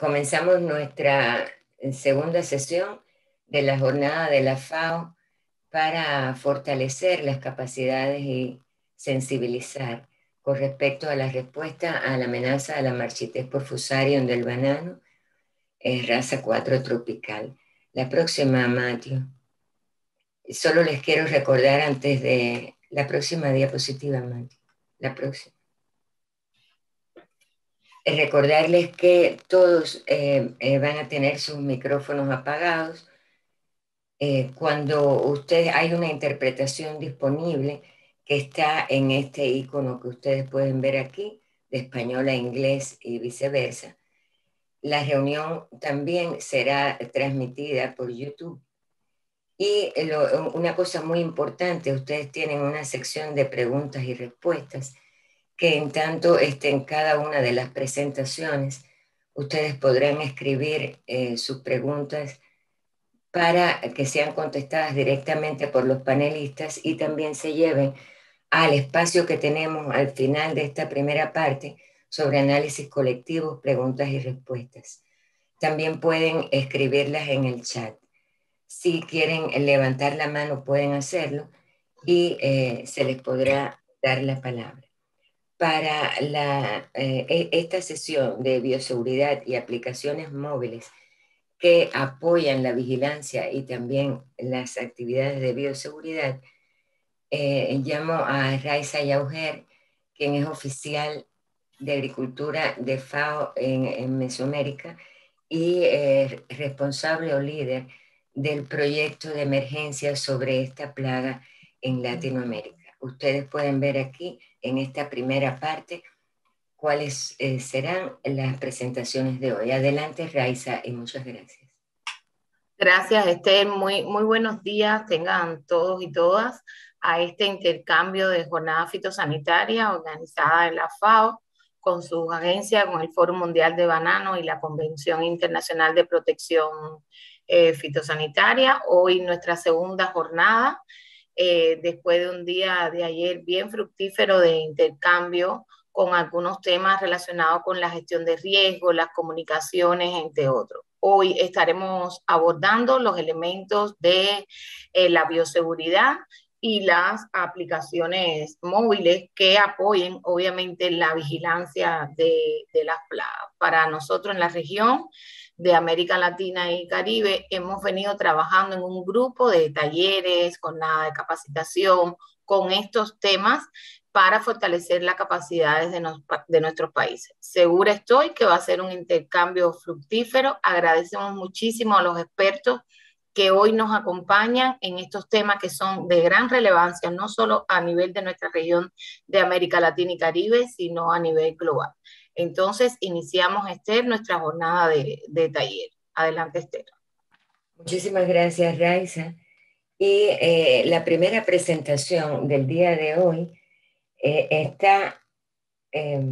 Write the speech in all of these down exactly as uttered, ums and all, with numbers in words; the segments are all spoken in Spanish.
comenzamos nuestra segunda sesión de la jornada de la FAO para fortalecer las capacidades y sensibilizar con respecto a la respuesta a la amenaza de la marchitez por fusarium del banano, eh, raza cuatro tropical. La próxima, Matthew. Solo les quiero recordar antes de la próxima diapositiva, Matthew. La próxima. Recordarles que todos eh, eh, van a tener sus micrófonos apagados. Eh, cuando usted hay una interpretación disponible que está en este icono que ustedes pueden ver aquí, de español a inglés y viceversa, la reunión también será transmitida por YouTube. Y lo, una cosa muy importante, ustedes tienen una sección de preguntas y respuestas que en tanto esté en cada una de las presentaciones, ustedes podrán escribir eh, sus preguntas para que sean contestadas directamente por los panelistas y también se lleven al espacio que tenemos al final de esta primera parte sobre análisis colectivos, preguntas y respuestas. También pueden escribirlas en el chat. Si quieren levantar la mano pueden hacerlo y eh, se les podrá dar la palabra. Para la, eh, esta sesión de bioseguridad y aplicaciones móviles que apoyan la vigilancia y también las actividades de bioseguridad, eh, llamo a Raiza Yauger, quien es oficial de Agricultura de FAO en, en Mesoamérica y eh, responsable o líder del proyecto de emergencia sobre esta plaga en Latinoamérica. Ustedes pueden ver aquí en esta primera parte cuáles eh, serán las presentaciones de hoy. Adelante, Raiza, y muchas gracias. Gracias, Esther. Muy, muy buenos días tengan todos y todas a este intercambio de jornada fitosanitaria organizada en la FAO con sus agencias, con el Foro Mundial de Banano y la Convención Internacional de Protección eh, Fitosanitaria. Hoy nuestra segunda jornada, eh, después de un día de ayer bien fructífero de intercambio con algunos temas relacionados con la gestión de riesgo, las comunicaciones, entre otros. Hoy estaremos abordando los elementos de eh, la bioseguridad y las aplicaciones móviles que apoyen, obviamente, la vigilancia de, de las plagas. Para nosotros en la región de América Latina y Caribe hemos venido trabajando en un grupo de talleres, con nada de capacitación, con estos temas para fortalecer las capacidades de, nos, de nuestros países. Segura estoy que va a ser un intercambio fructífero. Agradecemos muchísimo a los expertos que hoy nos acompañan en estos temas que son de gran relevancia, no solo a nivel de nuestra región de América Latina y Caribe, sino a nivel global. Entonces, iniciamos, Esther, nuestra jornada de, de taller. Adelante, Esther. Muchísimas gracias, Raiza. Y eh, la primera presentación del día de hoy eh, está, eh,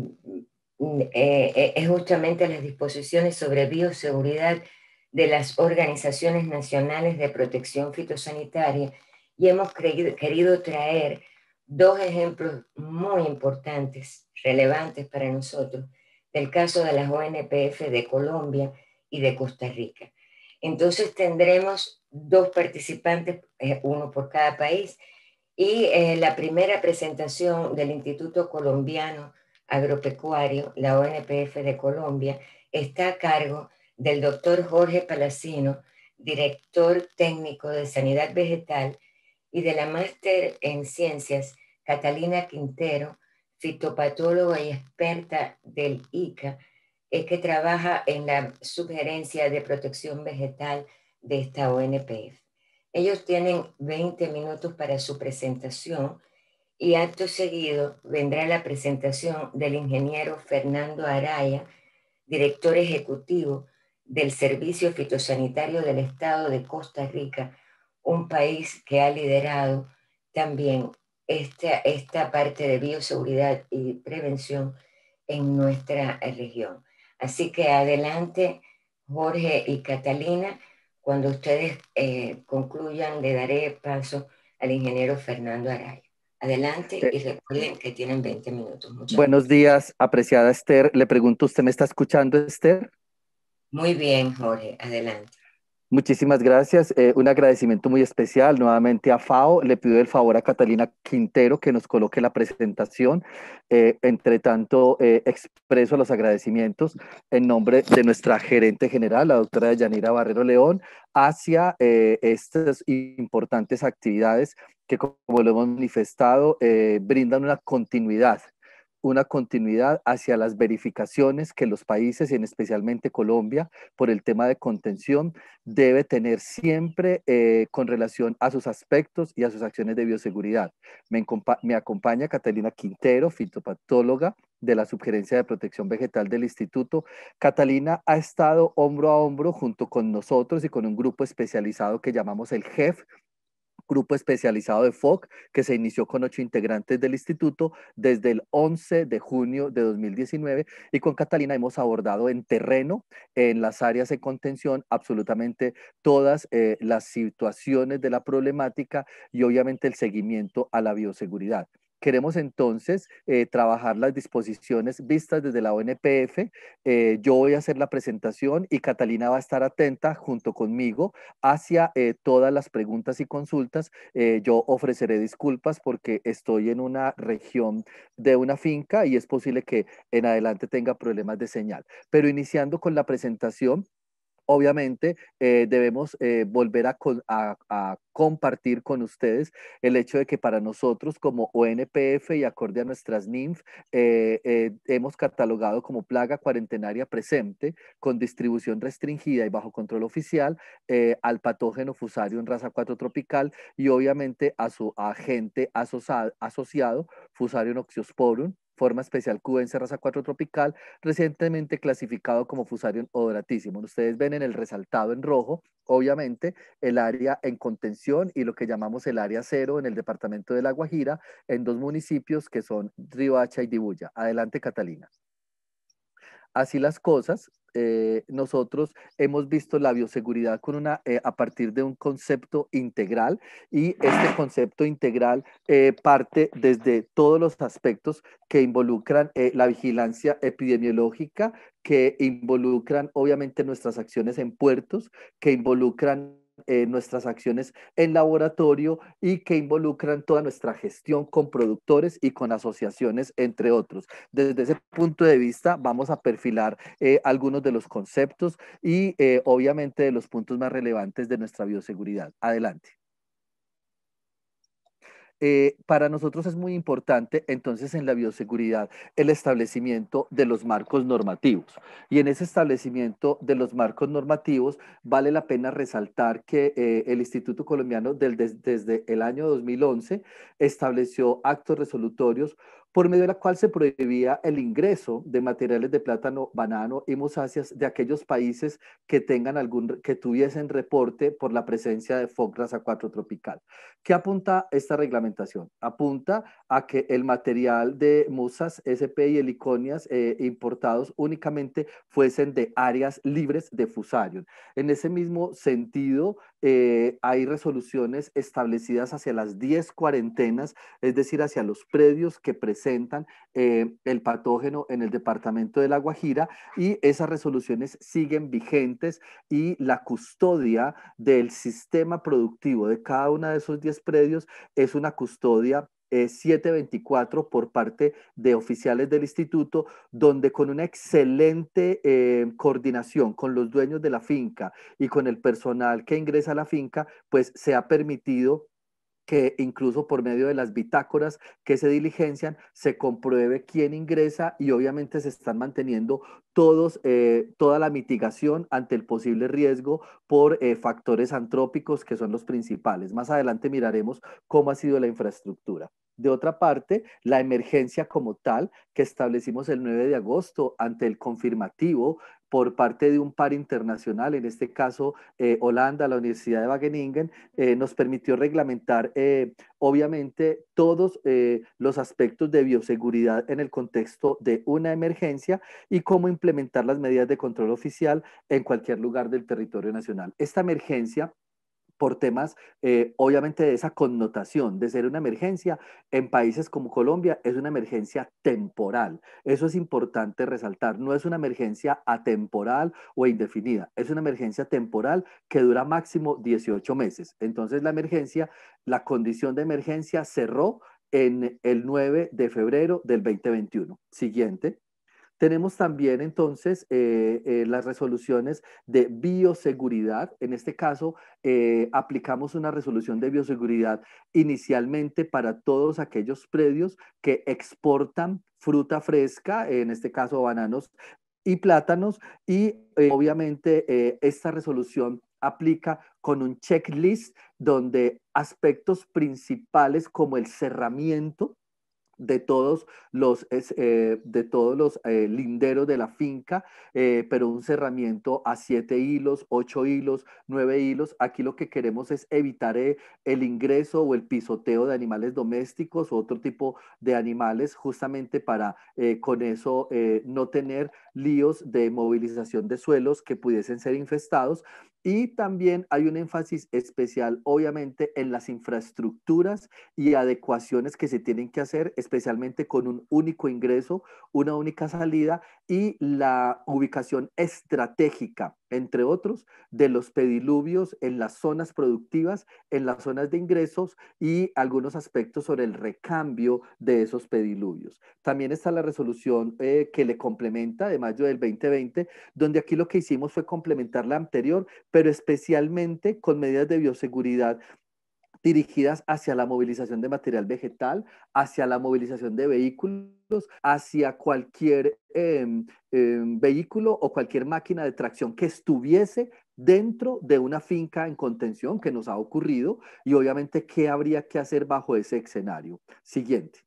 eh, es justamente las disposiciones sobre bioseguridad de las organizaciones nacionales de protección fitosanitaria y hemos creído, querido traer dos ejemplos muy importantes, relevantes para nosotros, del caso de las O N P F de Colombia y de Costa Rica. Entonces tendremos dos participantes, eh, uno por cada país, y eh, la primera presentación del Instituto Colombiano Agropecuario, la O N P F de Colombia, está a cargo del doctor Jorge Palacino, director técnico de Sanidad Vegetal, y de la máster en Ciencias, Catalina Quintero, fitopatóloga y experta del I C A, eh, que trabaja en la Subgerencia de Protección Vegetal de esta O N P F. Ellos tienen veinte minutos para su presentación y acto seguido vendrá la presentación del ingeniero Fernando Araya, director ejecutivo del Servicio Fitosanitario del Estado de Costa Rica, un país que ha liderado también esta, esta parte de bioseguridad y prevención en nuestra región. Así que adelante, Jorge y Catalina. Cuando ustedes eh, concluyan, le daré paso al ingeniero Fernando Araya. Adelante y recuerden que tienen veinte minutos. Muchas Buenos gracias. días, apreciada Esther. Le pregunto, ¿usted me está escuchando, Esther? Muy bien, Jorge, adelante. Muchísimas gracias. Eh, un agradecimiento muy especial nuevamente a FAO. Le pido el favor a Catalina Quintero que nos coloque la presentación. Eh, entre tanto, eh, expreso los agradecimientos en nombre de nuestra gerente general, la doctora Yanira Barrero León, hacia eh, estas importantes actividades que, como lo hemos manifestado, eh, brindan una continuidad una continuidad hacia las verificaciones que los países, y en especialmente Colombia, por el tema de contención, debe tener siempre eh, con relación a sus aspectos y a sus acciones de bioseguridad. Me, me acompaña Catalina Quintero, fitopatóloga de la Subgerencia de Protección Vegetal del Instituto. Catalina ha estado hombro a hombro junto con nosotros y con un grupo especializado que llamamos el G E F, grupo especializado de F O C, que se inició con ocho integrantes del instituto desde el once de junio de dos mil diecinueve, y con Catalina hemos abordado en terreno, en las áreas de contención, absolutamente todas eh, las situaciones de la problemática y obviamente el seguimiento a la bioseguridad. Queremos entonces eh, trabajar las disposiciones vistas desde la O N P F. Eh, yo voy a hacer la presentación y Catalina va a estar atenta junto conmigo hacia eh, todas las preguntas y consultas. Eh, yo ofreceré disculpas porque estoy en una región de una finca y es posible que en adelante tenga problemas de señal. Pero iniciando con la presentación, obviamente eh, debemos eh, volver a, a, a, compartir con ustedes el hecho de que para nosotros como O N P F y acorde a nuestras N I N F, eh, eh, hemos catalogado como plaga cuarentenaria presente con distribución restringida y bajo control oficial eh, al patógeno Fusarium raza cuatro tropical y obviamente a su agente asociado, asociado Fusarium oxyosporum, forma especial cubense raza cuatro tropical, recientemente clasificado como Fusarium odoratissimum. Ustedes ven en el resaltado en rojo, obviamente, el área en contención y lo que llamamos el área cero en el departamento de La Guajira, en dos municipios que son Riohacha y Dibuya. Adelante, Catalina. Así las cosas, eh, nosotros hemos visto la bioseguridad con una, eh, a partir de un concepto integral, y este concepto integral eh, parte desde todos los aspectos que involucran eh, la vigilancia epidemiológica, que involucran obviamente nuestras acciones en puertos, que involucran Eh, nuestras acciones en laboratorio y que involucran toda nuestra gestión con productores y con asociaciones, entre otros. Desde ese punto de vista, vamos a perfilar eh, algunos de los conceptos y eh, obviamente de los puntos más relevantes de nuestra bioseguridad. Adelante. Eh, para nosotros es muy importante entonces en la bioseguridad el establecimiento de los marcos normativos, y en ese establecimiento de los marcos normativos vale la pena resaltar que eh, el Instituto Colombiano del, des, desde el año dos mil once estableció actos resolutorios por medio de la cual se prohibía el ingreso de materiales de plátano, banano y musáceas de aquellos países que tengan algún, que tuviesen reporte por la presencia de F O C raza cuatro tropical. ¿Qué apunta esta reglamentación? Apunta a que el material de musas, S P y heliconias eh, importados únicamente fuesen de áreas libres de Fusarium. En ese mismo sentido, eh, hay resoluciones establecidas hacia las diez cuarentenas, es decir, hacia los predios que presentan eh, el patógeno en el departamento de La Guajira, y esas resoluciones siguen vigentes, y la custodia del sistema productivo de cada una de esos diez predios es una custodia eh, setecientos veinticuatro por parte de oficiales del instituto, donde con una excelente eh, coordinación con los dueños de la finca y con el personal que ingresa a la finca, pues se ha permitido que incluso por medio de las bitácoras que se diligencian, se compruebe quién ingresa, y obviamente se están manteniendo todos, eh, toda la mitigación ante el posible riesgo por eh, factores antrópicos, que son los principales. Más adelante miraremos cómo ha sido la infraestructura. De otra parte, la emergencia como tal, que establecimos el nueve de agosto ante el confirmativo por parte de un par internacional, en este caso eh, Holanda, la Universidad de Wageningen, eh, nos permitió reglamentar eh, obviamente todos eh, los aspectos de bioseguridad en el contexto de una emergencia y cómo implementar las medidas de control oficial en cualquier lugar del territorio nacional. Esta emergencia por temas, eh, obviamente, de esa connotación de ser una emergencia. En países como Colombia es una emergencia temporal. Eso es importante resaltar. No es una emergencia atemporal o indefinida. Es una emergencia temporal que dura máximo dieciocho meses. Entonces, la emergencia, la condición de emergencia cerró en el nueve de febrero del dos mil veintiuno. Siguiente. Tenemos también entonces eh, eh, las resoluciones de bioseguridad. En este caso, eh, aplicamos una resolución de bioseguridad inicialmente para todos aquellos predios que exportan fruta fresca, en este caso bananos y plátanos, y eh, obviamente eh, esta resolución aplica con un checklist donde aspectos principales como el cerramiento de todos los, es, eh, de todos los eh, linderos de la finca, eh, pero un cerramiento a siete hilos, ocho hilos, nueve hilos. Aquí lo que queremos es evitar eh, el ingreso o el pisoteo de animales domésticos o otro tipo de animales, justamente para eh, con eso eh, no tener líos de movilización de suelos que pudiesen ser infestados. Y también hay un énfasis especial, obviamente, en las infraestructuras y adecuaciones que se tienen que hacer, especialmente con un único ingreso, una única salida y la ubicación estratégica, entre otros, de los pediluvios en las zonas productivas, en las zonas de ingresos y algunos aspectos sobre el recambio de esos pediluvios. También está la resolución eh, que le complementa de mayo del dos mil veinte, donde aquí lo que hicimos fue complementar la anterior, pero especialmente con medidas de bioseguridad dirigidas hacia la movilización de material vegetal, hacia la movilización de vehículos, hacia cualquier eh, eh, vehículo o cualquier máquina de tracción que estuviese dentro de una finca en contención, que nos ha ocurrido, y obviamente qué habría que hacer bajo ese escenario. Siguiente.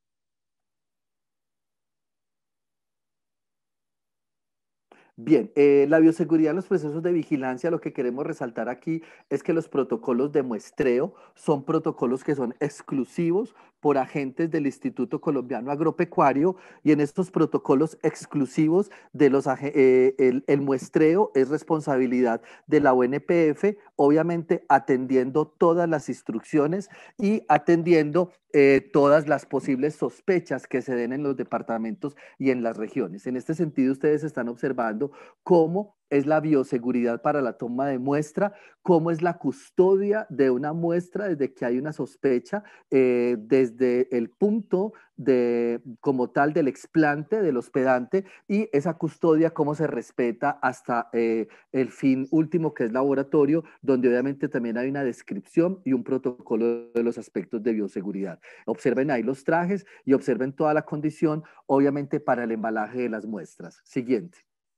Bien, eh, la bioseguridad en los procesos de vigilancia, lo que queremos resaltar aquí es que los protocolos de muestreo son protocolos que son exclusivos por agentes del Instituto Colombiano Agropecuario, y en estos protocolos exclusivos de los eh, el, el muestreo es responsabilidad de la O N P F, obviamente atendiendo todas las instrucciones y atendiendo eh, todas las posibles sospechas que se den en los departamentos y en las regiones. En este sentido, ustedes están observando cómo es la bioseguridad para la toma de muestra, cómo es la custodia de una muestra desde que hay una sospecha, eh, desde el punto de, como tal, del explante, del hospedante, y esa custodia cómo se respeta hasta eh, el fin último, que es laboratorio, donde obviamente también hay una descripción y un protocolo de los aspectos de bioseguridad. Observen ahí los trajes y observen toda la condición, obviamente, para el embalaje de las muestras. Siguiente.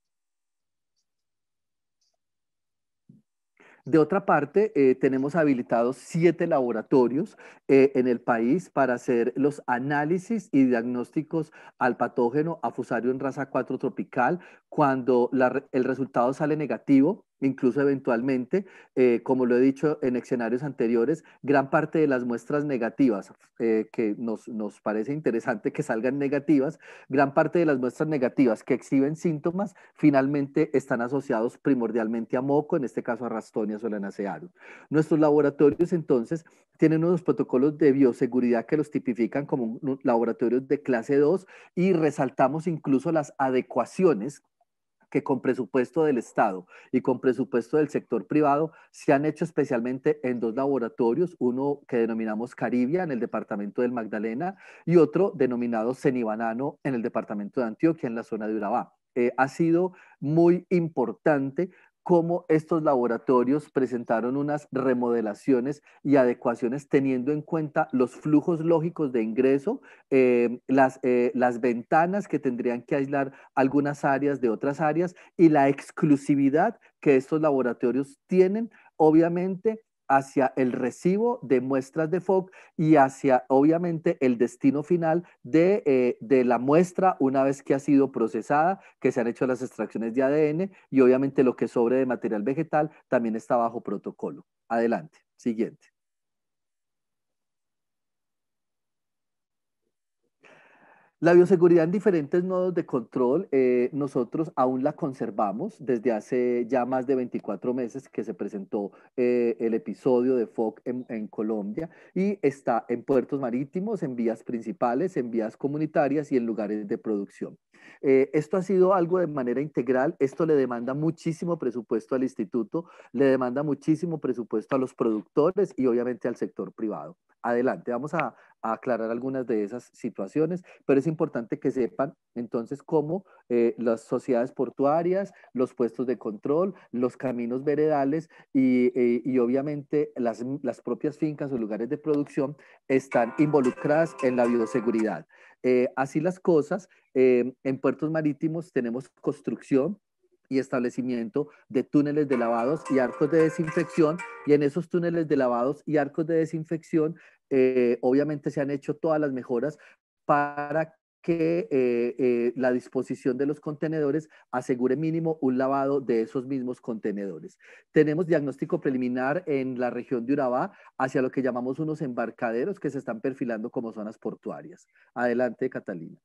De otra parte, eh, tenemos habilitados siete laboratorios eh, en el país para hacer los análisis y diagnósticos al patógeno a Fusarium raza cuatro tropical. Cuando la, el resultado sale negativo, incluso eventualmente, eh, como lo he dicho en escenarios anteriores, gran parte de las muestras negativas, eh, que nos, nos parece interesante que salgan negativas, gran parte de las muestras negativas que exhiben síntomas finalmente están asociados primordialmente a moco, en este caso a Ralstonia solanacearum. Nuestros laboratorios entonces tienen unos protocolos de bioseguridad que los tipifican como laboratorios de clase dos, y resaltamos incluso las adecuaciones que con presupuesto del Estado y con presupuesto del sector privado se han hecho especialmente en dos laboratorios, uno que denominamos Caribia en el departamento del Magdalena y otro denominado Cenibanano en el departamento de Antioquia, en la zona de Urabá. Eh, ha sido muy importante cómo estos laboratorios presentaron unas remodelaciones y adecuaciones teniendo en cuenta los flujos lógicos de ingreso, eh, las, eh, las ventanas que tendrían que aislar algunas áreas de otras áreas y la exclusividad que estos laboratorios tienen, obviamente, hacia el recibo de muestras de F O C y hacia, obviamente, el destino final de, eh, de la muestra una vez que ha sido procesada, que se han hecho las extracciones de A D N, y obviamente lo que sobre de material vegetal también está bajo protocolo. Adelante, siguiente. La bioseguridad en diferentes nodos de control, eh, nosotros aún la conservamos desde hace ya más de veinticuatro meses que se presentó eh, el episodio de F O C en, en Colombia, y está en puertos marítimos, en vías principales, en vías comunitarias y en lugares de producción. Eh, esto ha sido algo de manera integral, esto le demanda muchísimo presupuesto al instituto, le demanda muchísimo presupuesto a los productores y obviamente al sector privado. Adelante, vamos a, a aclarar algunas de esas situaciones, pero es importante que sepan entonces cómo eh, las sociedades portuarias, los puestos de control, los caminos veredales y, eh, y obviamente las, las propias fincas o lugares de producción están involucradas en la bioseguridad. Eh, así las cosas, eh, en puertos marítimos tenemos construcción y establecimiento de túneles de lavados y arcos de desinfección, y en esos túneles de lavados y arcos de desinfección eh, obviamente se han hecho todas las mejoras para que eh, eh, la disposición de los contenedores asegure mínimo un lavado de esos mismos contenedores. Tenemos diagnóstico preliminar en la región de Urabá hacia lo que llamamos unos embarcaderos que se están perfilando como zonas portuarias. Adelante, Catalina.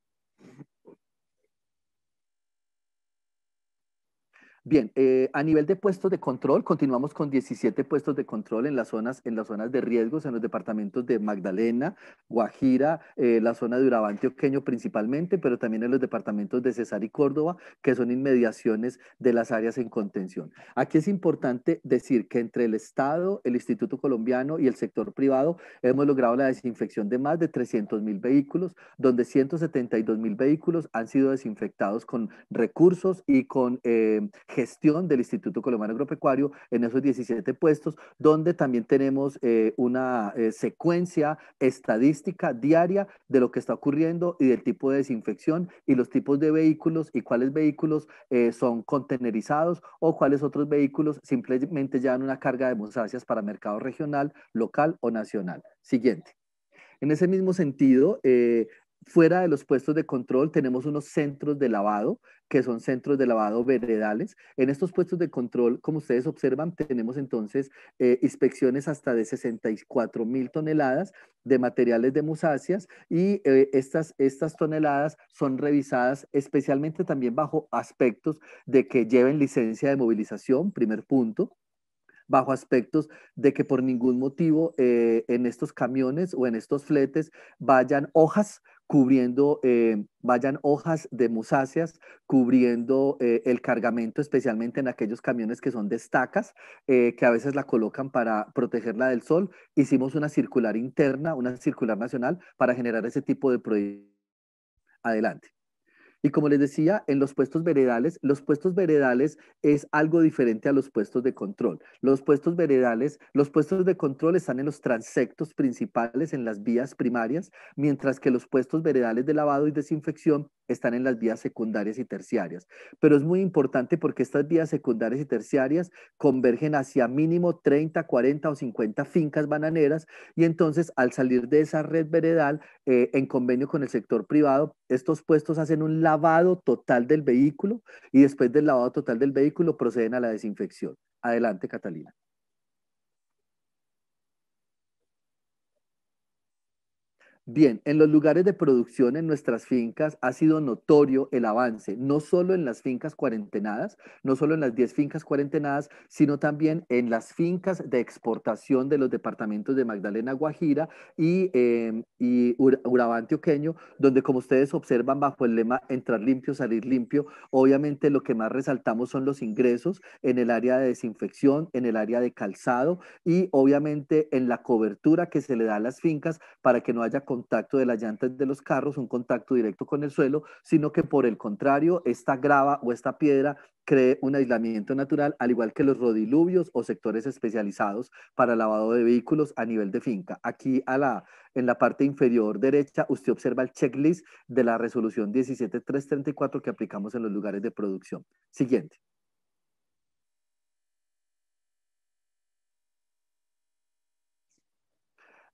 Bien, eh, a nivel de puestos de control, continuamos con diecisiete puestos de control en las zonas, en las zonas de riesgos, en los departamentos de Magdalena, Guajira, eh, la zona de Urabá antioqueño principalmente, pero también en los departamentos de Cesar y Córdoba, que son inmediaciones de las áreas en contención. Aquí es importante decir que entre el Estado, el Instituto Colombiano y el sector privado hemos logrado la desinfección de más de trescientos mil vehículos, donde ciento setenta y dos mil vehículos han sido desinfectados con recursos y con eh, gestión del Instituto Colombiano Agropecuario en esos diecisiete puestos, donde también tenemos eh, una eh, secuencia estadística diaria de lo que está ocurriendo y del tipo de desinfección y los tipos de vehículos y cuáles vehículos eh, son contenerizados o cuáles otros vehículos simplemente llevan una carga de musáceas para mercado regional, local o nacional. Siguiente. En ese mismo sentido, eh, fuera de los puestos de control tenemos unos centros de lavado, que son centros de lavado veredales. En estos puestos de control, como ustedes observan, tenemos entonces eh, inspecciones hasta de sesenta y cuatro mil toneladas de materiales de musáceas, y eh, estas, estas toneladas son revisadas especialmente también bajo aspectos de que lleven licencia de movilización, primer punto, bajo aspectos de que por ningún motivo eh, en estos camiones o en estos fletes vayan hojas cubriendo, eh, vayan hojas de musáceas cubriendo eh, el cargamento, especialmente en aquellos camiones que son de estacas, eh, que a veces la colocan para protegerla del sol. Hicimos una circular interna, una circular nacional para generar ese tipo de proyectos. Adelante. Y como les decía, en los puestos veredales, los puestos veredales es algo diferente a los puestos de control. Los puestos veredales, los puestos de control están en los transectos principales, en las vías primarias, mientras que los puestos veredales de lavado y desinfección están en las vías secundarias y terciarias. Pero es muy importante porque estas vías secundarias y terciarias convergen hacia mínimo treinta, cuarenta o cincuenta fincas bananeras, y entonces al salir de esa red veredal, eh, en convenio con el sector privado, estos puestos hacen un lavado total del vehículo y después del lavado total del vehículo proceden a la desinfección. Adelante, Catalina. Bien, en los lugares de producción en nuestras fincas ha sido notorio el avance, no solo en las fincas cuarentenadas, no solo en las diez fincas cuarentenadas, sino también en las fincas de exportación de los departamentos de Magdalena, Guajira y, eh, y Ur Urabá antioqueño, donde, como ustedes observan, bajo el lema entrar limpio, salir limpio, obviamente lo que más resaltamos son los ingresos en el área de desinfección, en el área de calzado y obviamente en la cobertura que se le da a las fincas para que no haya contacto de las llantas de los carros, un contacto directo con el suelo, sino que por el contrario, esta grava o esta piedra cree un aislamiento natural, al igual que los rodiluvios o sectores especializados para lavado de vehículos a nivel de finca. Aquí a la, en la parte inferior derecha, usted observa el checklist de la resolución diecisiete mil trescientos treinta y cuatro que aplicamos en los lugares de producción. Siguiente.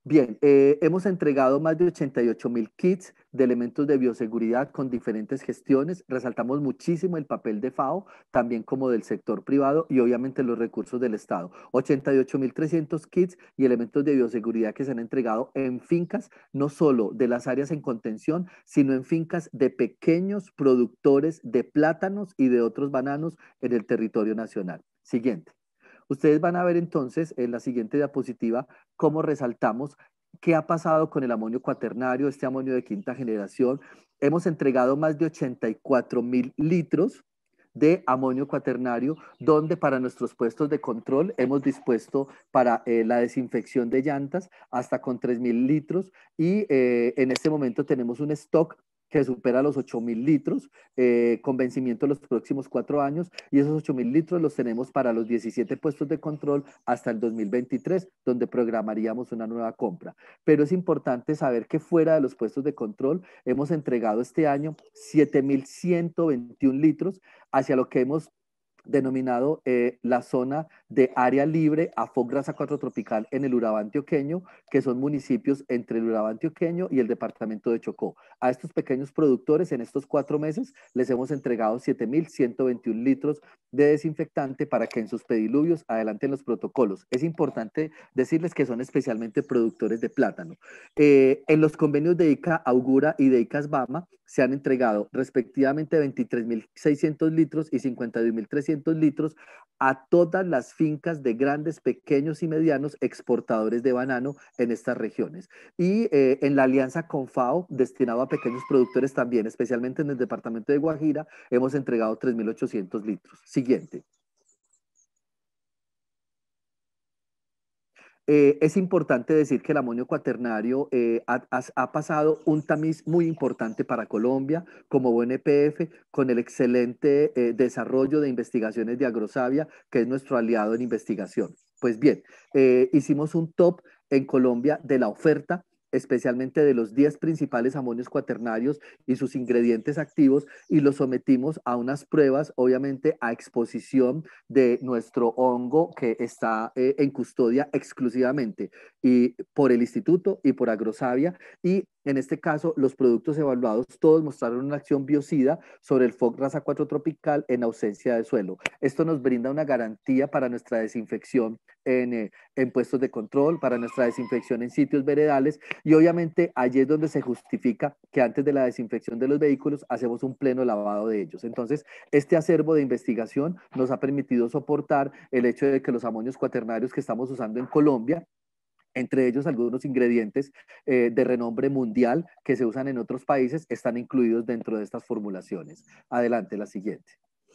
Bien, eh, hemos entregado más de ochenta y ocho mil kits de elementos de bioseguridad con diferentes gestiones. Resaltamos muchísimo el papel de FAO, también como del sector privado y obviamente los recursos del Estado. ochenta y ocho mil trescientos kits y elementos de bioseguridad que se han entregado en fincas, no solo de las áreas en contención, sino en fincas de pequeños productores de plátanos y de otros bananos en el territorio nacional. Siguiente. Ustedes van a ver entonces en la siguiente diapositiva cómo resaltamos qué ha pasado con el amonio cuaternario, este amonio de quinta generación. Hemos entregado más de ochenta y cuatro mil litros de amonio cuaternario, donde para nuestros puestos de control hemos dispuesto para eh, la desinfección de llantas hasta con tres mil litros y eh, en este momento tenemos un stock que supera los ocho mil litros, eh, con vencimiento los próximos cuatro años, y esos ocho mil litros los tenemos para los diecisiete puestos de control hasta el dos mil veintitrés, donde programaríamos una nueva compra. Pero es importante saber que fuera de los puestos de control hemos entregado este año siete mil ciento veintiún litros hacia lo que hemos denominado eh, la zona de área libre a Fograsa cuatro Tropical en el Urabá antioqueño, que son municipios entre el Urabá antioqueño y el departamento de Chocó. A estos pequeños productores en estos cuatro meses les hemos entregado siete mil ciento veintiún litros de desinfectante para que en sus pediluvios adelanten los protocolos. Es importante decirles que son especialmente productores de plátano. Eh, en los convenios de ICA Augura y de ICA Sbama se han entregado respectivamente veintitrés mil seiscientos litros y cincuenta y dos mil trescientos litros a todas las fincas de grandes, pequeños y medianos exportadores de banano en estas regiones. Y eh, en la alianza con FAO, destinado a pequeños productores también, especialmente en el departamento de Guajira, hemos entregado tres mil ochocientos litros. Siguiente. Eh, es importante decir que el amonio cuaternario eh, ha, ha, pasado un tamiz muy importante para Colombia como O N P F con el excelente eh, desarrollo de investigaciones de Agrosavia, que es nuestro aliado en investigación. Pues bien, eh, hicimos un top en Colombia de la oferta, especialmente de los diez principales amonios cuaternarios y sus ingredientes activos, y los sometimos a unas pruebas, obviamente a exposición de nuestro hongo que está eh, en custodia exclusivamente y por el instituto y por Agrosavia, y en este caso los productos evaluados todos mostraron una acción biocida sobre el F O G raza cuatro tropical en ausencia de suelo. Esto nos brinda una garantía para nuestra desinfección en, eh, en puestos de control, para nuestra desinfección en sitios veredales, y obviamente allí es donde se justifica que antes de la desinfección de los vehículos hacemos un pleno lavado de ellos. Entonces, este acervo de investigación nos ha permitido soportar el hecho de que los amonios cuaternarios que estamos usando en Colombia, entre ellos algunos ingredientes eh, de renombre mundial que se usan en otros países, están incluidos dentro de estas formulaciones. Adelante, la siguiente.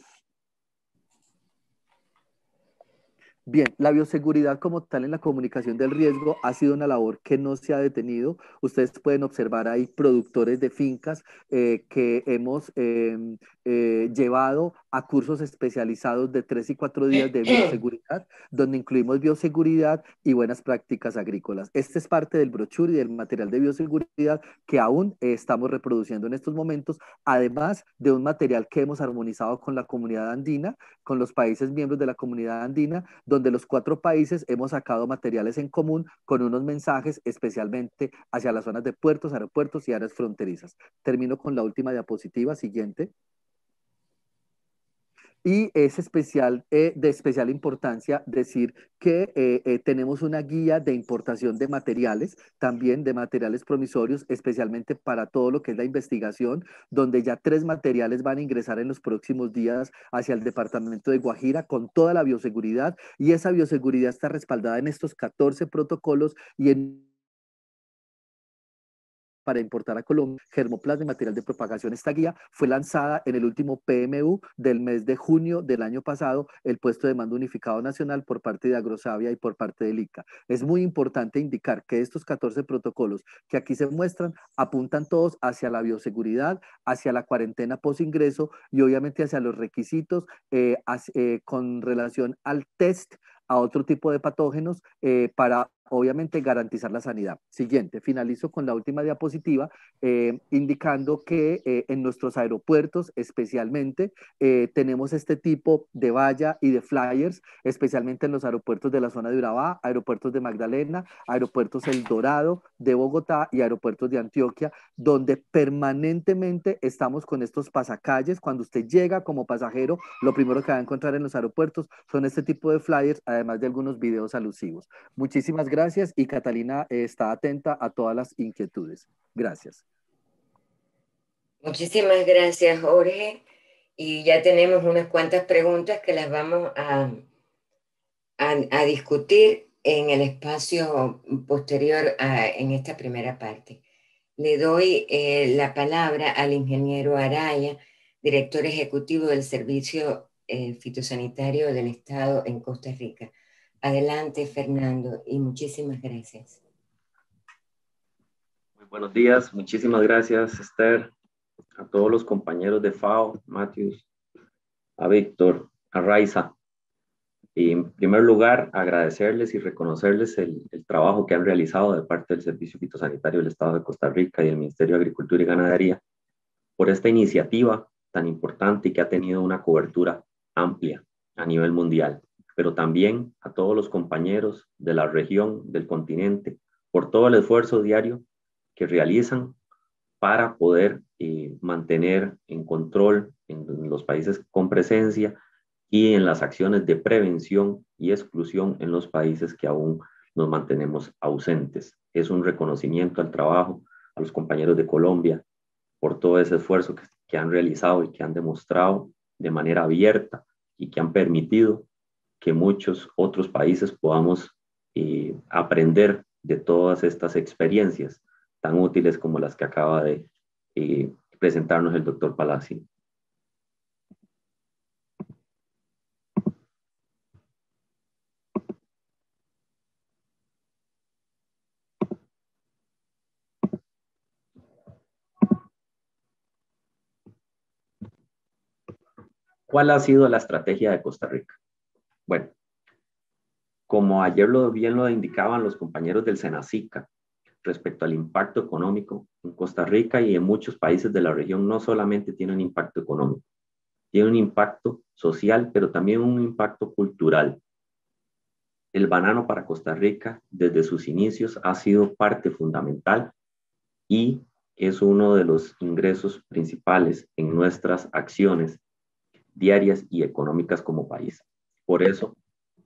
Bien, la bioseguridad como tal en la comunicación del riesgo ha sido una labor que no se ha detenido. Ustedes pueden observar ahí productores de fincas eh, que hemos eh, eh, llevado a cursos especializados de tres y cuatro días de bioseguridad, donde incluimos bioseguridad y buenas prácticas agrícolas. Este es parte del brochure y del material de bioseguridad que aún eh, estamos reproduciendo en estos momentos, además de un material que hemos armonizado con la comunidad andina, con los países miembros de la comunidad andina, donde los cuatro países hemos sacado materiales en común con unos mensajes especialmente hacia las zonas de puertos, aeropuertos y áreas fronterizas. Termino con la última diapositiva, siguiente. Y es especial, eh, de especial importancia decir que eh, eh, tenemos una guía de importación de materiales, también de materiales promisorios, especialmente para todo lo que es la investigación, donde ya tres materiales van a ingresar en los próximos días hacia el departamento de Guajira con toda la bioseguridad, y esa bioseguridad está respaldada en estos catorce protocolos y en para importar a Colombia, germoplasma y material de propagación. Esta guía fue lanzada en el último P M U del mes de junio del año pasado, el puesto de mando unificado nacional por parte de Agrosavia y por parte del ICA. Es muy importante indicar que estos catorce protocolos que aquí se muestran apuntan todos hacia la bioseguridad, hacia la cuarentena post ingreso y obviamente hacia los requisitos eh, hacia, eh, con relación al test a otro tipo de patógenos eh, para obviamente garantizar la sanidad. Siguiente, finalizo con la última diapositiva, eh, indicando que eh, en nuestros aeropuertos especialmente eh, tenemos este tipo de valla y de flyers, especialmente en los aeropuertos de la zona de Urabá, aeropuertos de Magdalena, aeropuertos El Dorado, de Bogotá y aeropuertos de Antioquia, donde permanentemente estamos con estos pasacalles. Cuando usted llega como pasajero, lo primero que va a encontrar en los aeropuertos son este tipo de flyers, además de algunos videos alusivos. Muchísimas gracias y Catalina eh, está atenta a todas las inquietudes. Gracias. Muchísimas gracias, Jorge. Y ya tenemos unas cuantas preguntas que las vamos a, a, a discutir en el espacio posterior a, en esta primera parte. Le doy eh, la palabra al ingeniero Araya, director ejecutivo del Servicio eh, Fitosanitario del Estado en Costa Rica. Adelante, Fernando, y muchísimas gracias. Muy buenos días, muchísimas gracias, Esther, a todos los compañeros de FAO, Matthews, a Víctor, a Raiza. Y en primer lugar, agradecerles y reconocerles el, el trabajo que han realizado de parte del Servicio Fitosanitario del Estado de Costa Rica y el Ministerio de Agricultura y Ganadería por esta iniciativa tan importante y que ha tenido una cobertura amplia a nivel mundial, pero también a todos los compañeros de la región, del continente, por todo el esfuerzo diario que realizan para poder eh, mantener en control en los países con presencia y en las acciones de prevención y exclusión en los países que aún nos mantenemos ausentes. Es un reconocimiento al trabajo, a los compañeros de Colombia, por todo ese esfuerzo que, que han realizado y que han demostrado de manera abierta y que han permitido que muchos otros países podamos eh, aprender de todas estas experiencias tan útiles como las que acaba de eh, presentarnos el doctor Palacio. ¿Cuál ha sido la estrategia de Costa Rica? Bueno, como ayer lo, bien lo indicaban los compañeros del SENASICA, respecto al impacto económico en Costa Rica y en muchos países de la región, no solamente tiene un impacto económico, tiene un impacto social, pero también un impacto cultural. El banano para Costa Rica, desde sus inicios, ha sido parte fundamental y es uno de los ingresos principales en nuestras acciones diarias y económicas como país. Por eso,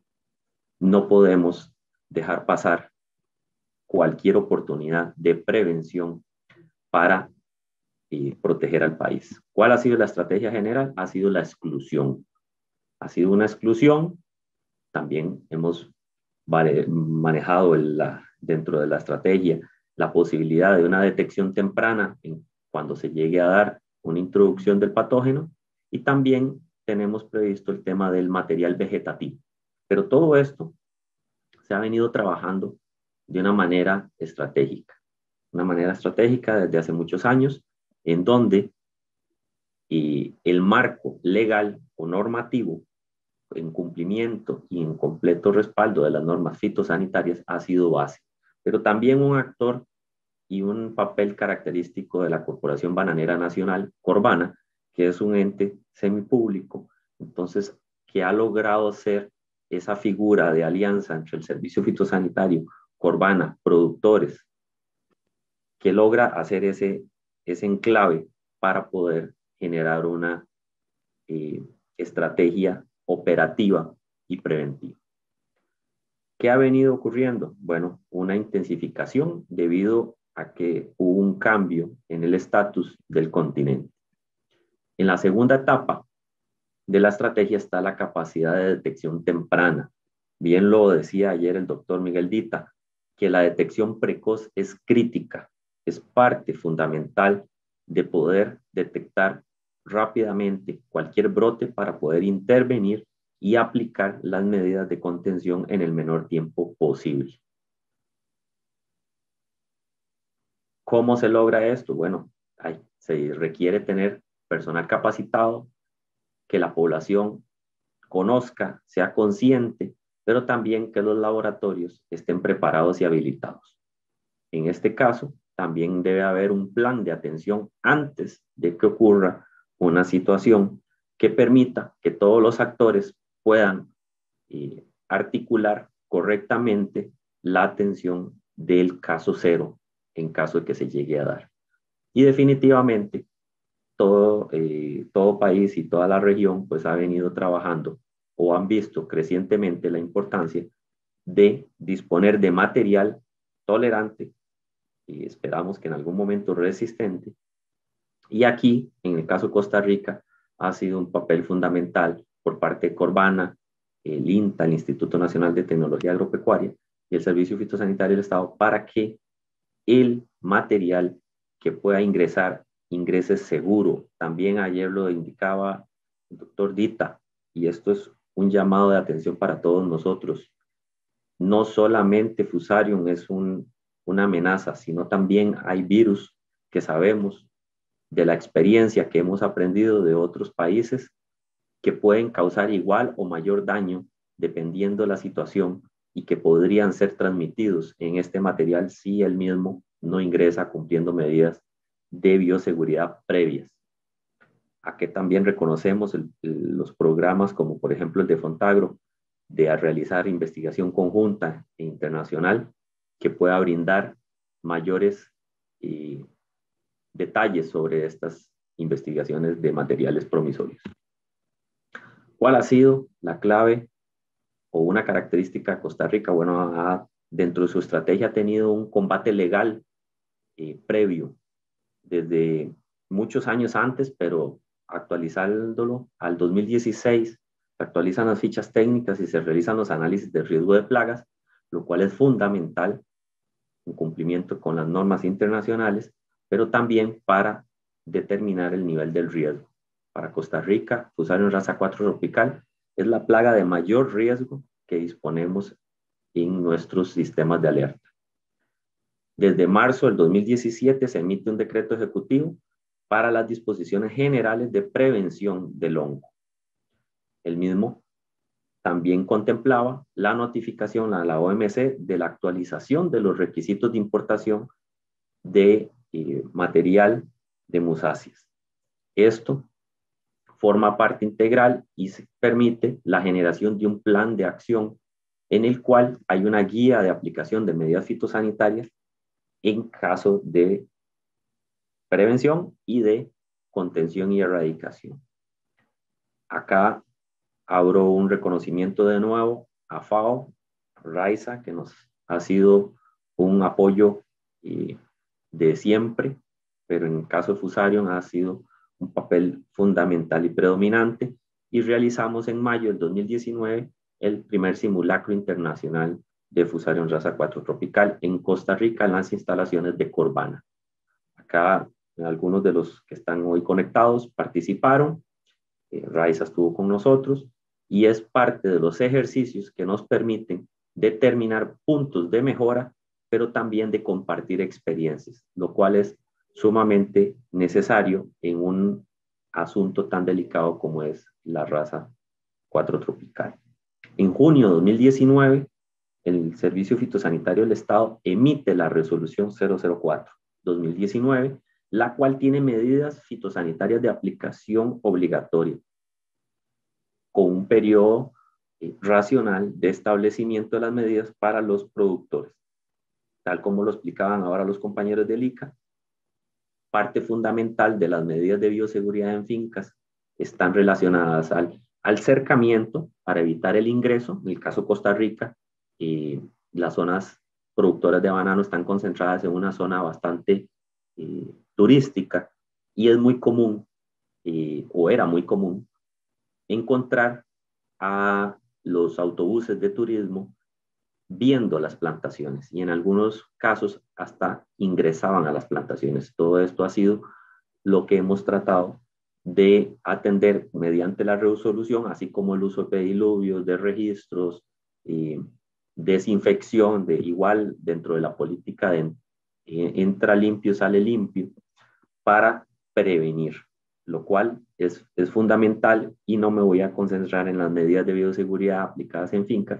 no podemos dejar pasar cualquier oportunidad de prevención para eh, proteger al país. ¿Cuál ha sido la estrategia general? Ha sido la exclusión. Ha sido una exclusión. También hemos vale, manejado el, la, dentro de la estrategia la posibilidad de una detección temprana en, cuando se llegue a dar una introducción del patógeno, y también tenemos previsto el tema del material vegetativo. Pero todo esto se ha venido trabajando de una manera estratégica, una manera estratégica desde hace muchos años, en donde y el marco legal o normativo en cumplimiento y en completo respaldo de las normas fitosanitarias ha sido base, pero también un actor y un papel característico de la Corporación Bananera Nacional, Corbana, que es un ente semipúblico, entonces, que ha logrado ser esa figura de alianza entre el servicio fitosanitario, Corbana, productores, que logra hacer ese, ese enclave para poder generar una eh, estrategia operativa y preventiva. ¿Qué ha venido ocurriendo? Bueno, una intensificación debido a que hubo un cambio en el estatus del continente. En la segunda etapa de la estrategia está la capacidad de detección temprana. Bien lo decía ayer el doctor Miguel Dita, que la detección precoz es crítica, es parte fundamental de poder detectar rápidamente cualquier brote para poder intervenir y aplicar las medidas de contención en el menor tiempo posible. ¿Cómo se logra esto? Bueno, hay, se requiere tener personal capacitado, que la población conozca, sea consciente pero también que los laboratorios estén preparados y habilitados. En este caso, también debe haber un plan de atención antes de que ocurra una situación que permita que todos los actores puedan eh, articular correctamente la atención del caso cero en caso de que se llegue a dar. Y definitivamente todo, eh, todo país y toda la región pues ha venido trabajando o han visto crecientemente la importancia de disponer de material tolerante y esperamos que en algún momento resistente. Y aquí, en el caso de Costa Rica, ha sido un papel fundamental por parte de Corvana, el INTA, el Instituto Nacional de Tecnología Agropecuaria y el Servicio Fitosanitario del Estado para que el material que pueda ingresar ingrese seguro. También ayer lo indicaba el doctor Dita, y esto es un llamado de atención para todos nosotros. No solamente Fusarium es un, una amenaza, sino también hay virus que sabemos de la experiencia que hemos aprendido de otros países que pueden causar igual o mayor daño dependiendo de la situación y que podrían ser transmitidos en este material si el mismo no ingresa cumpliendo medidas de bioseguridad previas. Aquí también reconocemos el, el, los programas como por ejemplo el de Fontagro, de realizar investigación conjunta e internacional que pueda brindar mayores eh, detalles sobre estas investigaciones de materiales promisorios. ¿Cuál ha sido la clave o una característica de Costa Rica? Bueno, ha, dentro de su estrategia ha tenido un combate legal eh, previo desde muchos años antes, pero actualizándolo al dos mil dieciséis, se actualizan las fichas técnicas y se realizan los análisis de riesgo de plagas, lo cual es fundamental en cumplimiento con las normas internacionales, pero también para determinar el nivel del riesgo. Para Costa Rica, Fusarium raza cuatro tropical es la plaga de mayor riesgo que disponemos en nuestros sistemas de alerta. Desde marzo del dos mil diecisiete se emite un decreto ejecutivo para las disposiciones generales de prevención del hongo. El mismo también contemplaba la notificación a la O M C de la actualización de los requisitos de importación de eh, material de musáceas. Esto forma parte integral y se permite la generación de un plan de acción en el cual hay una guía de aplicación de medidas fitosanitarias en caso de prevención y de contención y erradicación. Acá abro un reconocimiento de nuevo a FAO, Raiza, que nos ha sido un apoyo eh, de siempre, pero en el caso de Fusarium ha sido un papel fundamental y predominante, y realizamos en mayo del dos mil diecinueve el primer simulacro internacional de Fusarium raza cuatro tropical en Costa Rica, en las instalaciones de Corvana. Acá algunos de los que están hoy conectados participaron, eh, Raiza estuvo con nosotros, y es parte de los ejercicios que nos permiten determinar puntos de mejora, pero también de compartir experiencias, lo cual es sumamente necesario en un asunto tan delicado como es la raza cuatro tropical. En junio de dos mil diecinueve, el Servicio Fitosanitario del Estado emite la resolución cero cero cuatro dos mil diecinueve, la cual tiene medidas fitosanitarias de aplicación obligatoria, con un periodo eh, racional de establecimiento de las medidas para los productores. Tal como lo explicaban ahora los compañeros del I C A, parte fundamental de las medidas de bioseguridad en fincas están relacionadas al, al cercamiento para evitar el ingreso. En el caso de Costa Rica, eh, las zonas productoras de banano están concentradas en una zona bastante eh, turística, y es muy común, eh, o era muy común, encontrar a los autobuses de turismo viendo las plantaciones, y en algunos casos hasta ingresaban a las plantaciones. Todo esto ha sido lo que hemos tratado de atender mediante la resolución, así como el uso de pediluvios, de registros, eh, desinfección, de igual dentro de la política de eh, entra limpio, sale limpio, para prevenir, lo cual es, es fundamental, y no me voy a concentrar en las medidas de bioseguridad aplicadas en fincas,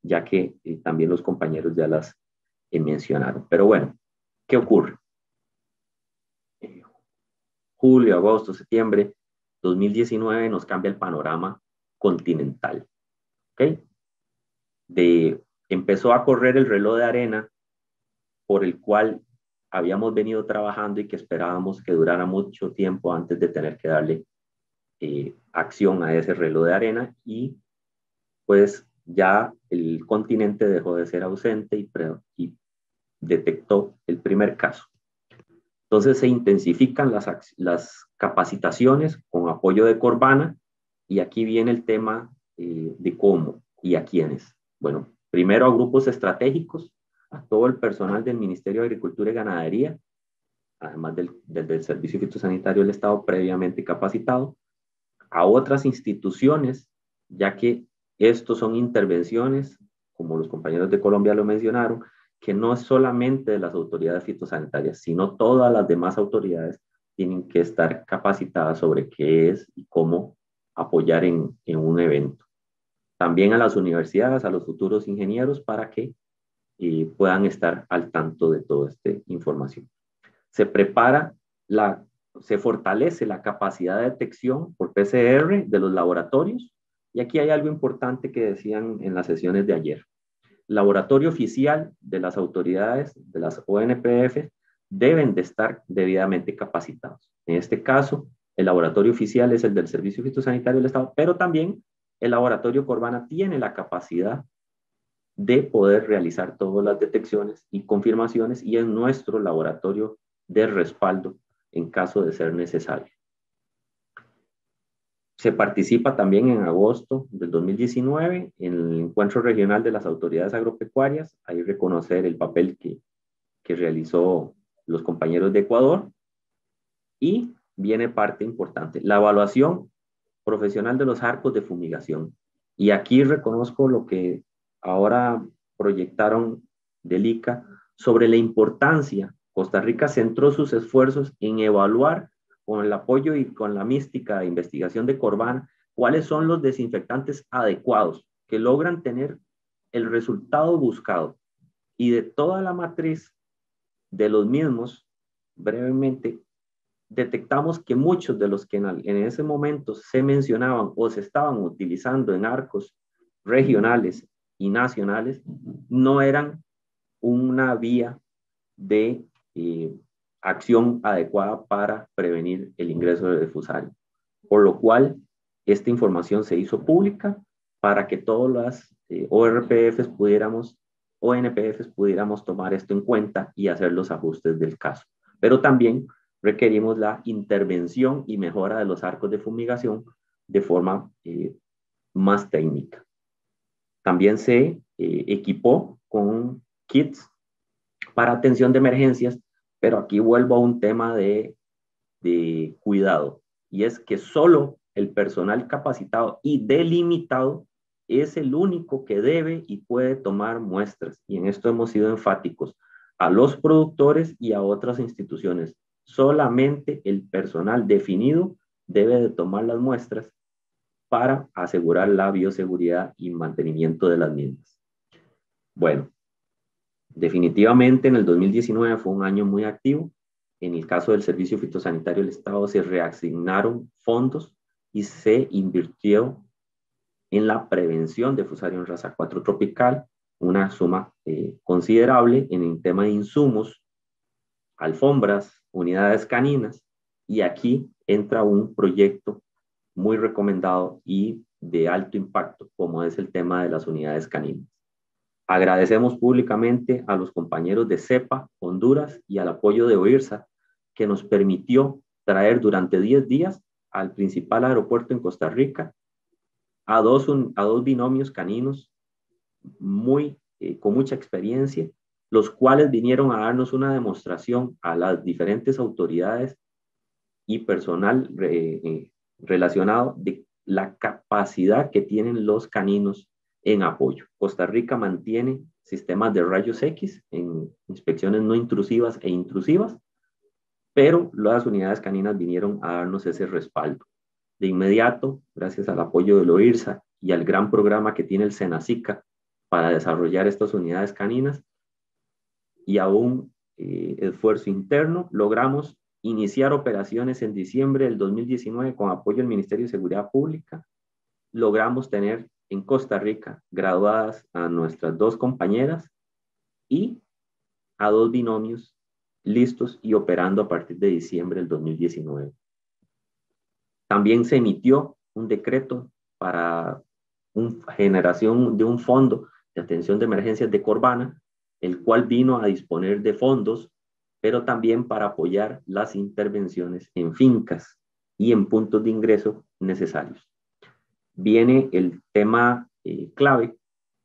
ya que eh, también los compañeros ya las eh, mencionaron. Pero bueno, ¿qué ocurre? Eh, julio, agosto, septiembre dos mil diecinueve nos cambia el panorama continental. ¿Ok? De, empezó a correr el reloj de arena por el cual habíamos venido trabajando y que esperábamos que durara mucho tiempo antes de tener que darle eh, acción a ese reloj de arena, y pues ya el continente dejó de ser ausente y, pre y detectó el primer caso. Entonces se intensifican las, las capacitaciones con apoyo de Corvana, y aquí viene el tema eh, de cómo y a quiénes. Bueno, primero a grupos estratégicos, a todo el personal del Ministerio de Agricultura y Ganadería, además del, del, del Servicio Fitosanitario del Estado previamente capacitado, a otras instituciones, ya que estos son intervenciones, como los compañeros de Colombia lo mencionaron, que no es solamente de las autoridades fitosanitarias, sino todas las demás autoridades tienen que estar capacitadas sobre qué es y cómo apoyar en, en un evento. También a las universidades, a los futuros ingenieros, para que eh, puedan estar al tanto de toda esta información. Se prepara la, se fortalece la capacidad de detección por P C R de los laboratorios, y aquí hay algo importante que decían en las sesiones de ayer. Laboratorio oficial de las autoridades, de las O N P F, deben de estar debidamente capacitados. En este caso, el laboratorio oficial es el del Servicio Fitosanitario del Estado, pero también el laboratorio Corvana tiene la capacidad de poder realizar todas las detecciones y confirmaciones, y es nuestro laboratorio de respaldo en caso de ser necesario. Se participa también en agosto del dos mil diecinueve en el encuentro regional de las autoridades agropecuarias, ahí reconocer el papel que, que realizó los compañeros de Ecuador, y viene parte importante, la evaluación profesional de los arcos de fumigación. Y aquí reconozco lo que ahora proyectaron del I C A sobre la importancia. Costa Rica centró sus esfuerzos en evaluar, con el apoyo y con la mística de investigación de Corvana, cuáles son los desinfectantes adecuados que logran tener el resultado buscado. Y de toda la matriz de los mismos, brevemente, detectamos que muchos de los que en, en ese momento se mencionaban o se estaban utilizando en arcos regionales y nacionales no eran una vía de eh, acción adecuada para prevenir el ingreso de Defusario. Por lo cual, esta información se hizo pública para que todas las eh, O R P Fs pudiéramos, O N P Fs pudiéramos tomar esto en cuenta y hacer los ajustes del caso. Pero también requerimos la intervención y mejora de los arcos de fumigación de forma eh, más técnica. También se eh, equipó con kits para atención de emergencias, pero aquí vuelvo a un tema de, de cuidado, y es que solo el personal capacitado y delimitado es el único que debe y puede tomar muestras, y en esto hemos sido enfáticos a los productores y a otras instituciones. Solamente el personal definido debe de tomar las muestras para asegurar la bioseguridad y mantenimiento de las mismas. Bueno, definitivamente en el dos mil diecinueve fue un año muy activo. En el caso del Servicio Fitosanitario del Estado se reasignaron fondos y se invirtió en la prevención de Fusarium raza cuatro tropical, una suma eh, considerable en el tema de insumos, alfombras, unidades caninas, y aquí entra un proyecto muy recomendado y de alto impacto, como es el tema de las unidades caninas. Agradecemos públicamente a los compañeros de CEPA, Honduras, y al apoyo de OIRSA, que nos permitió traer durante diez días al principal aeropuerto en Costa Rica a dos, un, a dos binomios caninos muy, eh, con mucha experiencia, los cuales vinieron a darnos una demostración a las diferentes autoridades y personal eh, eh, relacionado de la capacidad que tienen los caninos en apoyo. Costa Rica mantiene sistemas de rayos X en inspecciones no intrusivas e intrusivas, pero las unidades caninas vinieron a darnos ese respaldo. De inmediato, gracias al apoyo del OIRSA y al gran programa que tiene el SENASICA para desarrollar estas unidades caninas y a un eh, esfuerzo interno logramos iniciar operaciones en diciembre del dos mil diecinueve con apoyo del Ministerio de Seguridad Pública. Logramos tener en Costa Rica graduadas a nuestras dos compañeras y a dos binomios listos y operando a partir de diciembre del dos mil diecinueve. También se emitió un decreto para una generación de un fondo de atención de emergencias de Corvana, el cual vino a disponer de fondos, pero también para apoyar las intervenciones en fincas y en puntos de ingreso necesarios. Viene el tema eh, clave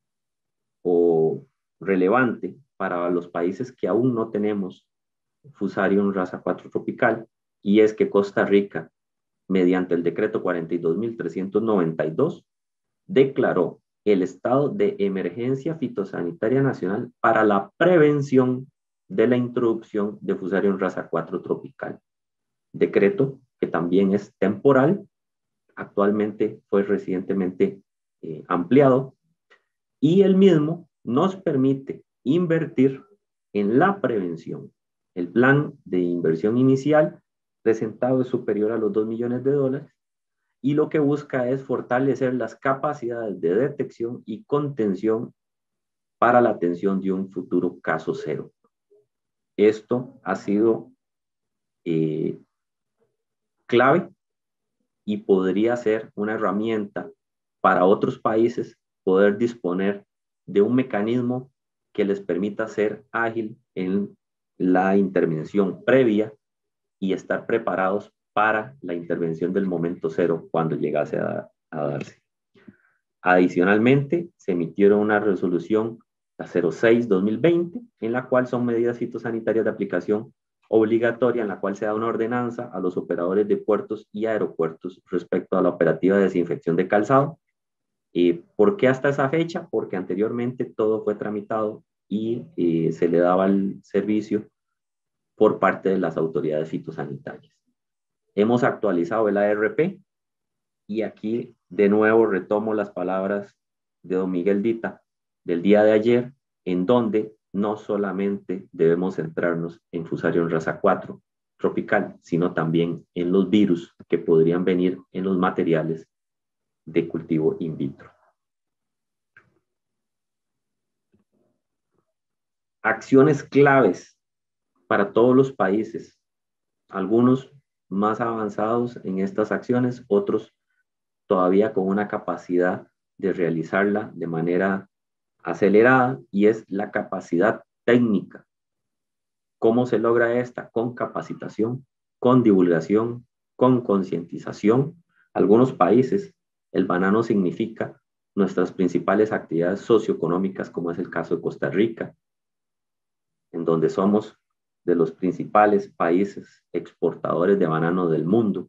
o relevante para los países que aún no tenemos Fusarium raza cuatro tropical, y es que Costa Rica, mediante el decreto cuarenta y dos mil trescientos noventa y dos, declaró el estado de emergencia fitosanitaria nacional para la prevención de la introducción de Fusarium raza cuatro tropical. Decreto que también es temporal, actualmente fue recientemente eh, ampliado, y el mismo nos permite invertir en la prevención. El plan de inversión inicial presentado es superior a los dos millones de dólares y lo que busca es fortalecer las capacidades de detección y contención para la atención de un futuro caso cero. Esto ha sido eh, clave y podría ser una herramienta para otros países poder disponer de un mecanismo que les permita ser ágil en la intervención previa y estar preparados para la intervención del momento cero cuando llegase a, a darse. Adicionalmente, se emitieron una resolución, la cero seis dos mil veinte, en la cual son medidas fitosanitarias de aplicación obligatoria, en la cual se da una ordenanza a los operadores de puertos y aeropuertos respecto a la operativa de desinfección de calzado. Eh, ¿Por qué hasta esa fecha? Porque anteriormente todo fue tramitado y eh, se le daba el servicio por parte de las autoridades fitosanitarias. Hemos actualizado el A R P y aquí de nuevo retomo las palabras de don Miguel Dita del día de ayer, en donde no solamente debemos centrarnos en Fusarium raza cuatro tropical, sino también en los virus que podrían venir en los materiales de cultivo in vitro. Acciones claves para todos los países, algunos más avanzados en estas acciones, otros todavía con una capacidad de realizarla de manera acelerada, y es la capacidad técnica. ¿Cómo se logra esta? Con capacitación, con divulgación, con concientización. Algunos países, el banano significa nuestras principales actividades socioeconómicas, como es el caso de Costa Rica, en donde somos de los principales países exportadores de banano del mundo.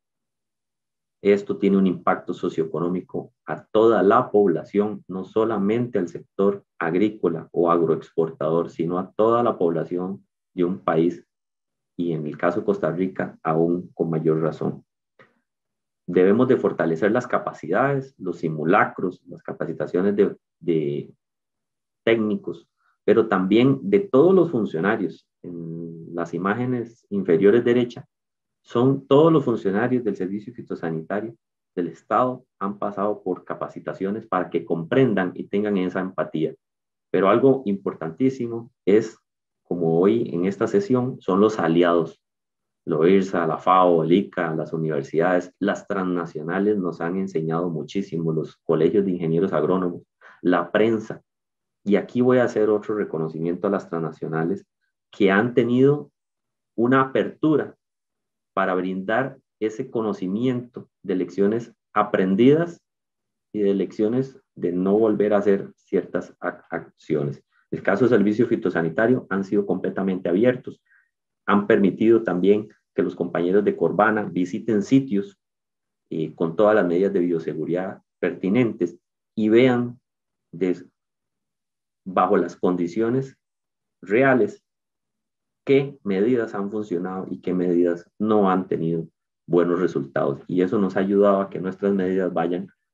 Esto tiene un impacto socioeconómico a toda la población, no solamente al sector agrícola o agroexportador, sino a toda la población de un país, y en el caso de Costa Rica, aún con mayor razón. Debemos de fortalecer las capacidades, los simulacros, las capacitaciones de, de técnicos, pero también de todos los funcionarios. En las imágenes inferiores derecha son todos los funcionarios del servicio fitosanitario del Estado, han pasado por capacitaciones para que comprendan y tengan esa empatía. Pero algo importantísimo es, como hoy en esta sesión, son los aliados. Lo IRSA, la FAO, el ICA, las universidades, las transnacionales nos han enseñado muchísimo, los colegios de ingenieros agrónomos, la prensa. Y aquí voy a hacer otro reconocimiento a las transnacionales que han tenido una apertura para brindar ese conocimiento de lecciones aprendidas y de lecciones de no volver a hacer ciertas acciones. El caso del servicio fitosanitario han sido completamente abiertos, han permitido también que los compañeros de Corvana visiten sitios eh, con todas las medidas de bioseguridad pertinentes y vean de, bajo las condiciones reales qué medidas han funcionado y qué medidas no han tenido buenos resultados. Y eso nos ha ayudado a que nuestras medidas vayan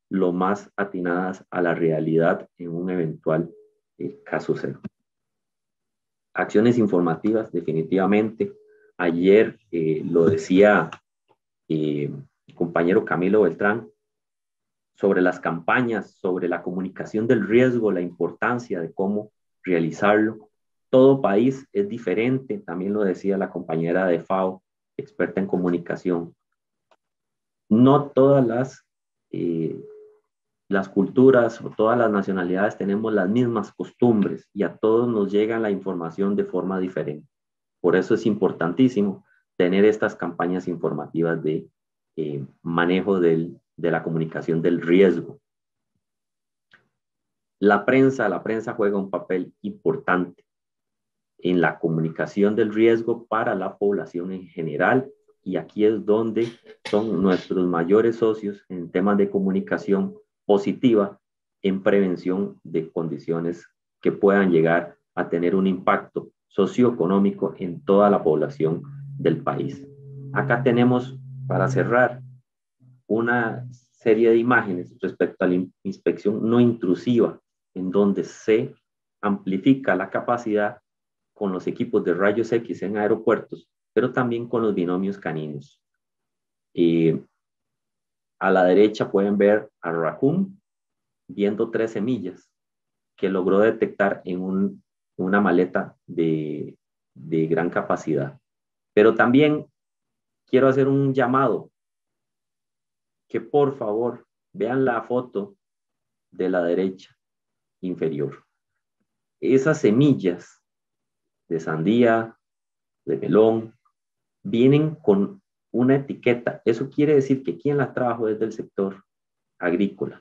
lo más atinadas a la realidad en un eventual eh, caso cero. Acciones informativas, definitivamente. Ayer eh, lo decía eh, el compañero Camilo Beltrán, sobre las campañas, sobre la comunicación del riesgo, la importancia de cómo realizarlo. Todo país es diferente, también lo decía la compañera de FAO, experta en comunicación. No todas las, eh, las culturas o todas las nacionalidades tenemos las mismas costumbres y a todos nos llega la información de forma diferente. Por eso es importantísimo tener estas campañas informativas de eh, manejo del, de la comunicación del riesgo. La prensa, la prensa juega un papel importante en la comunicación del riesgo para la población en general, y aquí es donde son nuestros mayores socios en temas de comunicación positiva en prevención de condiciones que puedan llegar a tener un impacto socioeconómico en toda la población del país. Acá tenemos, para cerrar, una serie de imágenes respecto a la inspección no intrusiva, en donde se amplifica la capacidad con los equipos de rayos X en aeropuertos, pero también con los binomios caninos. Eh, a la derecha pueden ver a Raccoon viendo tres semillas que logró detectar en un, una maleta de, de gran capacidad. Pero también quiero hacer un llamado, que por favor vean la foto de la derecha inferior. Esas semillas de sandía, de melón, vienen con una etiqueta. Eso quiere decir que quien las trajo es del sector agrícola.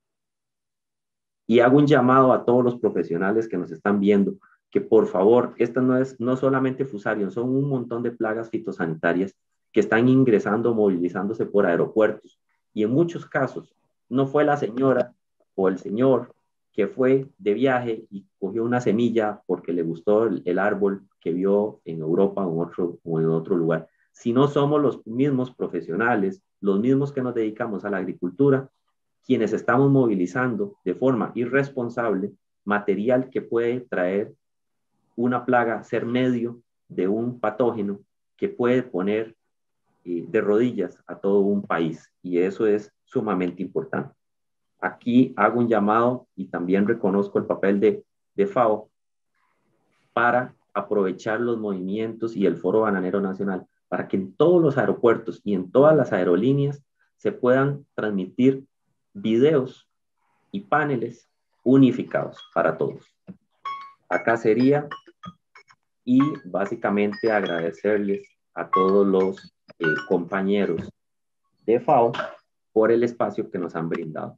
Y hago un llamado a todos los profesionales que nos están viendo, que por favor, esta no es no solamente Fusarium, son un montón de plagas fitosanitarias que están ingresando, movilizándose por aeropuertos. Y en muchos casos, no fue la señora o el señor que fue de viaje y cogió una semilla porque le gustó el, el árbol que vio en Europa o en, otro, o en otro lugar. Si no somos los mismos profesionales, los mismos que nos dedicamos a la agricultura, quienes estamos movilizando de forma irresponsable material que puede traer una plaga, ser medio de un patógeno que puede poner eh, de rodillas a todo un país. Y eso es sumamente importante. Aquí hago un llamado y también reconozco el papel de, de FAO para aprovechar los movimientos y el Foro Bananero Nacional para que en todos los aeropuertos y en todas las aerolíneas se puedan transmitir videos y paneles unificados para todos. Acá sería, y básicamente agradecerles a todos los eh, compañeros de FAO por el espacio que nos han brindado.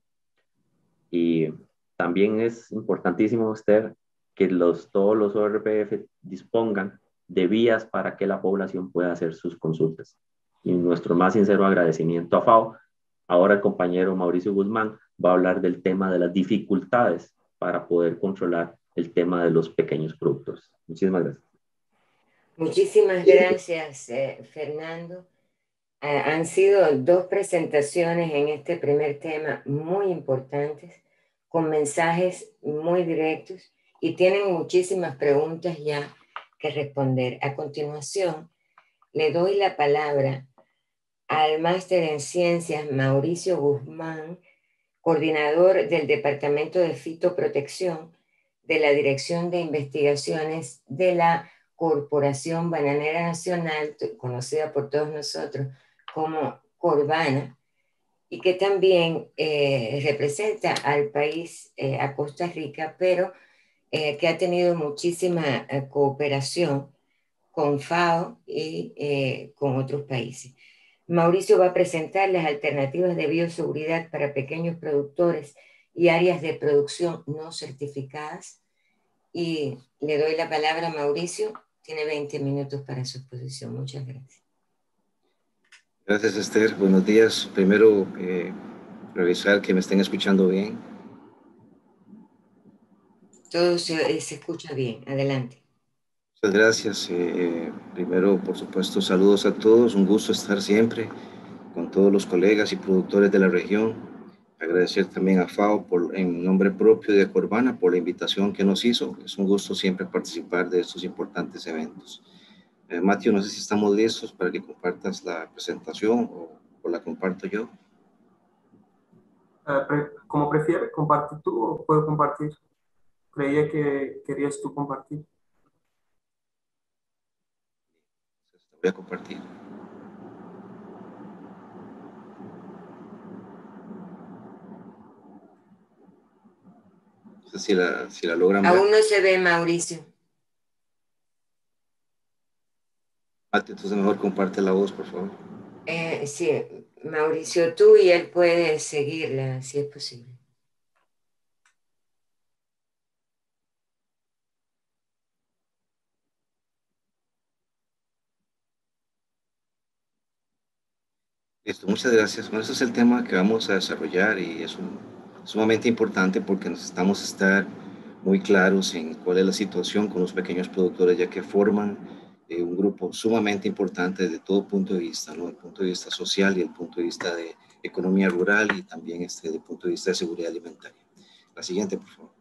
Y también es importantísimo, Esther, que los, todos los O R P F dispongan de vías para que la población pueda hacer sus consultas. Y nuestro más sincero agradecimiento a FAO. Ahora el compañero Mauricio Guzmán va a hablar del tema de las dificultades para poder controlar el tema de los pequeños productores. Muchísimas gracias. Muchísimas gracias, eh, Fernando. Eh, han sido dos presentaciones en este primer tema muy importantes, con mensajes muy directos, y tienen muchísimas preguntas ya que responder. A continuación, le doy la palabra al máster en ciencias Mauricio Guzmán, coordinador del Departamento de Fitoprotección de la Dirección de Investigaciones de la Corporación Bananera Nacional, conocida por todos nosotros como Corbana, y que también eh, representa al país, eh, a Costa Rica, pero eh, que ha tenido muchísima eh, cooperación con FAO y eh, con otros países. Mauricio va a presentar las alternativas de bioseguridad para pequeños productores y áreas de producción no certificadas. Y le doy la palabra a Mauricio. Tiene veinte minutos para su exposición. Muchas gracias. Gracias, Esther. Buenos días. Primero, eh, revisar que me estén escuchando bien. Todo se, se escucha bien. Adelante. Muchas gracias. Eh, primero, por supuesto, saludos a todos. Un gusto estar siempre con todos los colegas y productores de la región. Agradecer también a FAO por, en nombre propio de Ecourbana por la invitación que nos hizo. Es un gusto siempre participar de estos importantes eventos. Eh, Matthew, no sé si estamos listos para que compartas la presentación o, o la comparto yo. Uh, pre como prefieres, ¿comparte tú o puedo compartir? Creía que querías tú compartir. Voy a compartir. No sé si la, si la logran ver. Aún no se ve, Mauricio. Matthew, entonces mejor comparte la voz, por favor. Eh, sí, Mauricio, tú y él puede seguirla, si es posible. Listo, muchas gracias. Bueno, este es el tema que vamos a desarrollar y es un, sumamente importante porque necesitamos estar muy claros en cuál es la situación con los pequeños productores, ya que forman eh, un grupo sumamente importante desde todo punto de vista, ¿no? Desde el punto de vista social y el punto de vista de economía rural y también este, desde el punto de vista de seguridad alimentaria. La siguiente, por favor.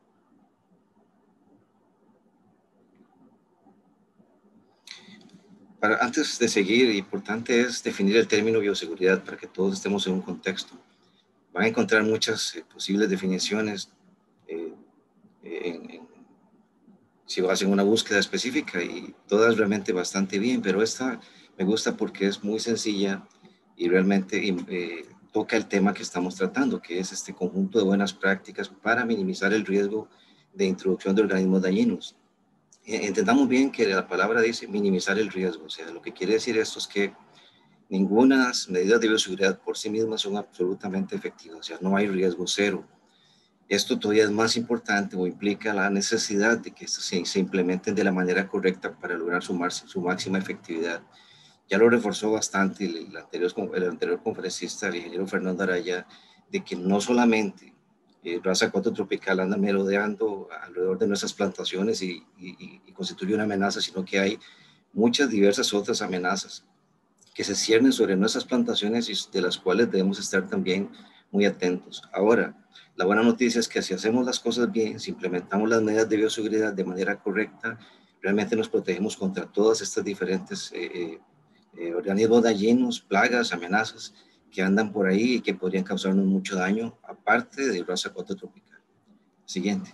Para, antes de seguir, importante es definir el término bioseguridad para que todos estemos en un contexto. Van a encontrar muchas eh, posibles definiciones eh, en, en, si hacen una búsqueda específica y todas realmente bastante bien, pero esta me gusta porque es muy sencilla y realmente eh, toca el tema que estamos tratando, que es este conjunto de buenas prácticas para minimizar el riesgo de introducción de organismos dañinos. Entendamos bien que la palabra dice minimizar el riesgo, o sea, lo que quiere decir esto es que ninguna medida de bioseguridad por sí mismas son absolutamente efectivas, o sea, no hay riesgo cero. Esto todavía es más importante o implica la necesidad de que estos se, se implementen de la manera correcta para lograr su, su máxima efectividad. Ya lo reforzó bastante el, el, anterior, el anterior conferencista, el ingeniero Fernando Araya, de que no solamente Eh, raza cuatro tropical anda merodeando alrededor de nuestras plantaciones y, y, y constituye una amenaza, sino que hay muchas diversas otras amenazas que se ciernen sobre nuestras plantaciones y de las cuales debemos estar también muy atentos. Ahora, la buena noticia es que si hacemos las cosas bien, si implementamos las medidas de bioseguridad de manera correcta, realmente nos protegemos contra todas estas diferentes eh, eh, organismos dañinos, plagas, amenazas que andan por ahí y que podrían causarnos mucho daño, aparte de raza cuatro tropical. Siguiente.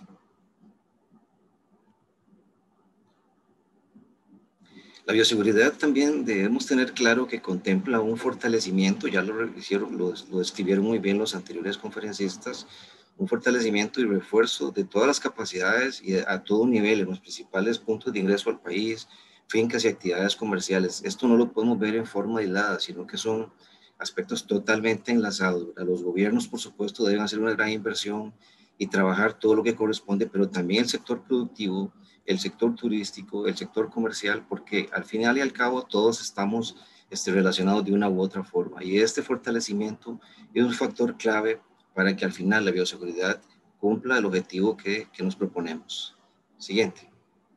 La bioseguridad también debemos tener claro que contempla un fortalecimiento, ya lo, hicieron, lo, lo describieron muy bien los anteriores conferencistas, un fortalecimiento y refuerzo de todas las capacidades y a todo nivel en los principales puntos de ingreso al país, fincas y actividades comerciales. Esto no lo podemos ver en forma aislada, sino que son aspectos totalmente enlazados. Los gobiernos, por supuesto, deben hacer una gran inversión y trabajar todo lo que corresponde, pero también el sector productivo, el sector turístico, el sector comercial, porque al final y al cabo todos estamos este, relacionados de una u otra forma. Y este fortalecimiento es un factor clave para que al final la bioseguridad cumpla el objetivo que, que nos proponemos. Siguiente.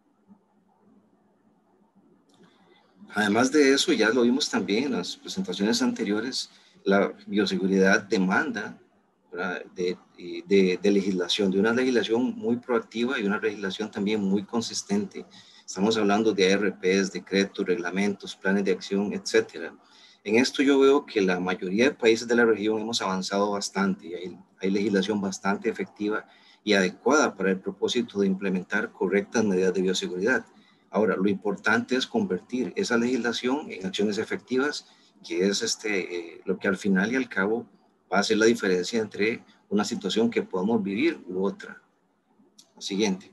Además de eso, ya lo vimos también en las presentaciones anteriores, la bioseguridad demanda de, de, de legislación, de una legislación muy proactiva y una legislación también muy consistente. Estamos hablando de A R Ps, decretos, reglamentos, planes de acción, etcétera. En esto yo veo que la mayoría de países de la región hemos avanzado bastante y hay, hay legislación bastante efectiva y adecuada para el propósito de implementar correctas medidas de bioseguridad. Ahora, lo importante es convertir esa legislación en acciones efectivas, que es este, eh, lo que al final y al cabo va a hacer la diferencia entre una situación que podamos vivir u otra. Siguiente.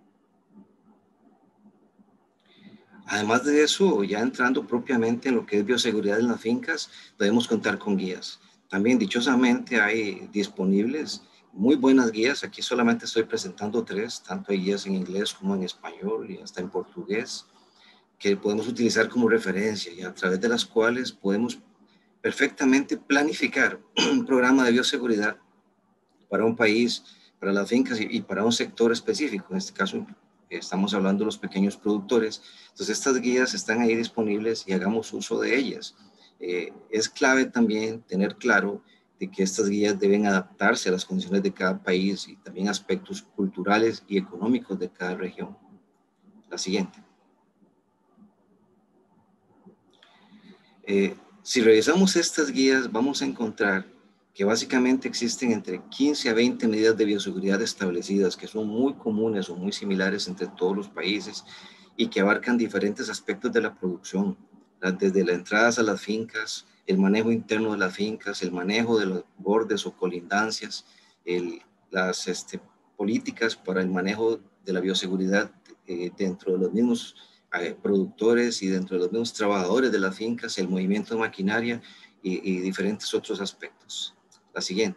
Además de eso, ya entrando propiamente en lo que es bioseguridad en las fincas, debemos contar con guías. También dichosamente hay disponibles muy buenas guías. Aquí solamente estoy presentando tres, tanto hay guías en inglés como en español y hasta en portugués, que podemos utilizar como referencia y a través de las cuales podemos perfectamente planificar un programa de bioseguridad para un país, para las fincas y, y para un sector específico. En este caso, estamos hablando de los pequeños productores. Entonces, estas guías están ahí disponibles y hagamos uso de ellas. Eh, es clave también tener claro de que estas guías deben adaptarse a las condiciones de cada país y también aspectos culturales y económicos de cada región. La siguiente. Eh, si revisamos estas guías, vamos a encontrar que básicamente existen entre quince a veinte medidas de bioseguridad establecidas que son muy comunes o muy similares entre todos los países y que abarcan diferentes aspectos de la producción, desde las entradas a las fincas, el manejo interno de las fincas, el manejo de los bordes o colindancias, el, las este, políticas para el manejo de la bioseguridad eh, dentro de los mismos eh, productores y dentro de los mismos trabajadores de las fincas, el movimiento de maquinaria y, y diferentes otros aspectos. La siguiente.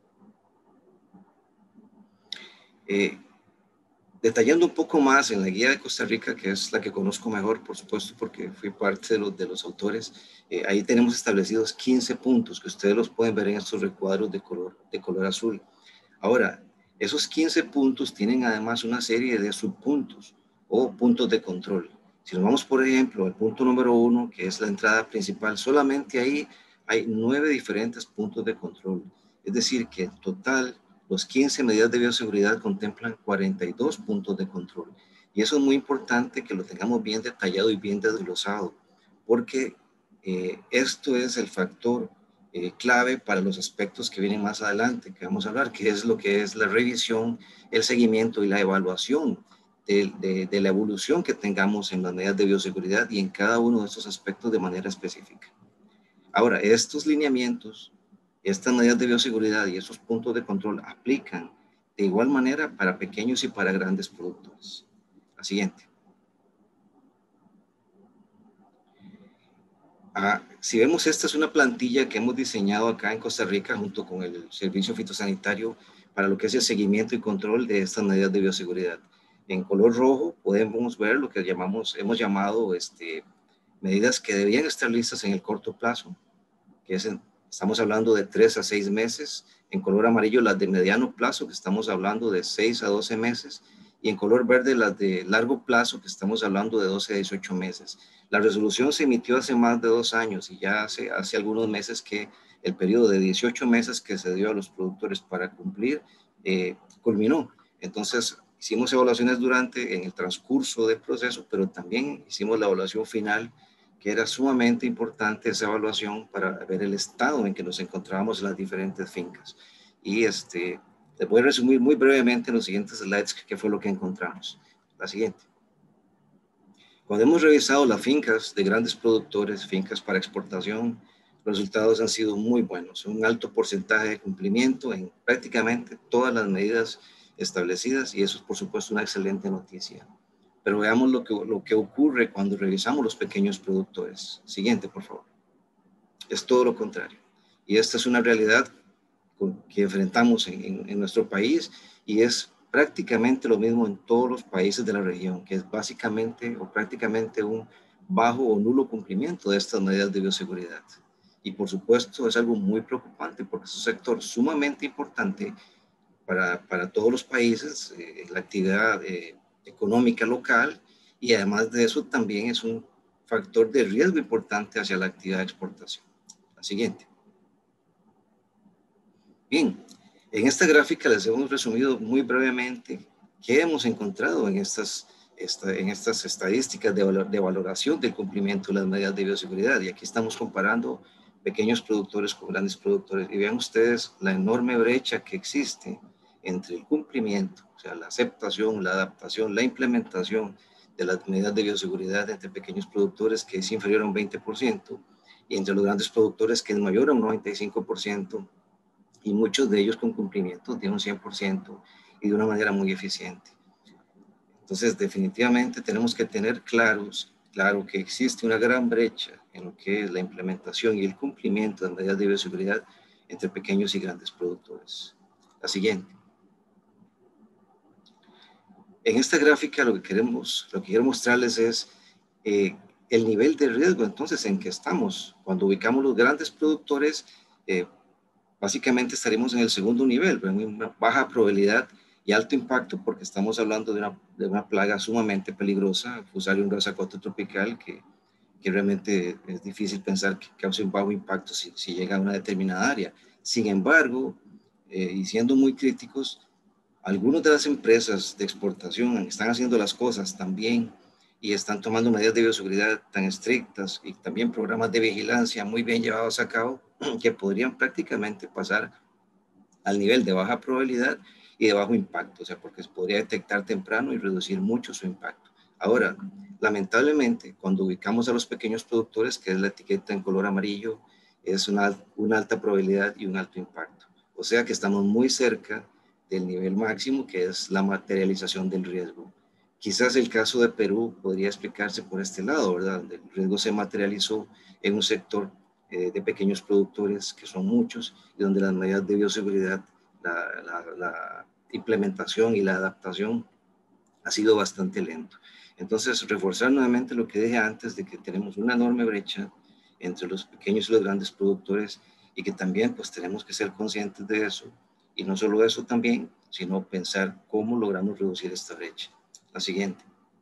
Eh, detallando un poco más en la guía de Costa Rica, que es la que conozco mejor, por supuesto, porque fui parte de los, de los autores, eh, ahí tenemos establecidos quince puntos que ustedes los pueden ver en estos recuadros de color, de color azul. Ahora, esos quince puntos tienen además una serie de subpuntos o puntos de control. Si nos vamos, por ejemplo, al punto número uno, que es la entrada principal, solamente ahí hay nueve diferentes puntos de control. Es decir, que en total los quince medidas de bioseguridad contemplan cuarenta y dos puntos de control. Y eso es muy importante que lo tengamos bien detallado y bien desglosado, porque eh, esto es el factor eh, clave para los aspectos que vienen más adelante, que vamos a hablar, que es lo que es la revisión, el seguimiento y la evaluación de, de, de la evolución que tengamos en las medidas de bioseguridad y en cada uno de estos aspectos de manera específica. Ahora, estos lineamientos, estas medidas de bioseguridad y esos puntos de control aplican de igual manera para pequeños y para grandes productores. La siguiente. Ah, si vemos, esta es una plantilla que hemos diseñado acá en Costa Rica junto con el Servicio Fitosanitario para lo que es el seguimiento y control de estas medidas de bioseguridad. En color rojo podemos ver lo que llamamos, hemos llamado este, medidas que debían estar listas en el corto plazo, que es en, estamos hablando de tres a seis meses. En color amarillo las de mediano plazo, que estamos hablando de seis a doce meses. Y en color verde las de largo plazo, que estamos hablando de doce a dieciocho meses. La resolución se emitió hace más de dos años y ya hace, hace algunos meses que el periodo de dieciocho meses que se dio a los productores para cumplir eh, culminó. Entonces hicimos evaluaciones durante, en el transcurso del proceso, pero también hicimos la evaluación final, que era sumamente importante esa evaluación para ver el estado en que nos encontrábamos en las diferentes fincas. Y este, les voy a resumir muy brevemente en los siguientes slides qué fue lo que encontramos. La siguiente. Cuando hemos revisado las fincas de grandes productores, fincas para exportación, los resultados han sido muy buenos. Un alto porcentaje de cumplimiento en prácticamente todas las medidas establecidas, y eso es por supuesto una excelente noticia. Pero veamos lo que, lo que ocurre cuando revisamos los pequeños productores. Siguiente, por favor. Es todo lo contrario. Y esta es una realidad con, que enfrentamos en, en, en nuestro país, y es prácticamente lo mismo en todos los países de la región, que es básicamente o prácticamente un bajo o nulo cumplimiento de estas medidas de bioseguridad. Y por supuesto es algo muy preocupante porque es un sector sumamente importante para, para todos los países, eh, la actividad eh, económica local, y además de eso también es un factor de riesgo importante hacia la actividad de exportación. La siguiente. Bien, en esta gráfica les hemos resumido muy brevemente qué hemos encontrado en estas, esta, en estas estadísticas de, valor, de valoración del cumplimiento de las medidas de bioseguridad. Y aquí estamos comparando pequeños productores con grandes productores. Y vean ustedes la enorme brecha que existe entre el cumplimiento, o sea, la aceptación, la adaptación, la implementación de las medidas de bioseguridad entre pequeños productores, que es inferior a un veinte por ciento, y entre los grandes productores, que es mayor a un noventa y cinco por ciento, y muchos de ellos con cumplimiento de un cien por ciento y de una manera muy eficiente. Entonces, definitivamente tenemos que tener claros, claro que existe una gran brecha en lo que es la implementación y el cumplimiento de medidas de bioseguridad entre pequeños y grandes productores. La siguiente. En esta gráfica lo que queremos, lo que quiero mostrarles es eh, el nivel de riesgo entonces en que estamos. Cuando ubicamos los grandes productores, eh, básicamente estaremos en el segundo nivel, en una baja probabilidad y alto impacto, porque estamos hablando de una, de una plaga sumamente peligrosa, Fusarium gracicotum tropical, que, que realmente es difícil pensar que cause un bajo impacto si, si llega a una determinada área. Sin embargo, eh, y siendo muy críticos, algunas de las empresas de exportación están haciendo las cosas también y están tomando medidas de bioseguridad tan estrictas y también programas de vigilancia muy bien llevados a cabo que podrían prácticamente pasar al nivel de baja probabilidad y de bajo impacto, o sea, porque se podría detectar temprano y reducir mucho su impacto. Ahora, lamentablemente, cuando ubicamos a los pequeños productores, que es la etiqueta en color amarillo, es una, una alta probabilidad y un alto impacto. O sea que estamos muy cerca del nivel máximo, que es la materialización del riesgo. Quizás el caso de Perú podría explicarse por este lado, ¿verdad? Donde el riesgo se materializó en un sector eh, de pequeños productores, que son muchos, y donde las medidas de bioseguridad, la, la, la implementación y la adaptación ha sido bastante lento. Entonces, reforzar nuevamente lo que dije antes, de que tenemos una enorme brecha entre los pequeños y los grandes productores, y que también pues tenemos que ser conscientes de eso, y no solo eso también, sino pensar cómo logramos reducir esta brecha. La siguiente.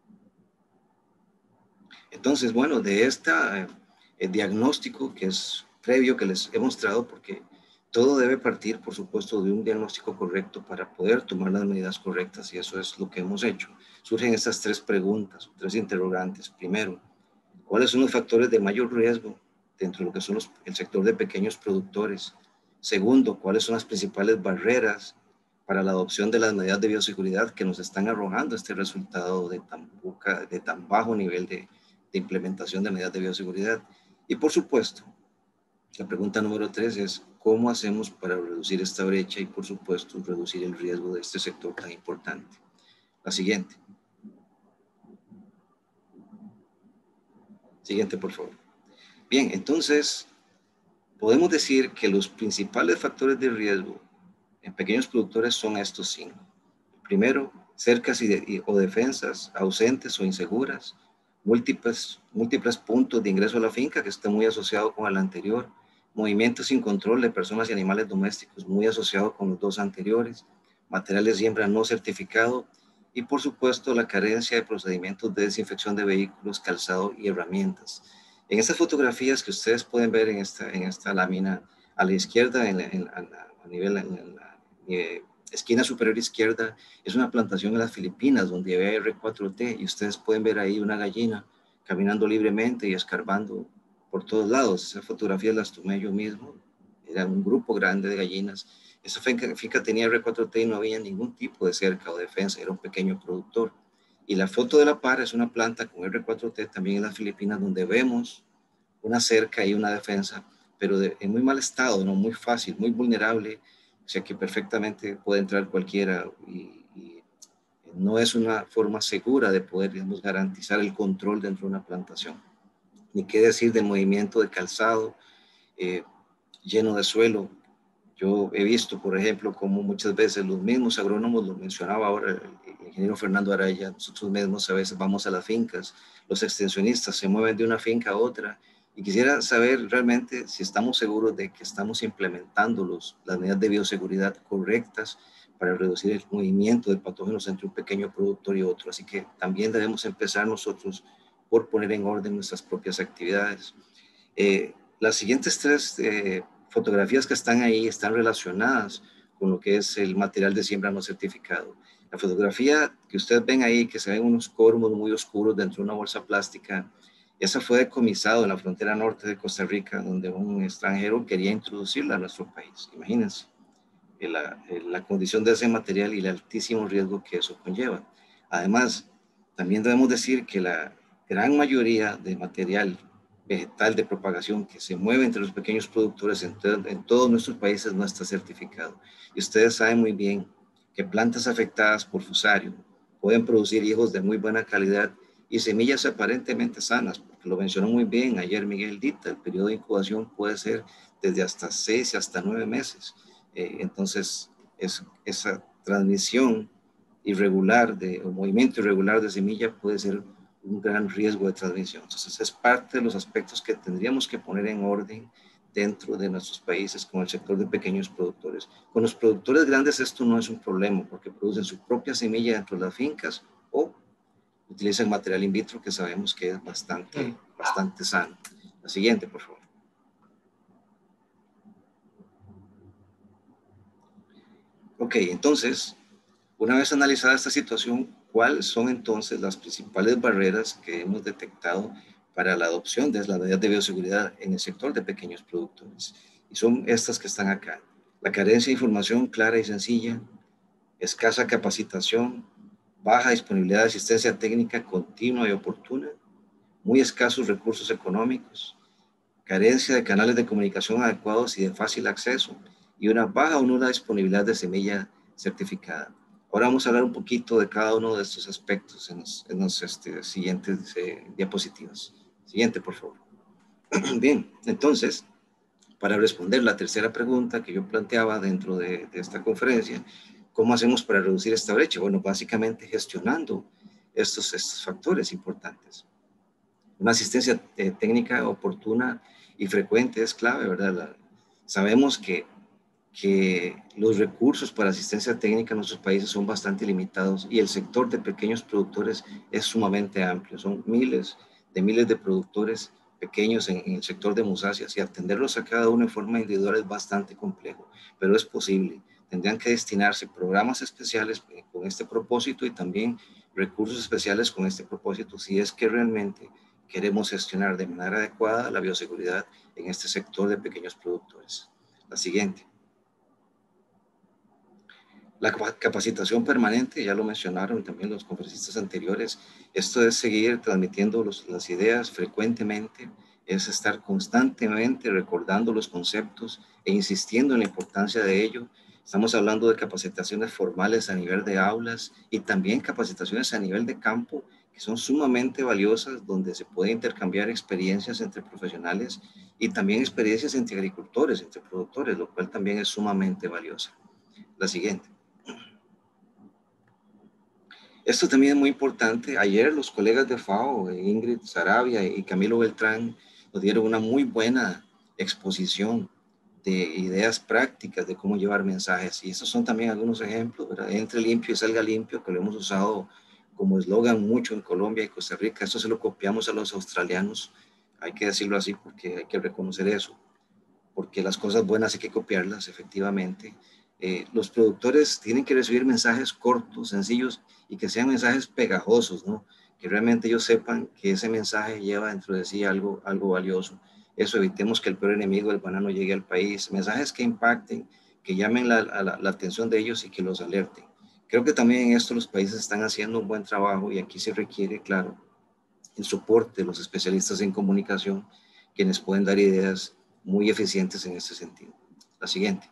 Entonces, bueno, de este eh, diagnóstico que es previo que les he mostrado, porque todo debe partir, por supuesto, de un diagnóstico correcto para poder tomar las medidas correctas, y eso es lo que hemos hecho. Surgen estas tres preguntas, tres interrogantes. Primero, ¿cuáles son los factores de mayor riesgo dentro de lo que son los, el sector de pequeños productores? Segundo, ¿cuáles son las principales barreras para la adopción de las medidas de bioseguridad que nos están arrojando este resultado de tan, poca, de tan bajo nivel de, de implementación de medidas de bioseguridad? Y por supuesto, la pregunta número tres es, ¿cómo hacemos para reducir esta brecha y, por supuesto, reducir el riesgo de este sector tan importante? La siguiente. Siguiente, por favor. Bien, entonces, podemos decir que los principales factores de riesgo en pequeños productores son estos cinco. Primero, cercas y de, y, o defensas ausentes o inseguras, múltiples, múltiples puntos de ingreso a la finca, que está muy asociado con el anterior, movimientos sin control de personas y animales domésticos, muy asociado con los dos anteriores, material de siembra no certificado, y por supuesto la carencia de procedimientos de desinfección de vehículos, calzado y herramientas. En estas fotografías que ustedes pueden ver en esta, en esta lámina, a la izquierda, en, en, en, a nivel, en la eh, esquina superior izquierda, es una plantación en las Filipinas donde hay R cuatro T, y ustedes pueden ver ahí una gallina caminando libremente y escarbando por todos lados. Esas fotografías las tomé yo mismo, era un grupo grande de gallinas. Esa finca, finca tenía R cuatro T y no había ningún tipo de cerca o defensa, era un pequeño productor. Y la foto de la par es una planta con R cuatro T también en las Filipinas, donde vemos una cerca y una defensa, pero de, en muy mal estado, ¿no? Muy fácil, muy vulnerable, o sea que perfectamente puede entrar cualquiera, y, y no es una forma segura de poder, digamos, garantizar el control dentro de una plantación. Ni qué decir del movimiento de calzado eh, lleno de suelo. Yo he visto, por ejemplo, como muchas veces los mismos agrónomos, lo mencionaba ahora el ingeniero Fernando Araya, nosotros mismos a veces vamos a las fincas, los extensionistas se mueven de una finca a otra, y quisiera saber realmente si estamos seguros de que estamos implementando los, las medidas de bioseguridad correctas para reducir el movimiento de patógenos entre un pequeño productor y otro. Así que también debemos empezar nosotros por poner en orden nuestras propias actividades. Eh, las siguientes tres eh, fotografías que están ahí están relacionadas con lo que es el material de siembra no certificado. La fotografía que ustedes ven ahí, que se ven unos cormos muy oscuros dentro de una bolsa plástica, esa fue decomisado en la frontera norte de Costa Rica, donde un extranjero quería introducirla a nuestro país. Imagínense la, la condición de ese material y el altísimo riesgo que eso conlleva. Además, también debemos decir que la gran mayoría de material vegetal de propagación que se mueve entre los pequeños productores en, to en todos nuestros países no está certificado. Y ustedes saben muy bien que plantas afectadas por fusario pueden producir hijos de muy buena calidad y semillas aparentemente sanas, porque lo mencionó muy bien ayer Miguel Dita, el periodo de incubación puede ser desde hasta seis hasta nueve meses. Eh, entonces, es, esa transmisión irregular de, o movimiento irregular de semilla puede ser un gran riesgo de transmisión. Entonces, es parte de los aspectos que tendríamos que poner en orden dentro de nuestros países con el sector de pequeños productores. Con los productores grandes esto no es un problema, porque producen su propia semilla dentro de las fincas o utilizan material in vitro, que sabemos que es bastante, bastante sano. La siguiente, por favor. Ok, entonces, una vez analizada esta situación, ¿cuáles son entonces las principales barreras que hemos detectado para la adopción de las medidas de bioseguridad en el sector de pequeños productores? Y son estas que están acá. La carencia de información clara y sencilla, escasa capacitación, baja disponibilidad de asistencia técnica continua y oportuna, muy escasos recursos económicos, carencia de canales de comunicación adecuados y de fácil acceso, y una baja o nula disponibilidad de semilla certificada. Ahora vamos a hablar un poquito de cada uno de estos aspectos en los, en los este, siguientes eh, diapositivas. Siguiente, por favor. Bien, entonces, para responder la tercera pregunta que yo planteaba dentro de, de esta conferencia, ¿cómo hacemos para reducir esta brecha? Bueno, básicamente gestionando estos, estos factores importantes. Una asistencia eh, técnica oportuna y frecuente es clave, ¿verdad? La, sabemos que, que los recursos para asistencia técnica en nuestros países son bastante limitados y el sector de pequeños productores es sumamente amplio. Son miles de miles de productores pequeños en, en el sector de musáceas y atenderlos a cada uno en forma individual es bastante complejo, pero es posible. Tendrían que destinarse programas especiales con este propósito y también recursos especiales con este propósito si es que realmente queremos gestionar de manera adecuada la bioseguridad en este sector de pequeños productores. La siguiente. La capacitación permanente, ya lo mencionaron también los conferencistas anteriores, esto es seguir transmitiendo los, las ideas frecuentemente, es estar constantemente recordando los conceptos e insistiendo en la importancia de ello. Estamos hablando de capacitaciones formales a nivel de aulas y también capacitaciones a nivel de campo que son sumamente valiosas, donde se puede intercambiar experiencias entre profesionales y también experiencias entre agricultores, entre productores, lo cual también es sumamente valioso. La siguiente. Esto también es muy importante. Ayer los colegas de FAO, Ingrid Sarabia y Camilo Beltrán, nos dieron una muy buena exposición de ideas prácticas de cómo llevar mensajes. Y estos son también algunos ejemplos, ¿verdad? Entre limpio y salga limpio, que lo hemos usado como eslogan mucho en Colombia y Costa Rica. Esto se lo copiamos a los australianos. Hay que decirlo así porque hay que reconocer eso. Porque las cosas buenas hay que copiarlas, efectivamente. Eh, los productores tienen que recibir mensajes cortos, sencillos y que sean mensajes pegajosos, ¿no? Que realmente ellos sepan que ese mensaje lleva dentro de sí algo, algo valioso. Eso, evitemos que el peor enemigo del banano llegue al país. Mensajes que impacten, que llamen la, la, la atención de ellos y que los alerten. Creo que también en esto los países están haciendo un buen trabajo y aquí se requiere, claro, el soporte de los especialistas en comunicación, quienes pueden dar ideas muy eficientes en este sentido. La siguiente.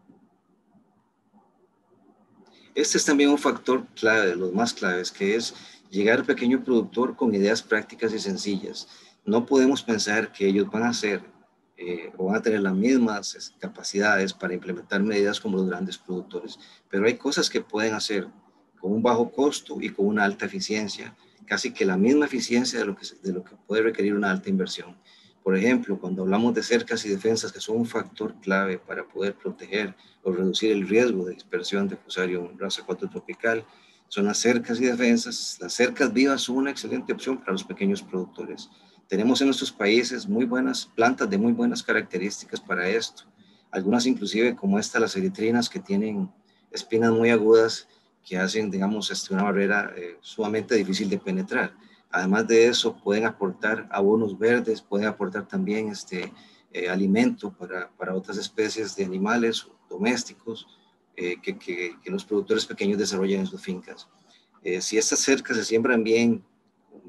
Este es también un factor clave, de los más claves, que es llegar al pequeño productor con ideas prácticas y sencillas. No podemos pensar que ellos van a hacer eh, o van a tener las mismas capacidades para implementar medidas como los grandes productores, pero hay cosas que pueden hacer con un bajo costo y con una alta eficiencia, casi que la misma eficiencia de lo que, de lo que puede requerir una alta inversión. Por ejemplo, cuando hablamos de cercas y defensas, que son un factor clave para poder proteger o reducir el riesgo de dispersión de Fusarium raza cuatro tropical, son las cercas y defensas. Las cercas vivas son una excelente opción para los pequeños productores. Tenemos en nuestros países muy buenas plantas de muy buenas características para esto. Algunas inclusive como esta, las eritrinas, que tienen espinas muy agudas que hacen, digamos, este, una barrera eh, sumamente difícil de penetrar. Además de eso, pueden aportar abonos verdes, pueden aportar también este, eh, alimento para, para otras especies de animales domésticos eh, que, que, que los productores pequeños desarrollan en sus fincas. Eh, si estas cercas se siembran bien, con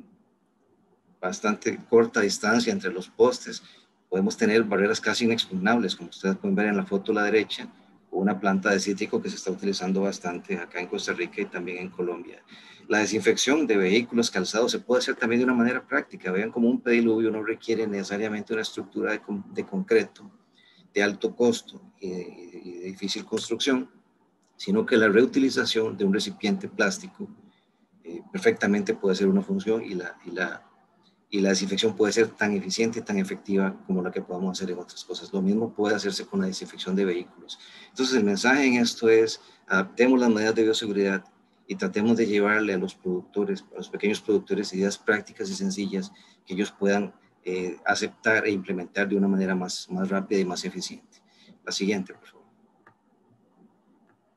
bastante corta distancia entre los postes, podemos tener barreras casi inexpugnables, como ustedes pueden ver en la foto a la derecha, una planta de cítrico que se está utilizando bastante acá en Costa Rica y también en Colombia. La desinfección de vehículos, calzados, se puede hacer también de una manera práctica. Vean como un pediluvio no requiere necesariamente una estructura de, con, de concreto de alto costo y de, y de difícil construcción, sino que la reutilización de un recipiente plástico eh, perfectamente puede ser una función y la, y la y la desinfección puede ser tan eficiente y tan efectiva como la que podamos hacer en otras cosas. Lo mismo puede hacerse con la desinfección de vehículos. Entonces el mensaje en esto es, adaptemos las medidas de bioseguridad y tratemos de llevarle a los productores, a los pequeños productores, ideas prácticas y sencillas que ellos puedan eh, aceptar e implementar de una manera más, más rápida y más eficiente. La siguiente, por favor.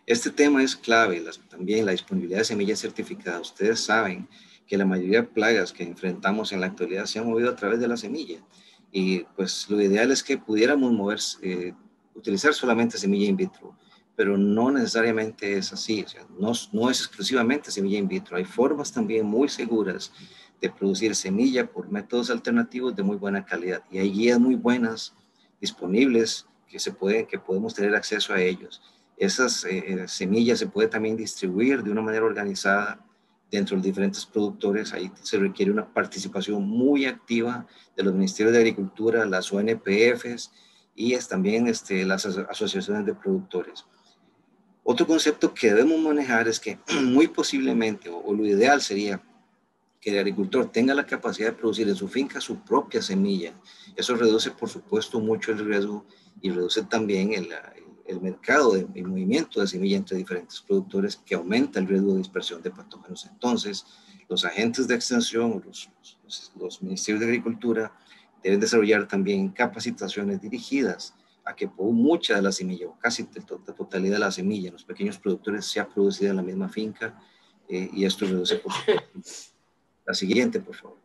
Este tema es clave, las, también la disponibilidad de semillas certificadas. Ustedes saben que la mayoría de plagas que enfrentamos en la actualidad se han movido a través de la semilla. Y pues lo ideal es que pudiéramos mover, eh, utilizar solamente semilla in vitro, pero no necesariamente es así. O sea, no, no es exclusivamente semilla in vitro. Hay formas también muy seguras de producir semilla por métodos alternativos de muy buena calidad. Y hay guías muy buenas disponibles que, se pueden, que podemos tener acceso a ellos. Esas eh, semillas se puede también distribuir de una manera organizada dentro de los diferentes productores. Ahí se requiere una participación muy activa de los ministerios de Agricultura, las O N P Fs y es también este, las asociaciones de productores. Otro concepto que debemos manejar es que muy posiblemente, o, o lo ideal sería que el agricultor tenga la capacidad de producir en su finca su propia semilla. Eso reduce, por supuesto, mucho el riesgo y reduce también el, el, el mercado, de, el movimiento de semilla entre diferentes productores, que aumenta el riesgo de dispersión de patógenos. Entonces, los agentes de extensión, los, los, los ministerios de Agricultura, deben desarrollar también capacitaciones dirigidas a que mucha de la semilla, o casi la totalidad de la semilla, en los pequeños productores sea producida en la misma finca, eh, y esto reduce, por supuesto. La siguiente, por favor.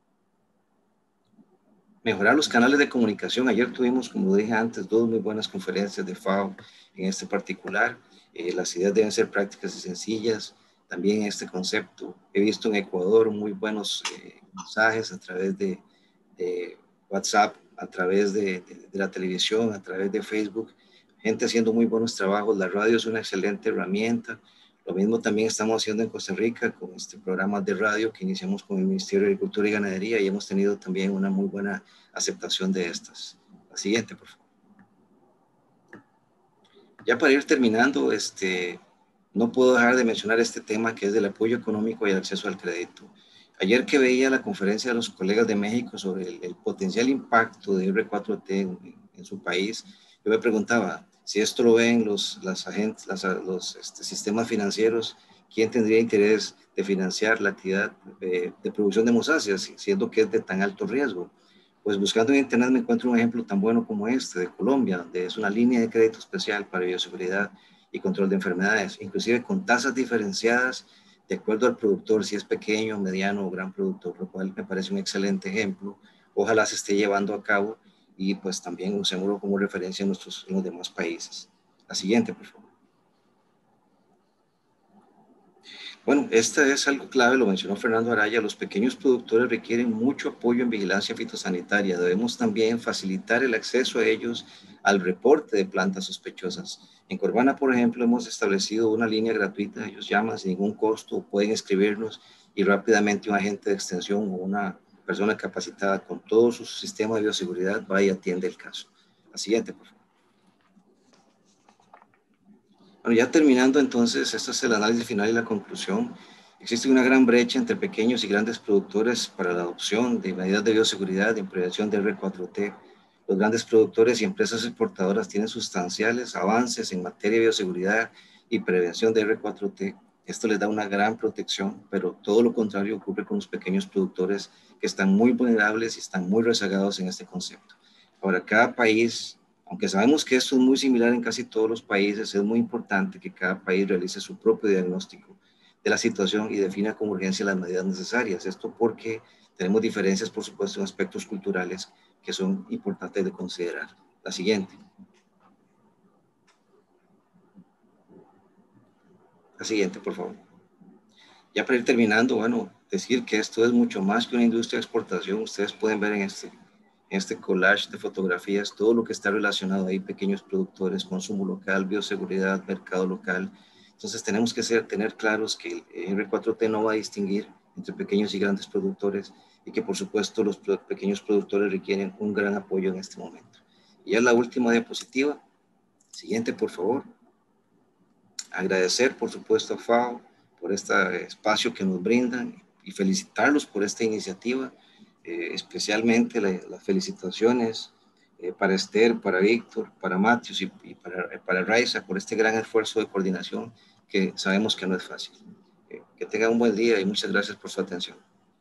Mejorar los canales de comunicación. Ayer tuvimos, como dije antes, dos muy buenas conferencias de FAO en este particular. Eh, las ideas deben ser prácticas y sencillas. También este concepto. He visto en Ecuador muy buenos eh, mensajes a través de, de WhatsApp, a través de, de, de la televisión, a través de Facebook. Gente haciendo muy buenos trabajos. La radio es una excelente herramienta. Lo mismo también estamos haciendo en Costa Rica con este programa de radio que iniciamos con el Ministerio de Agricultura y Ganadería y hemos tenido también una muy buena aceptación de estas. La siguiente, por favor. Ya para ir terminando, este, no puedo dejar de mencionar este tema que es del apoyo económico y el acceso al crédito. Ayer que veía la conferencia de los colegas de México sobre el, el potencial impacto de R cuatro T en, en su país, yo me preguntaba, si esto lo ven los, las agentes, las, los este, sistemas financieros, ¿quién tendría interés de financiar la actividad de, de producción de mosáceas, siendo que es de tan alto riesgo? Pues buscando en internet me encuentro un ejemplo tan bueno como este de Colombia, donde es una línea de crédito especial para bioseguridad y control de enfermedades, inclusive con tasas diferenciadas de acuerdo al productor, si es pequeño, mediano o gran productor, lo cual me parece un excelente ejemplo. Ojalá se esté llevando a cabo y pues también usémoslo como referencia en, nuestros, en los demás países. La siguiente, por favor. Bueno, este es algo clave, lo mencionó Fernando Araya, los pequeños productores requieren mucho apoyo en vigilancia fitosanitaria. Debemos también facilitar el acceso a ellos al reporte de plantas sospechosas. En Corvana, por ejemplo, hemos establecido una línea gratuita, ellos llaman sin ningún costo, pueden escribirnos y rápidamente un agente de extensión o una persona capacitada con todo su sistema de bioseguridad va y atiende el caso. La siguiente, por favor. Bueno, ya terminando entonces, este es el análisis final y la conclusión. Existe una gran brecha entre pequeños y grandes productores para la adopción de medidas de bioseguridad y prevención de R cuatro T. Los grandes productores y empresas exportadoras tienen sustanciales avances en materia de bioseguridad y prevención de R cuatro T. Esto les da una gran protección, pero todo lo contrario ocurre con los pequeños productores que están muy vulnerables y están muy rezagados en este concepto. Ahora, cada país, aunque sabemos que esto es muy similar en casi todos los países, es muy importante que cada país realice su propio diagnóstico de la situación y defina con urgencia las medidas necesarias. Esto porque tenemos diferencias, por supuesto, en aspectos culturales que son importantes de considerar. La siguiente. La siguiente, por favor. Ya para ir terminando, bueno, decir que esto es mucho más que una industria de exportación. Ustedes pueden ver en este, en este collage de fotografías todo lo que está relacionado ahí, pequeños productores, consumo local, bioseguridad, mercado local. Entonces tenemos que ser, tener claros que el R cuatro T no va a distinguir entre pequeños y grandes productores y que por supuesto los pequeños productores requieren un gran apoyo en este momento. Y ya la última diapositiva. Siguiente, por favor. Agradecer, por supuesto, a FAO por este espacio que nos brindan y felicitarlos por esta iniciativa, eh, especialmente la, las felicitaciones eh, para Esther, para Víctor, para Matius y, y para, para Raiza por este gran esfuerzo de coordinación que sabemos que no es fácil. Eh, que tengan un buen día y muchas gracias por su atención.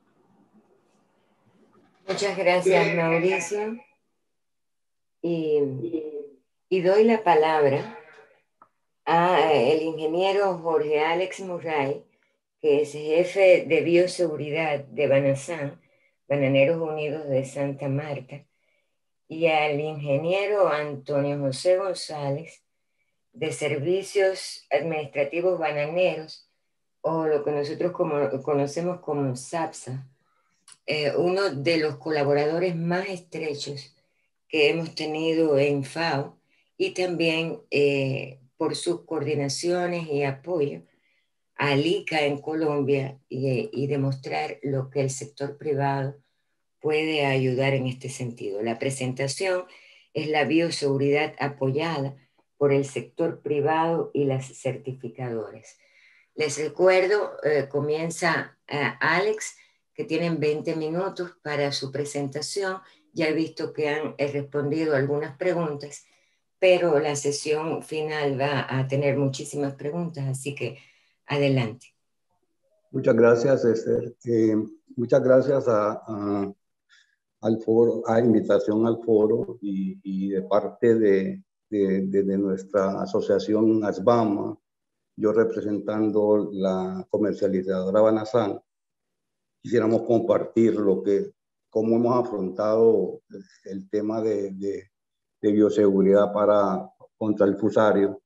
Muchas gracias, Mauricio. Y, y doy la palabra al ingeniero Jorge Alex Murray, que es jefe de bioseguridad de Banasán, Bananeros Unidos de Santa Marta, y al ingeniero Antonio José González, de Servicios Administrativos Bananeros, o lo que nosotros como, conocemos como SAPSA, eh, uno de los colaboradores más estrechos que hemos tenido en FAO, y también eh, por sus coordinaciones y apoyo al I C A en Colombia y, y demostrar lo que el sector privado puede ayudar en este sentido. La presentación es la bioseguridad apoyada por el sector privado y las certificadoras. Les recuerdo, eh, comienza eh, Alex, que tienen veinte minutos para su presentación. Ya he visto que han he respondido algunas preguntas, pero la sesión final va a tener muchísimas preguntas, así que adelante. Muchas gracias, Esther. Eh, muchas gracias a, a, al foro, a invitación al foro y, y de parte de, de, de, de nuestra asociación ASBAMA, yo representando la comercializadora Banasán, quisiéramos compartir lo que, cómo hemos afrontado el tema de, de, de bioseguridad para, contra el fusario.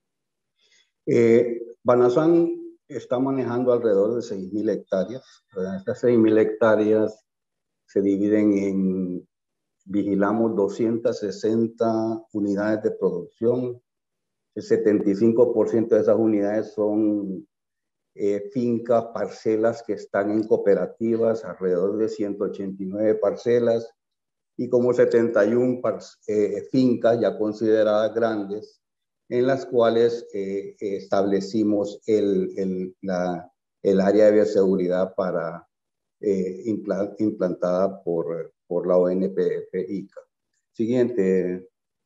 Eh, Banasán está manejando alrededor de seis mil hectáreas. Estas seis mil hectáreas se dividen en, vigilamos doscientas sesenta unidades de producción. El setenta y cinco por ciento de esas unidades son eh, fincas, parcelas que están en cooperativas, alrededor de ciento ochenta y nueve parcelas, y como setenta y una eh, fincas ya consideradas grandes, en las cuales eh, establecimos el, el, la, el área de bioseguridad para, eh, implant, implantada por, por la O N P F I C A. Siguiente.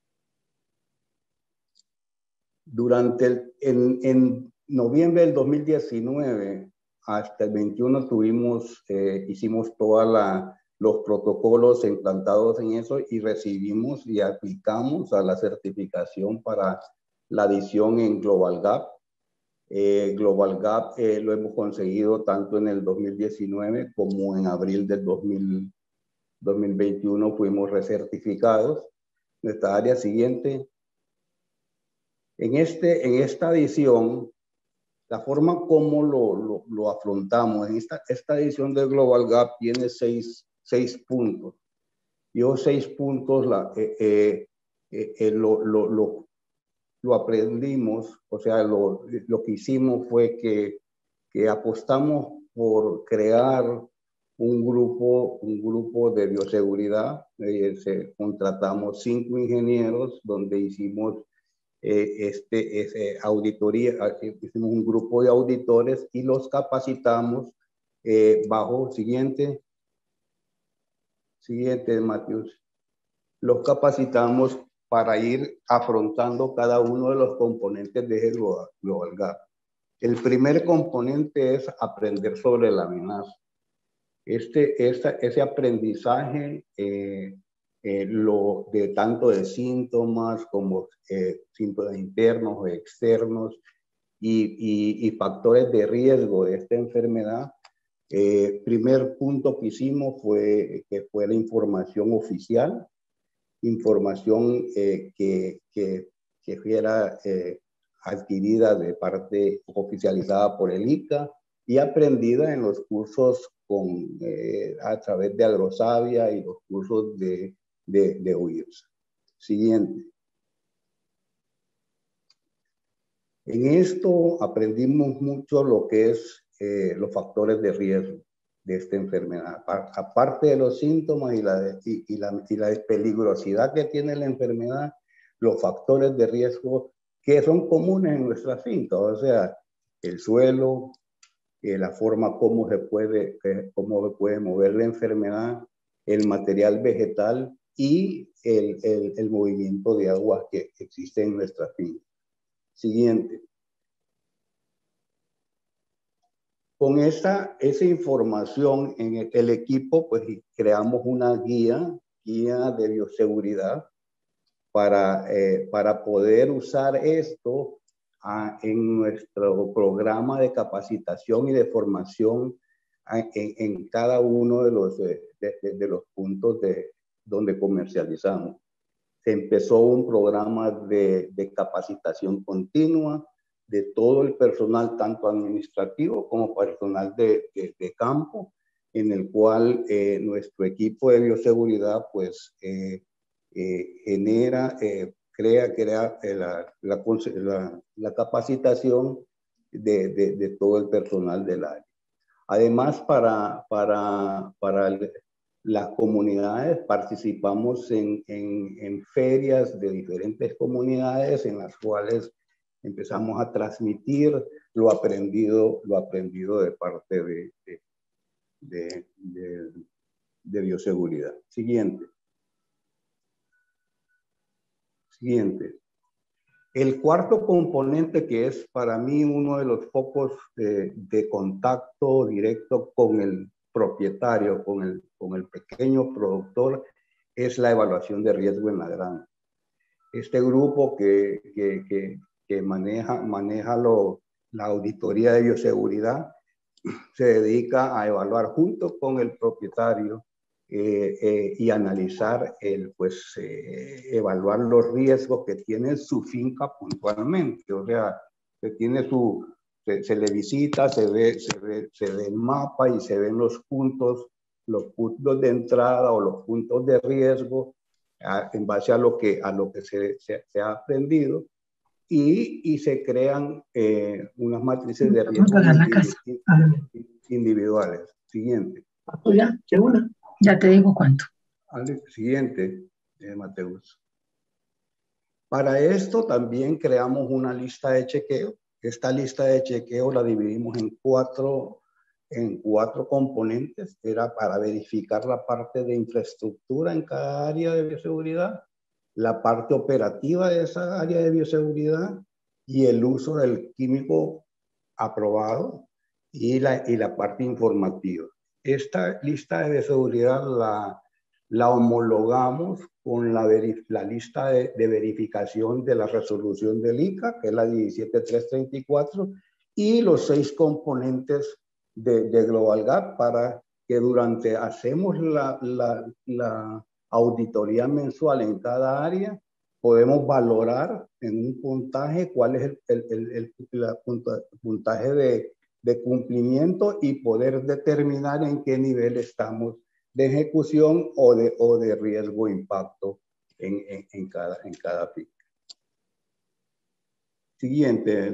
Durante el, en, en noviembre del dos mil diecinueve hasta el veintiuno tuvimos, eh, hicimos todos los protocolos implantados en eso y recibimos y aplicamos a la certificación para la adición en Global Gap. Eh, Global Gap eh, lo hemos conseguido tanto en el dos mil diecinueve como en abril del dos mil veintiuno fuimos recertificados. Nuestra área siguiente. En, este, en esta edición, la forma como lo, lo, lo afrontamos, en esta, esta edición de Global Gap tiene seis, seis puntos. Y esos seis puntos la, eh, eh, eh, lo, lo, lo, lo aprendimos, o sea, lo, lo que hicimos fue que, que apostamos por crear un grupo, un grupo de bioseguridad. Eh, se, contratamos cinco ingenieros donde hicimos Eh, este, este, auditoría, hicimos un grupo de auditores y los capacitamos eh, bajo, siguiente, siguiente, Mateus, los capacitamos para ir afrontando cada uno de los componentes de Global, Global Gap. El primer componente es aprender sobre la amenaza. Este, esta, ese aprendizaje eh, Eh, lo de tanto de síntomas como eh, síntomas internos o externos y, y, y factores de riesgo de esta enfermedad. Eh, primer punto que hicimos fue que fue la información oficial, información eh, que, que, que fuera eh, adquirida de parte oficializada por el I C A y aprendida en los cursos con, eh, a través de Agrosavia y los cursos de de, de O I R S. Siguiente. En esto aprendimos mucho lo que es eh, los factores de riesgo de esta enfermedad. Aparte de los síntomas y la, y, y, la, y la peligrosidad que tiene la enfermedad, los factores de riesgo que son comunes en nuestras fincas, o sea, el suelo, eh, la forma como se puede, eh, cómo se puede mover la enfermedad, el material vegetal y el, el, el movimiento de agua que existe en nuestra finca. Siguiente. Con esa, esa información en el, el equipo, pues creamos una guía, guía de bioseguridad para, eh, para poder usar esto a, en nuestro programa de capacitación y de formación a, en, en cada uno de los, de, de, de los puntos de, donde comercializamos. Se empezó un programa de, de capacitación continua de todo el personal, tanto administrativo como personal de, de, de campo, en el cual eh, nuestro equipo de bioseguridad pues eh, eh, genera, eh, crea, crea eh, la, la, la, la capacitación de, de, de todo el personal del área. Además, para, para, para el, las comunidades participamos en, en, en ferias de diferentes comunidades en las cuales empezamos a transmitir lo aprendido, lo aprendido de parte de, de, de, de, de bioseguridad. Siguiente. Siguiente. El cuarto componente, que es para mí uno de los focos de, de contacto directo con el propietario, con el, con el pequeño productor, es la evaluación de riesgo en la granja. Este grupo que, que, que, que maneja, maneja lo, la auditoría de bioseguridad se dedica a evaluar junto con el propietario eh, eh, y analizar, el, pues, eh, evaluar los riesgos que tiene su finca puntualmente. O sea, que tiene su, se, se le visita, se ve, se, ve, se ve el mapa y se ven los puntos, los puntos de entrada o los puntos de riesgo a, en base a lo que, a lo que se, se, se ha aprendido. Y, y se crean eh, unas matrices de riesgo individuales. Siguiente. Ya, segunda. Ya te digo cuánto. Siguiente, eh, Mateus. Para esto también creamos una lista de chequeo. Esta lista de chequeo la dividimos en cuatro, en cuatro componentes. Era para verificar la parte de infraestructura en cada área de bioseguridad, la parte operativa de esa área de bioseguridad y el uso del químico aprobado y la, y la parte informativa. Esta lista de bioseguridad la, la homologamos con la, la lista de, de verificación de la resolución del I C A, que es la diecisiete mil trescientos treinta y cuatro, y los seis componentes de, de Global Gap para que durante hacemos la, la, la auditoría mensual en cada área, podemos valorar en un puntaje cuál es el, el, el, el la punta, puntaje de, de cumplimiento y poder determinar en qué nivel estamos de ejecución o de, o de riesgo impacto en, en, en cada, en cada finca. Siguiente.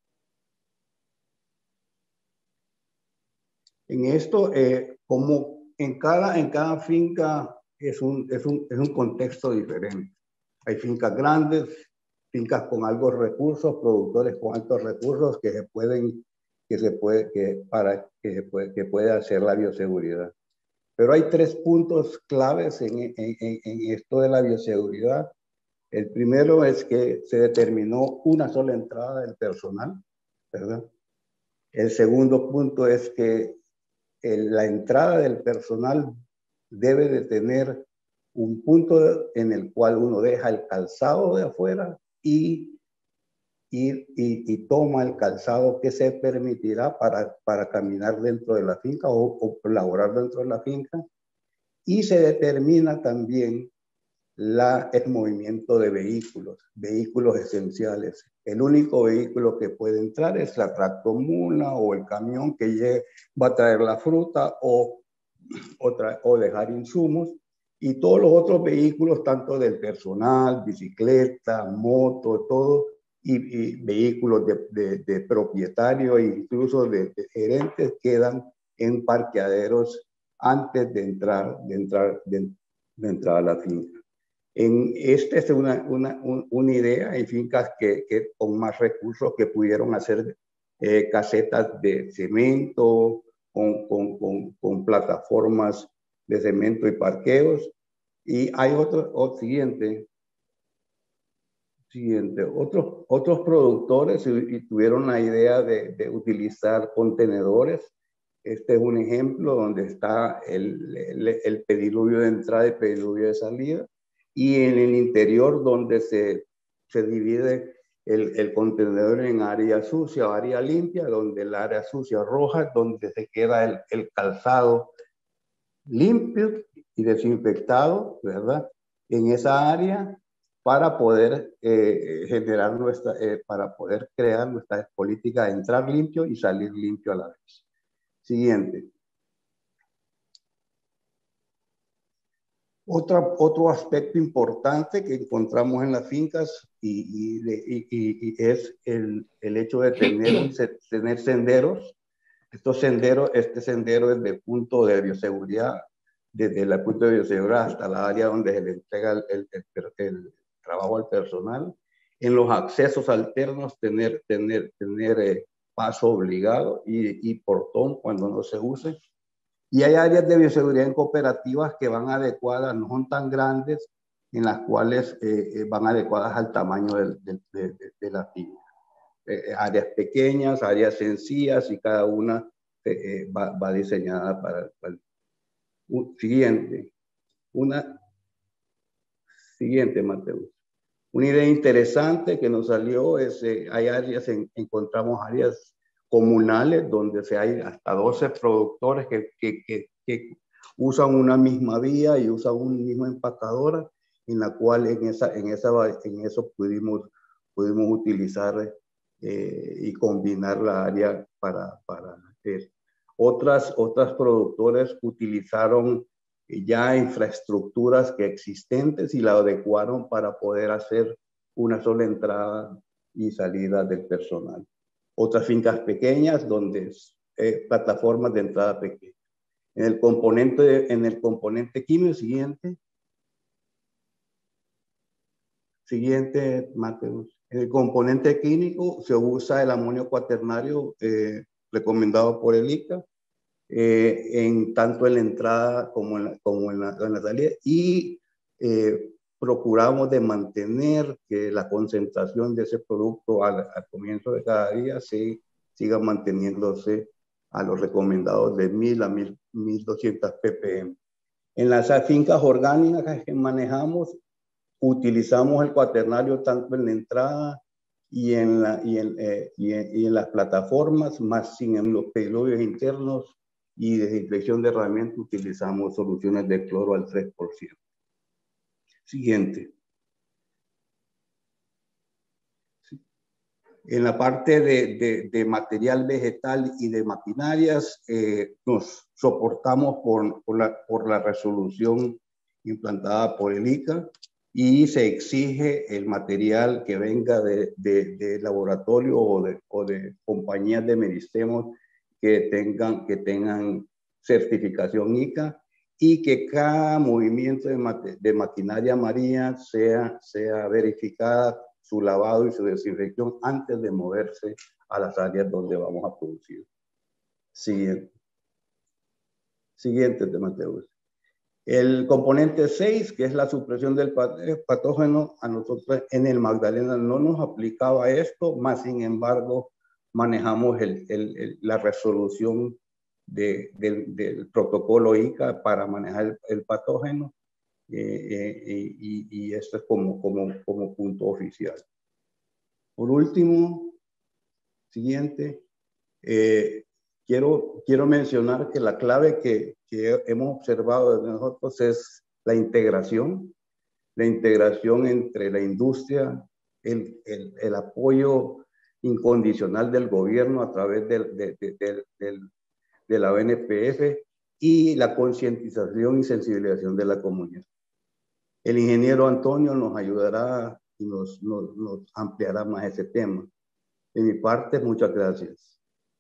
En esto, eh, como en cada, en cada finca es un, es, un, es un contexto diferente. Hay fincas grandes, fincas con altos recursos, productores con altos recursos que se pueden, que se puede, que, para, que, se puede, que puede hacer la bioseguridad. Pero hay tres puntos claves en, en, en, en esto de la bioseguridad. El primero es que se determinó una sola entrada del personal, ¿verdad? El segundo punto es que el, la entrada del personal debe de tener un punto en el cual uno deja el calzado de afuera y, y, y, y toma el calzado que se permitirá para, para caminar dentro de la finca o, o laborar dentro de la finca. Y se determina también la, el movimiento de vehículos, vehículos esenciales. El único vehículo que puede entrar es la tractomula o el camión que llegue, va a traer la fruta o, o, tra, o dejar insumos. Y todos los otros vehículos, tanto del personal, bicicleta, moto, todo, y, y vehículos de, de, de propietarios e incluso de, de gerentes, quedan en parqueaderos antes de entrar, de entrar, de, de entrar a la finca. En esta es una, una, un, una idea. Hay fincas que, que con más recursos que pudieron hacer eh, casetas de cemento, con, con, con, con plataformas de cemento y parqueos. Y hay otro, otro siguiente, siguiente, otros, otros productores y, y tuvieron la idea de, de utilizar contenedores. Este es un ejemplo donde está el, el, el pediluvio de entrada y pediluvio de salida. Y en el interior donde se, se divide el, el contenedor en área sucia o área limpia, donde el área sucia roja, donde se queda el, el calzado limpio y desinfectado, ¿verdad? En esa área para poder eh, generar nuestra, eh, para poder crear nuestra política de entrar limpio y salir limpio a la vez. Siguiente. Otra, otro aspecto importante que encontramos en las fincas y, y, y, y es el, el hecho de tener, tener senderos. Estos senderos, este sendero desde el punto de bioseguridad, desde el punto de bioseguridad hasta la área donde se le entrega el, el, el, el trabajo al personal. En los accesos alternos, tener, tener, tener eh, paso obligado y, y portón cuando no se use. Y hay áreas de bioseguridad en cooperativas que van adecuadas, no son tan grandes, en las cuales eh, van adecuadas al tamaño de, de, de, de la finca. Eh, áreas pequeñas, áreas sencillas, y cada una eh, va, va diseñada para, para el siguiente. Una siguiente, Mateo. Una idea interesante que nos salió es, eh, hay áreas, en, encontramos áreas comunales donde se hay hasta doce productores que, que, que, que usan una misma vía y usan una misma empacadora, en la cual en, esa, en, esa, en eso pudimos, pudimos utilizar eh, y combinar la área para, para hacer. Otras, otras productores utilizaron ya infraestructuras que existentes y la adecuaron para poder hacer una sola entrada y salida del personal. Otras fincas pequeñas donde eh, plataformas de entrada pequeñas. En el componente, en el componente químico siguiente, siguiente, Mateus. En el componente químico se usa el amonio cuaternario eh, recomendado por el I C A, eh, en tanto en la entrada como en la, como en la, en la salida, y eh, procuramos de mantener que la concentración de ese producto al, al comienzo de cada día se siga manteniéndose a los recomendados de mil a mil doscientos ppm. En las fincas orgánicas que manejamos, utilizamos el cuaternario tanto en la entrada y en, la, y en, eh, y en, y en las plataformas, más sin en los pediluvios internos y desinfección de herramientas utilizamos soluciones de cloro al tres por ciento. Siguiente. En la parte de, de, de material vegetal y de maquinarias, eh, nos soportamos por, por, la, por la resolución implantada por el I C A, y se exige el material que venga de, de, de laboratorio o de, o de compañías de meristemos que tengan, que tengan certificación I C A, y que cada movimiento de, de maquinaria marina sea, sea verificada su lavado y su desinfección antes de moverse a las áreas donde vamos a producir. Siguiente. Siguiente, de Mateus. El componente seis, que es la supresión del patógeno, a nosotros en el Magdalena no nos aplicaba esto, más sin embargo manejamos el, el, el, la resolución de, del, del protocolo I C A para manejar el, el patógeno, eh, eh, y, y esto es como, como, como punto oficial. Por último, siguiente, eh, quiero, quiero mencionar que la clave que, que hemos observado de nosotros es la integración, la integración entre la industria, el, el, el apoyo incondicional del gobierno a través del, del, del, del, de la O N P F y la concientización y sensibilización de la comunidad. El ingeniero Antonio nos ayudará y nos, nos, nos ampliará más ese tema. De mi parte, muchas gracias.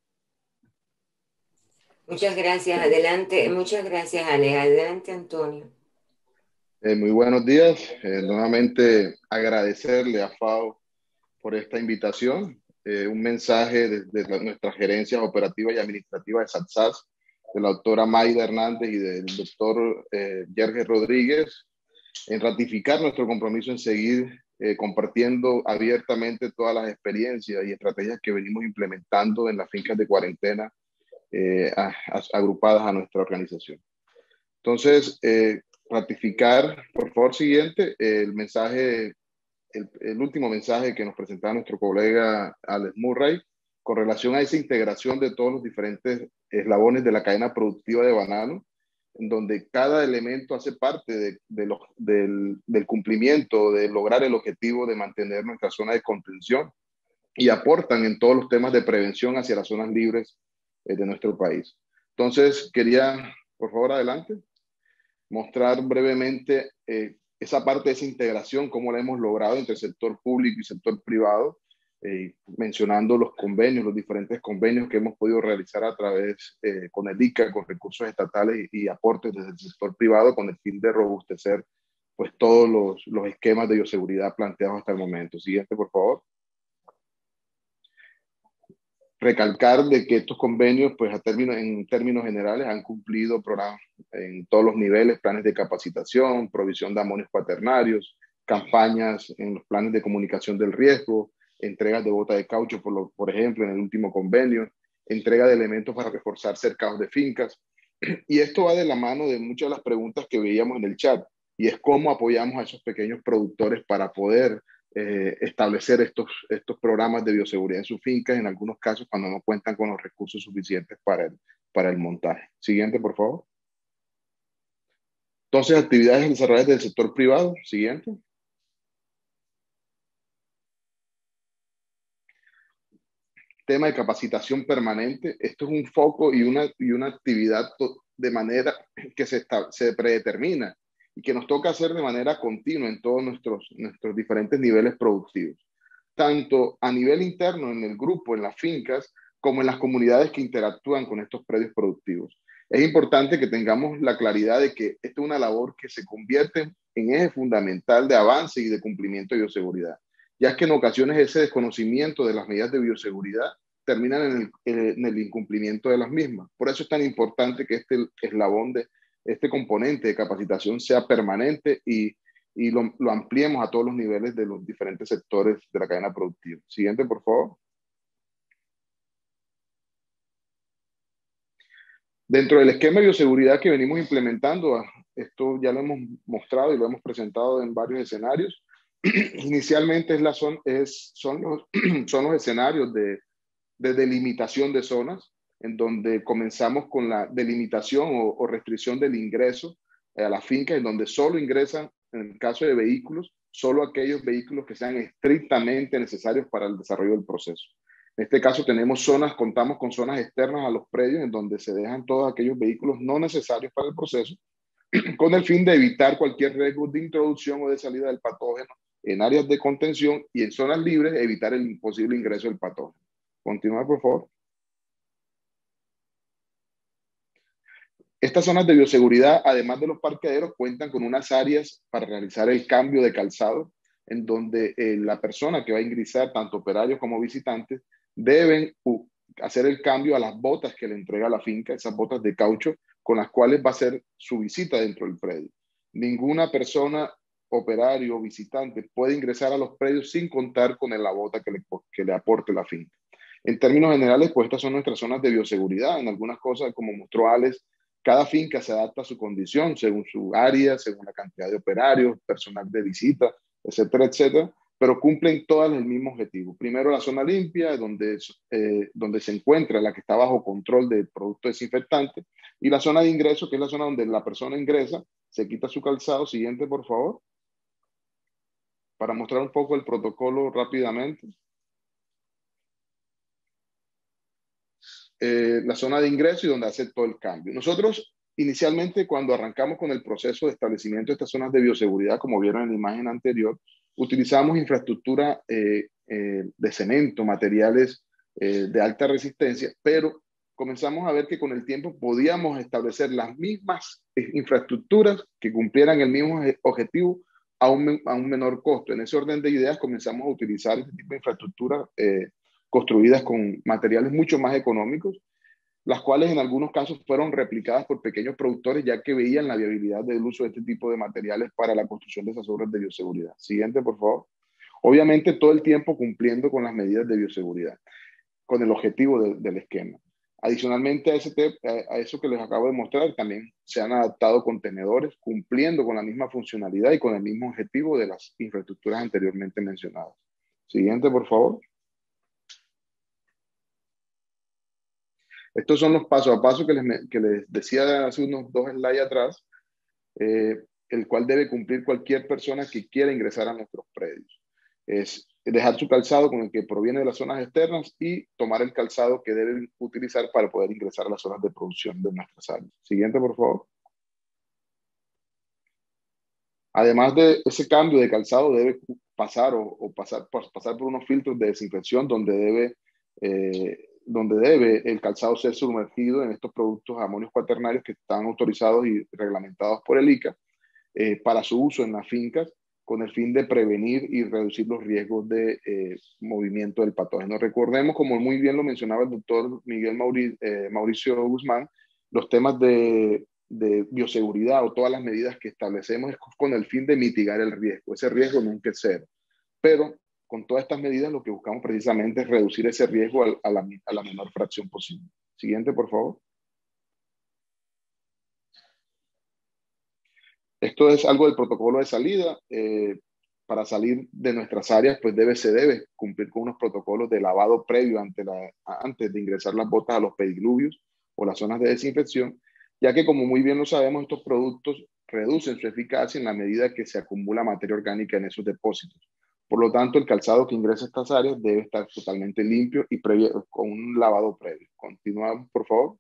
Muchas gracias. Adelante. Muchas gracias, Ale. Adelante, Antonio. Eh, muy buenos días. Eh, nuevamente agradecerle a FAO por esta invitación. Eh, un mensaje desde de nuestras gerencias operativas y administrativas de SATSAS, de la doctora Mayda Hernández y del doctor eh, Yerges Rodríguez, en ratificar nuestro compromiso en seguir eh, compartiendo abiertamente todas las experiencias y estrategias que venimos implementando en las fincas de cuarentena eh, a, a, agrupadas a nuestra organización. Entonces, eh, ratificar, por favor, siguiente, eh, el mensaje el, el último mensaje que nos presentaba nuestro colega Alex Murray con relación a esa integración de todos los diferentes eslabones de la cadena productiva de banano, en donde cada elemento hace parte de, de lo, del, del cumplimiento, de lograr el objetivo de mantener nuestra zona de contención y aportan en todos los temas de prevención hacia las zonas libres eh, de nuestro país. Entonces, quería, por favor, adelante, mostrar brevemente eh, esa parte de esa integración, cómo la hemos logrado entre el sector público y sector privado, eh, mencionando los convenios, los diferentes convenios que hemos podido realizar a través eh, con el I C A, con recursos estatales y, y aportes desde el sector privado con el fin de robustecer pues, todos los, los esquemas de bioseguridad planteados hasta el momento. Siguiente, por favor. Recalcar de que estos convenios, pues a términos, en términos generales, han cumplido programas en todos los niveles, planes de capacitación, provisión de amonios cuaternarios, campañas en los planes de comunicación del riesgo, entregas de bota de caucho, por, lo, por ejemplo, en el último convenio, entrega de elementos para reforzar cercados de fincas. Y esto va de la mano de muchas de las preguntas que veíamos en el chat, y es cómo apoyamos a esos pequeños productores para poder eh, establecer estos, estos programas de bioseguridad en sus fincas, en algunos casos cuando no cuentan con los recursos suficientes para el, para el montaje. Siguiente, por favor. Entonces, actividades desarrolladas del sector privado. Siguiente. Tema de capacitación permanente. Esto es un foco y una, y una actividad de manera que se, está, se predetermina y que nos toca hacer de manera continua en todos nuestros, nuestros diferentes niveles productivos, tanto a nivel interno en el grupo, en las fincas, como en las comunidades que interactúan con estos predios productivos. Es importante que tengamos la claridad de que esta es una labor que se convierte en eje fundamental de avance y de cumplimiento de bioseguridad, ya que en ocasiones ese desconocimiento de las medidas de bioseguridad terminan en el, en el incumplimiento de las mismas. Por eso es tan importante que este eslabón de este componente de capacitación sea permanente y, y lo, lo ampliemos a todos los niveles de los diferentes sectores de la cadena productiva. Siguiente, por favor. Dentro del esquema de bioseguridad que venimos implementando, esto ya lo hemos mostrado y lo hemos presentado en varios escenarios. Inicialmente es la son, es, son, los, son los escenarios de, de delimitación de zonas, en donde comenzamos con la delimitación o, o restricción del ingreso a la finca, en donde solo ingresan, en el caso de vehículos, solo aquellos vehículos que sean estrictamente necesarios para el desarrollo del proceso. En este caso tenemos zonas, contamos con zonas externas a los predios, en donde se dejan todos aquellos vehículos no necesarios para el proceso, con el fin de evitar cualquier riesgo de introducción o de salida del patógeno en áreas de contención y en zonas libres, evitar el posible ingreso del patógeno. Continúa, por favor. Estas zonas de bioseguridad, además de los parqueaderos, cuentan con unas áreas para realizar el cambio de calzado, en donde eh, la persona que va a ingresar, tanto operarios como visitantes, deben uh, hacer el cambio a las botas que le entrega la finca, esas botas de caucho, con las cuales va a hacer su visita dentro del predio. Ninguna persona, operario o visitante, puede ingresar a los predios sin contar con la bota que le, que le aporte la finca. En términos generales, pues estas son nuestras zonas de bioseguridad. En algunas cosas, como mostró Alex, cada finca se adapta a su condición, según su área, según la cantidad de operarios, personal de visita, etcétera, etcétera, pero cumplen todas el mismo objetivo. Primero, la zona limpia, donde, eh, donde se encuentra la que está bajo control del producto desinfectante, y la zona de ingreso, que es la zona donde la persona ingresa, se quita su calzado. Siguiente, por favor, para mostrar un poco el protocolo rápidamente. Eh, la zona de ingreso y donde hace todo el cambio. Nosotros, inicialmente, cuando arrancamos con el proceso de establecimiento de estas zonas de bioseguridad, como vieron en la imagen anterior, utilizamos infraestructura eh, eh, de cemento, materiales eh, de alta resistencia, pero comenzamos a ver que con el tiempo podíamos establecer las mismas infraestructuras que cumplieran el mismo objetivo a un, a un menor costo. En ese orden de ideas comenzamos a utilizar este tipo de infraestructura eh, construidas con materiales mucho más económicos, las cuales en algunos casos fueron replicadas por pequeños productores, ya que veían la viabilidad del uso de este tipo de materiales para la construcción de esas obras de bioseguridad. Siguiente, por favor. Obviamente, todo el tiempo cumpliendo con las medidas de bioseguridad, con el objetivo de, del esquema. Adicionalmente a, ese te, a eso que les acabo de mostrar, también se han adaptado contenedores cumpliendo con la misma funcionalidad y con el mismo objetivo de las infraestructuras anteriormente mencionadas. Siguiente, por favor. Estos son los pasos a paso que les, que les decía hace unos dos slides atrás, eh, el cual debe cumplir cualquier persona que quiera ingresar a nuestros predios. Es dejar su calzado con el que proviene de las zonas externas y tomar el calzado que deben utilizar para poder ingresar a las zonas de producción de nuestras áreas. Siguiente, por favor. Además de ese cambio de calzado, debe pasar o, o pasar, pasar por unos filtros de desinfección donde debe, eh, donde debe el calzado ser sumergido en estos productos amonios cuaternarios que están autorizados y reglamentados por el I C A eh, para su uso en las fincas, con el fin de prevenir y reducir los riesgos de eh, movimiento del patógeno. Recordemos, como muy bien lo mencionaba el doctor Miguel Mauricio, eh, Mauricio Guzmán, los temas de, de bioseguridad o todas las medidas que establecemos es con el fin de mitigar el riesgo. Ese riesgo nunca es cero, pero con todas estas medidas lo que buscamos precisamente es reducir ese riesgo a, a, la, a la menor fracción posible. Siguiente, por favor. Esto es algo del protocolo de salida. Eh, para salir de nuestras áreas, pues debe, se debe cumplir con unos protocolos de lavado previo ante la, antes de ingresar las botas a los pedicluvios o las zonas de desinfección, ya que como muy bien lo sabemos, estos productos reducen su eficacia en la medida que se acumula materia orgánica en esos depósitos. Por lo tanto, el calzado que ingresa a estas áreas debe estar totalmente limpio y previo, con un lavado previo. Continuamos, por favor.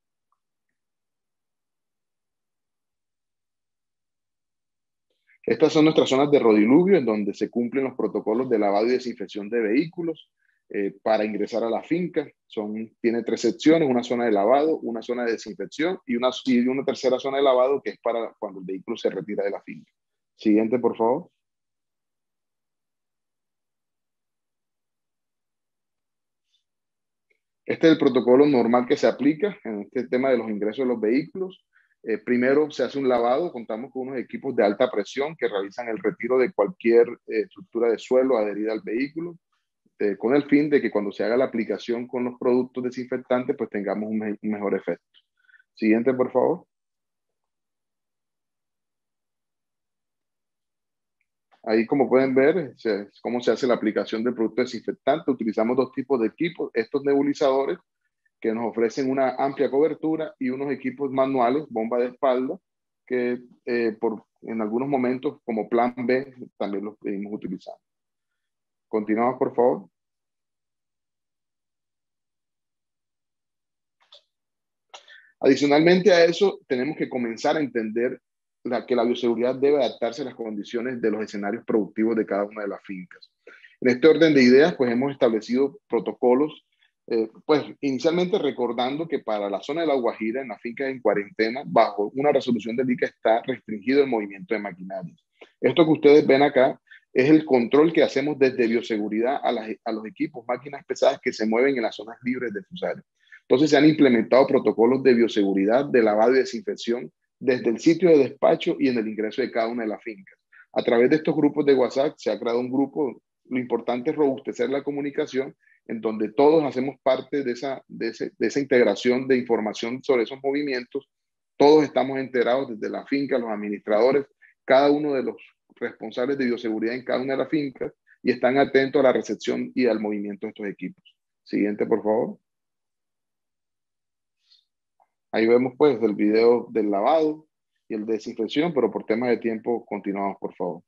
Estas son nuestras zonas de rodiluvio, en donde se cumplen los protocolos de lavado y desinfección de vehículos eh, para ingresar a la finca. Son, tiene tres secciones, una zona de lavado, una zona de desinfección y una, y una tercera zona de lavado que es para cuando el vehículo se retira de la finca. Siguiente, por favor. Este es el protocolo normal que se aplica en este tema de los ingresos de los vehículos. Eh, primero se hace un lavado, contamos con unos equipos de alta presión que realizan el retiro de cualquier eh, estructura de suelo adherida al vehículo, eh, con el fin de que cuando se haga la aplicación con los productos desinfectantes, pues tengamos un, me un mejor efecto. Siguiente, por favor. Ahí, como pueden ver, se, cómo se hace la aplicación del producto desinfectante. Utilizamos dos tipos de equipos, estos nebulizadores, que nos ofrecen una amplia cobertura, y unos equipos manuales, bomba de espalda, que eh, por, en algunos momentos, como plan B, también los seguimos utilizando. Continuamos, por favor. Adicionalmente a eso, tenemos que comenzar a entender la, que la bioseguridad debe adaptarse a las condiciones de los escenarios productivos de cada una de las fincas. En este orden de ideas, pues hemos establecido protocolos. Eh, pues inicialmente recordando que para la zona de La Guajira, en la finca en cuarentena, bajo una resolución del I C A está restringido el movimiento de maquinarias. Esto que ustedes ven acá es el control que hacemos desde bioseguridad a, las, a los equipos, máquinas pesadas que se mueven en las zonas libres de sus áreas. Entonces se han implementado protocolos de bioseguridad, de lavado y desinfección desde el sitio de despacho y en el ingreso de cada una de las fincas. A través de estos grupos de WhatsApp se ha creado un grupo. Lo importante es robustecer la comunicación, en donde todos hacemos parte de esa, de, ese, de esa integración de información sobre esos movimientos. Todos estamos enterados desde la finca, los administradores, cada uno de los responsables de bioseguridad en cada una de las fincas, y están atentos a la recepción y al movimiento de estos equipos. Siguiente, por favor. Ahí vemos pues el video del lavado y el de desinfección, pero por temas de tiempo continuamos, por favor.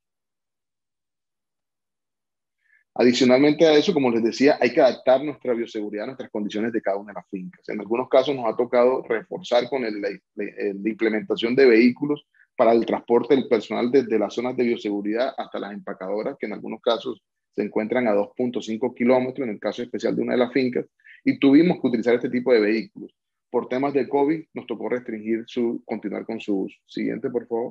Adicionalmente a eso, como les decía, hay que adaptar nuestra bioseguridad a nuestras condiciones de cada una de las fincas. En algunos casos nos ha tocado reforzar con el, la, la implementación de vehículos para el transporte del personal desde las zonas de bioseguridad hasta las empacadoras, que en algunos casos se encuentran a dos punto cinco kilómetros, en el caso especial de una de las fincas, y tuvimos que utilizar este tipo de vehículos. Por temas de COVID nos tocó restringir su, continuar con su uso. Siguiente, por favor.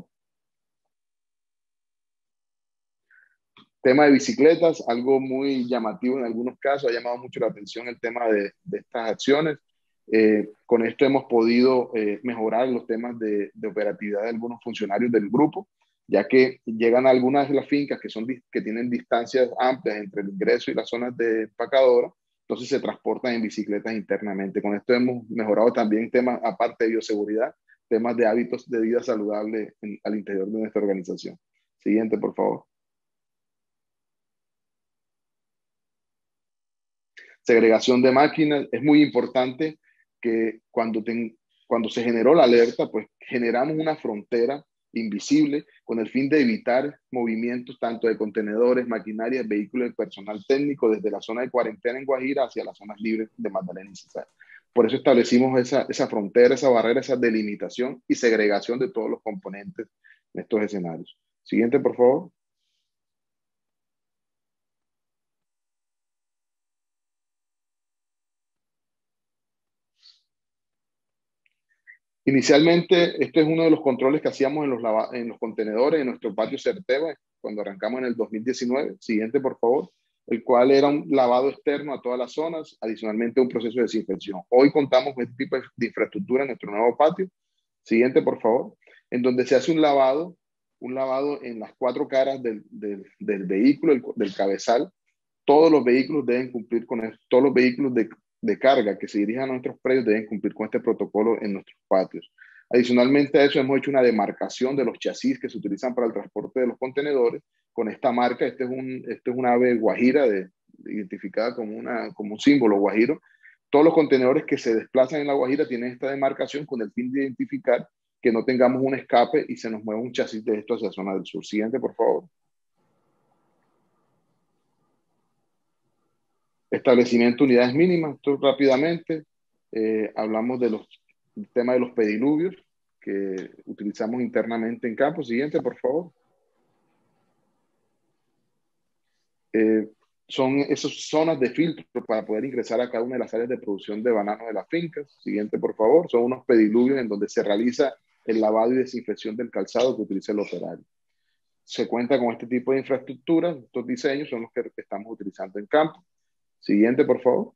Tema de bicicletas, algo muy llamativo en algunos casos, ha llamado mucho la atención el tema de, de estas acciones. Eh, con esto hemos podido eh, mejorar los temas de, de operatividad de algunos funcionarios del grupo, ya que llegan a algunas de las fincas que, son, que tienen distancias amplias entre el ingreso y las zonas de empacadora, entonces se transportan en bicicletas internamente. Con esto hemos mejorado también temas, aparte de bioseguridad, temas de hábitos de vida saludable en, al interior de nuestra organización. Siguiente, por favor. Segregación de máquinas. Es muy importante que cuando, ten, cuando se generó la alerta, pues generamos una frontera invisible con el fin de evitar movimientos tanto de contenedores, maquinarias, vehículos y personal técnico desde la zona de cuarentena en Guajira hacia las zonas libres de Magdalena y Cesar. Por eso establecimos esa, esa frontera, esa barrera, esa delimitación y segregación de todos los componentes de estos escenarios. Siguiente, por favor. Inicialmente, este es uno de los controles que hacíamos en los, en los contenedores, en nuestro patio Certeva, cuando arrancamos en el dos mil diecinueve. Siguiente, por favor. El cual era un lavado externo a todas las zonas, adicionalmente un proceso de desinfección. Hoy contamos con este tipo de infraestructura en nuestro nuevo patio. Siguiente, por favor. En donde se hace un lavado, un lavado en las cuatro caras del, del, del vehículo, el, del cabezal. Todos los vehículos deben cumplir con esto. Todos los vehículos de de carga que se dirijan a nuestros predios deben cumplir con este protocolo en nuestros patios. Adicionalmente a eso, hemos hecho una demarcación de los chasis que se utilizan para el transporte de los contenedores con esta marca. Este es un, este es un ave guajira de, identificada como, una, como un símbolo guajiro. Todos los contenedores que se desplazan en la Guajira tienen esta demarcación con el fin de identificar que no tengamos un escape y se nos mueva un chasis de esto hacia la zona del sur. Siguiente, por favor. Establecimiento de unidades mínimas. Esto rápidamente. Eh, hablamos de los, del tema de los pediluvios que utilizamos internamente en campo. Siguiente, por favor. Eh, son esas zonas de filtro para poder ingresar a cada una de las áreas de producción de bananos de las fincas. Siguiente, por favor. Son unos pediluvios en donde se realiza el lavado y desinfección del calzado que utiliza el operario. Se cuenta con este tipo de infraestructura. Estos diseños son los que estamos utilizando en campo. Siguiente, por favor.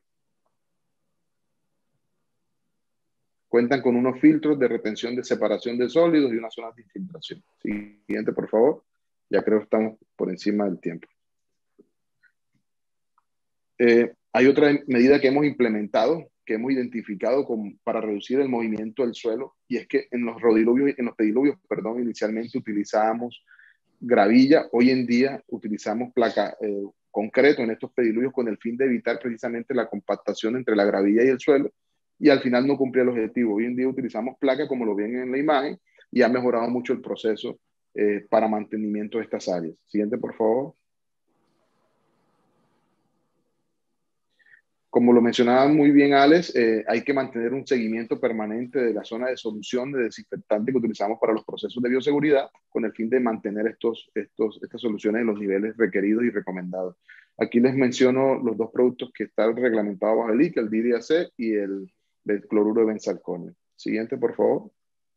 Cuentan con unos filtros de retención de separación de sólidos y unas zonas de infiltración. Siguiente, por favor. Ya creo que estamos por encima del tiempo. Eh, hay otra medida que hemos implementado, que hemos identificado como para reducir el movimiento del suelo, y es que en los rodiluvios, en los pediluvios, perdón, inicialmente utilizábamos gravilla. Hoy en día utilizamos placa, eh, concreto en estos pediluvios con el fin de evitar precisamente la compactación entre la gravilla y el suelo, y al final no cumplía el objetivo. Hoy en día utilizamos placa, como lo ven en la imagen, y ha mejorado mucho el proceso eh, para mantenimiento de estas áreas. Siguiente, por favor. Como lo mencionaba muy bien Alex, eh, hay que mantener un seguimiento permanente de la zona de solución de desinfectante que utilizamos para los procesos de bioseguridad con el fin de mantener estos, estos, estas soluciones en los niveles requeridos y recomendados. Aquí les menciono los dos productos que están reglamentados bajo el I C A, el D D A C y el, el cloruro de benzalconio. Siguiente, por favor.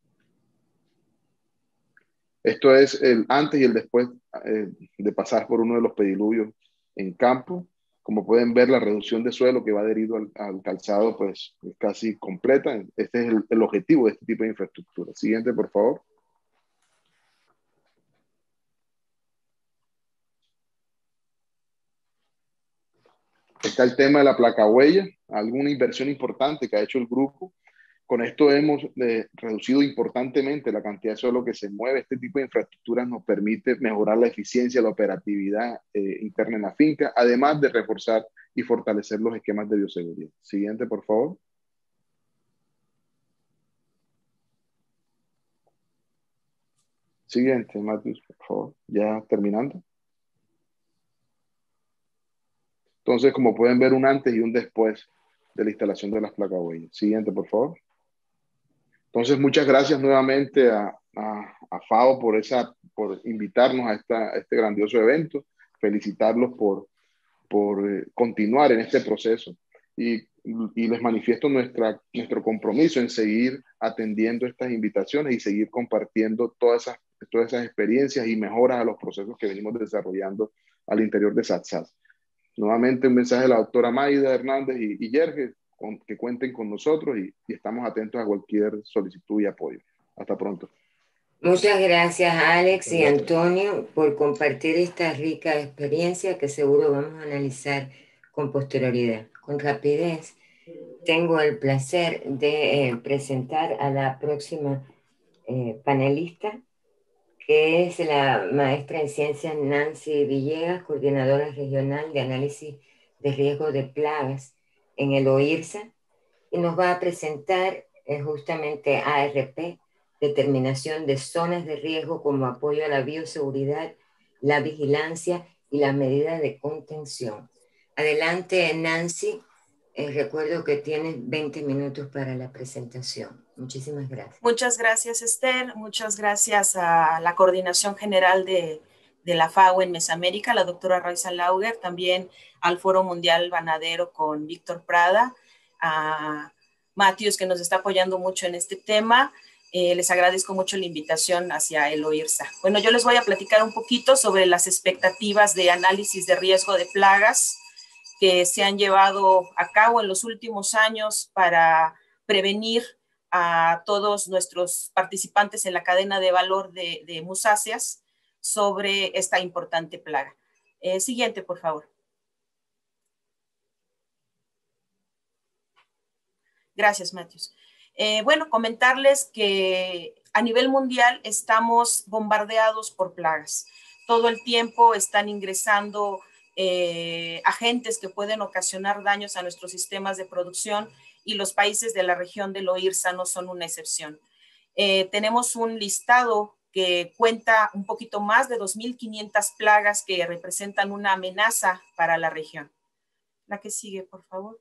Esto es el antes y el después eh, de pasar por uno de los pediluvios en campo. Como pueden ver, la reducción de suelo que va adherido al, al calzado pues es casi completa. Este es el, el objetivo de este tipo de infraestructura. Siguiente, por favor. Está el tema de la placa huella, alguna inversión importante que ha hecho el grupo. Con esto hemos eh, reducido importantemente la cantidad de suelo que se mueve. Este tipo de infraestructuras nos permite mejorar la eficiencia, la operatividad eh, interna en la finca, además de reforzar y fortalecer los esquemas de bioseguridad. Siguiente, por favor. Siguiente, Matheus, por favor. Ya terminando. Entonces, como pueden ver, un antes y un después de la instalación de las placas huella. Siguiente, por favor. Entonces, muchas gracias nuevamente a, a, a FAO por, esa, por invitarnos a, esta, a este grandioso evento, felicitarlos por, por eh, continuar en este proceso y, y les manifiesto nuestra, nuestro compromiso en seguir atendiendo estas invitaciones y seguir compartiendo todas esas, todas esas experiencias y mejoras a los procesos que venimos desarrollando al interior de SATSAS. Nuevamente un mensaje de la doctora Maida Hernández y, y Yerge, con, que cuenten con nosotros y, y estamos atentos a cualquier solicitud y apoyo. Hasta pronto. Muchas gracias, Alex y Antonio, por compartir esta rica experiencia que seguro vamos a analizar con posterioridad. Con rapidez, tengo el placer de eh, presentar a la próxima eh, panelista, que es la maestra en ciencias Nancy Villegas, coordinadora regional de análisis de riesgo de plagas en el OIRSA, y nos va a presentar eh, justamente A R P, determinación de zonas de riesgo como apoyo a la bioseguridad, la vigilancia y las medidas de contención. Adelante, Nancy. Eh, recuerdo que tienes veinte minutos para la presentación. Muchísimas gracias. Muchas gracias, Esther. Muchas gracias a la Coordinación General de, de la FAO en Mesoamérica, la doctora Raiza Lauger, también al Foro Mundial Banadero con Víctor Prada, a Matthews, que nos está apoyando mucho en este tema. Eh, les agradezco mucho la invitación hacia el OIRSA. Bueno, yo les voy a platicar un poquito sobre las expectativas de análisis de riesgo de plagas que se han llevado a cabo en los últimos años para prevenir a todos nuestros participantes en la cadena de valor de, de musáceas sobre esta importante plaga. Eh, siguiente, por favor. Gracias, Matthews. Eh, bueno, comentarles que a nivel mundial estamos bombardeados por plagas. Todo el tiempo están ingresando eh, agentes que pueden ocasionar daños a nuestros sistemas de producción, y los países de la región del OIRSA no son una excepción. Eh, tenemos un listado que cuenta un poquito más de dos mil quinientas plagas que representan una amenaza para la región. La que sigue, por favor.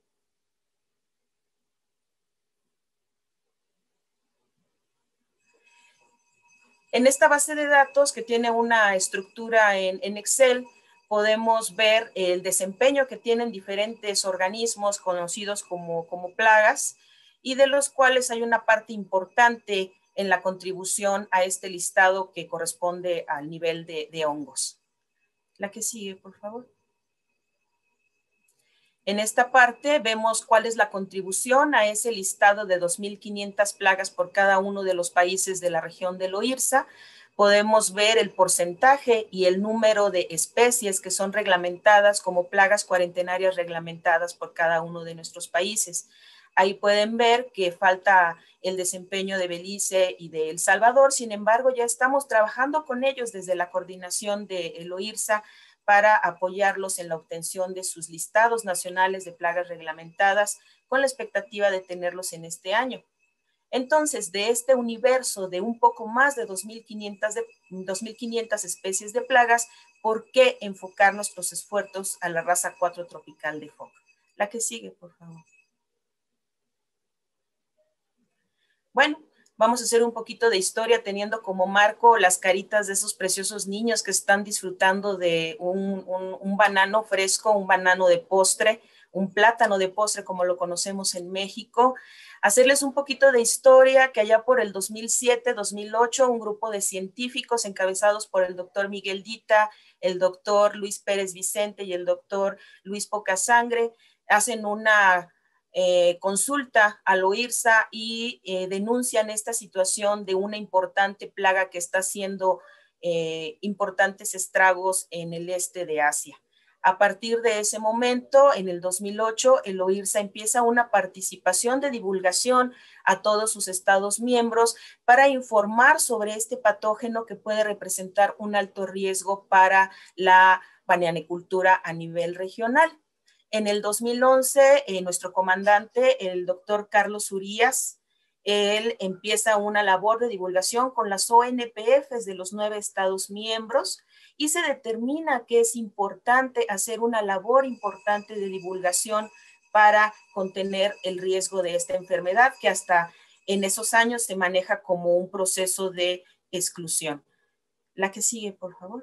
En esta base de datos, que tiene una estructura en, en Excel, podemos ver el desempeño que tienen diferentes organismos conocidos como, como plagas, y de los cuales hay una parte importante en la contribución a este listado que corresponde al nivel de, de hongos. La que sigue, por favor. En esta parte vemos cuál es la contribución a ese listado de dos mil quinientas plagas por cada uno de los países de la región del OIRSA. Podemos ver el porcentaje y el número de especies que son reglamentadas como plagas cuarentenarias reglamentadas por cada uno de nuestros países. Ahí pueden ver que falta el desempeño de Belice y de El Salvador. Sin embargo, ya estamos trabajando con ellos desde la coordinación del OIRSA para apoyarlos en la obtención de sus listados nacionales de plagas reglamentadas, con la expectativa de tenerlos en este año. Entonces, de este universo de un poco más de dos mil quinientas, de, dos mil quinientas especies de plagas, ¿por qué enfocar nuestros esfuerzos a la raza cuatro tropical de foca? La que sigue, por favor. Bueno, vamos a hacer un poquito de historia teniendo como marco las caritas de esos preciosos niños que están disfrutando de un, un, un banano fresco, un banano de postre, un plátano de postre como lo conocemos en México. Hacerles un poquito de historia, que allá por el dos mil siete, dos mil ocho, un grupo de científicos encabezados por el doctor Miguel Dita, el doctor Luis Pérez Vicente y el doctor Luis Pocasangre hacen una eh, consulta al OIRSA y eh, denuncian esta situación de una importante plaga que está haciendo eh, importantes estragos en el este de Asia. A partir de ese momento, en el dos mil ocho, el OIRSA empieza una participación de divulgación a todos sus estados miembros para informar sobre este patógeno que puede representar un alto riesgo para la bananecultura a nivel regional. En el dos mil once, eh, nuestro comandante, el doctor Carlos Urías, él empieza una labor de divulgación con las O N P Fs de los nueve estados miembros, y se determina que es importante hacer una labor importante de divulgación para contener el riesgo de esta enfermedad, que hasta en esos años se maneja como un proceso de exclusión. La que sigue, por favor.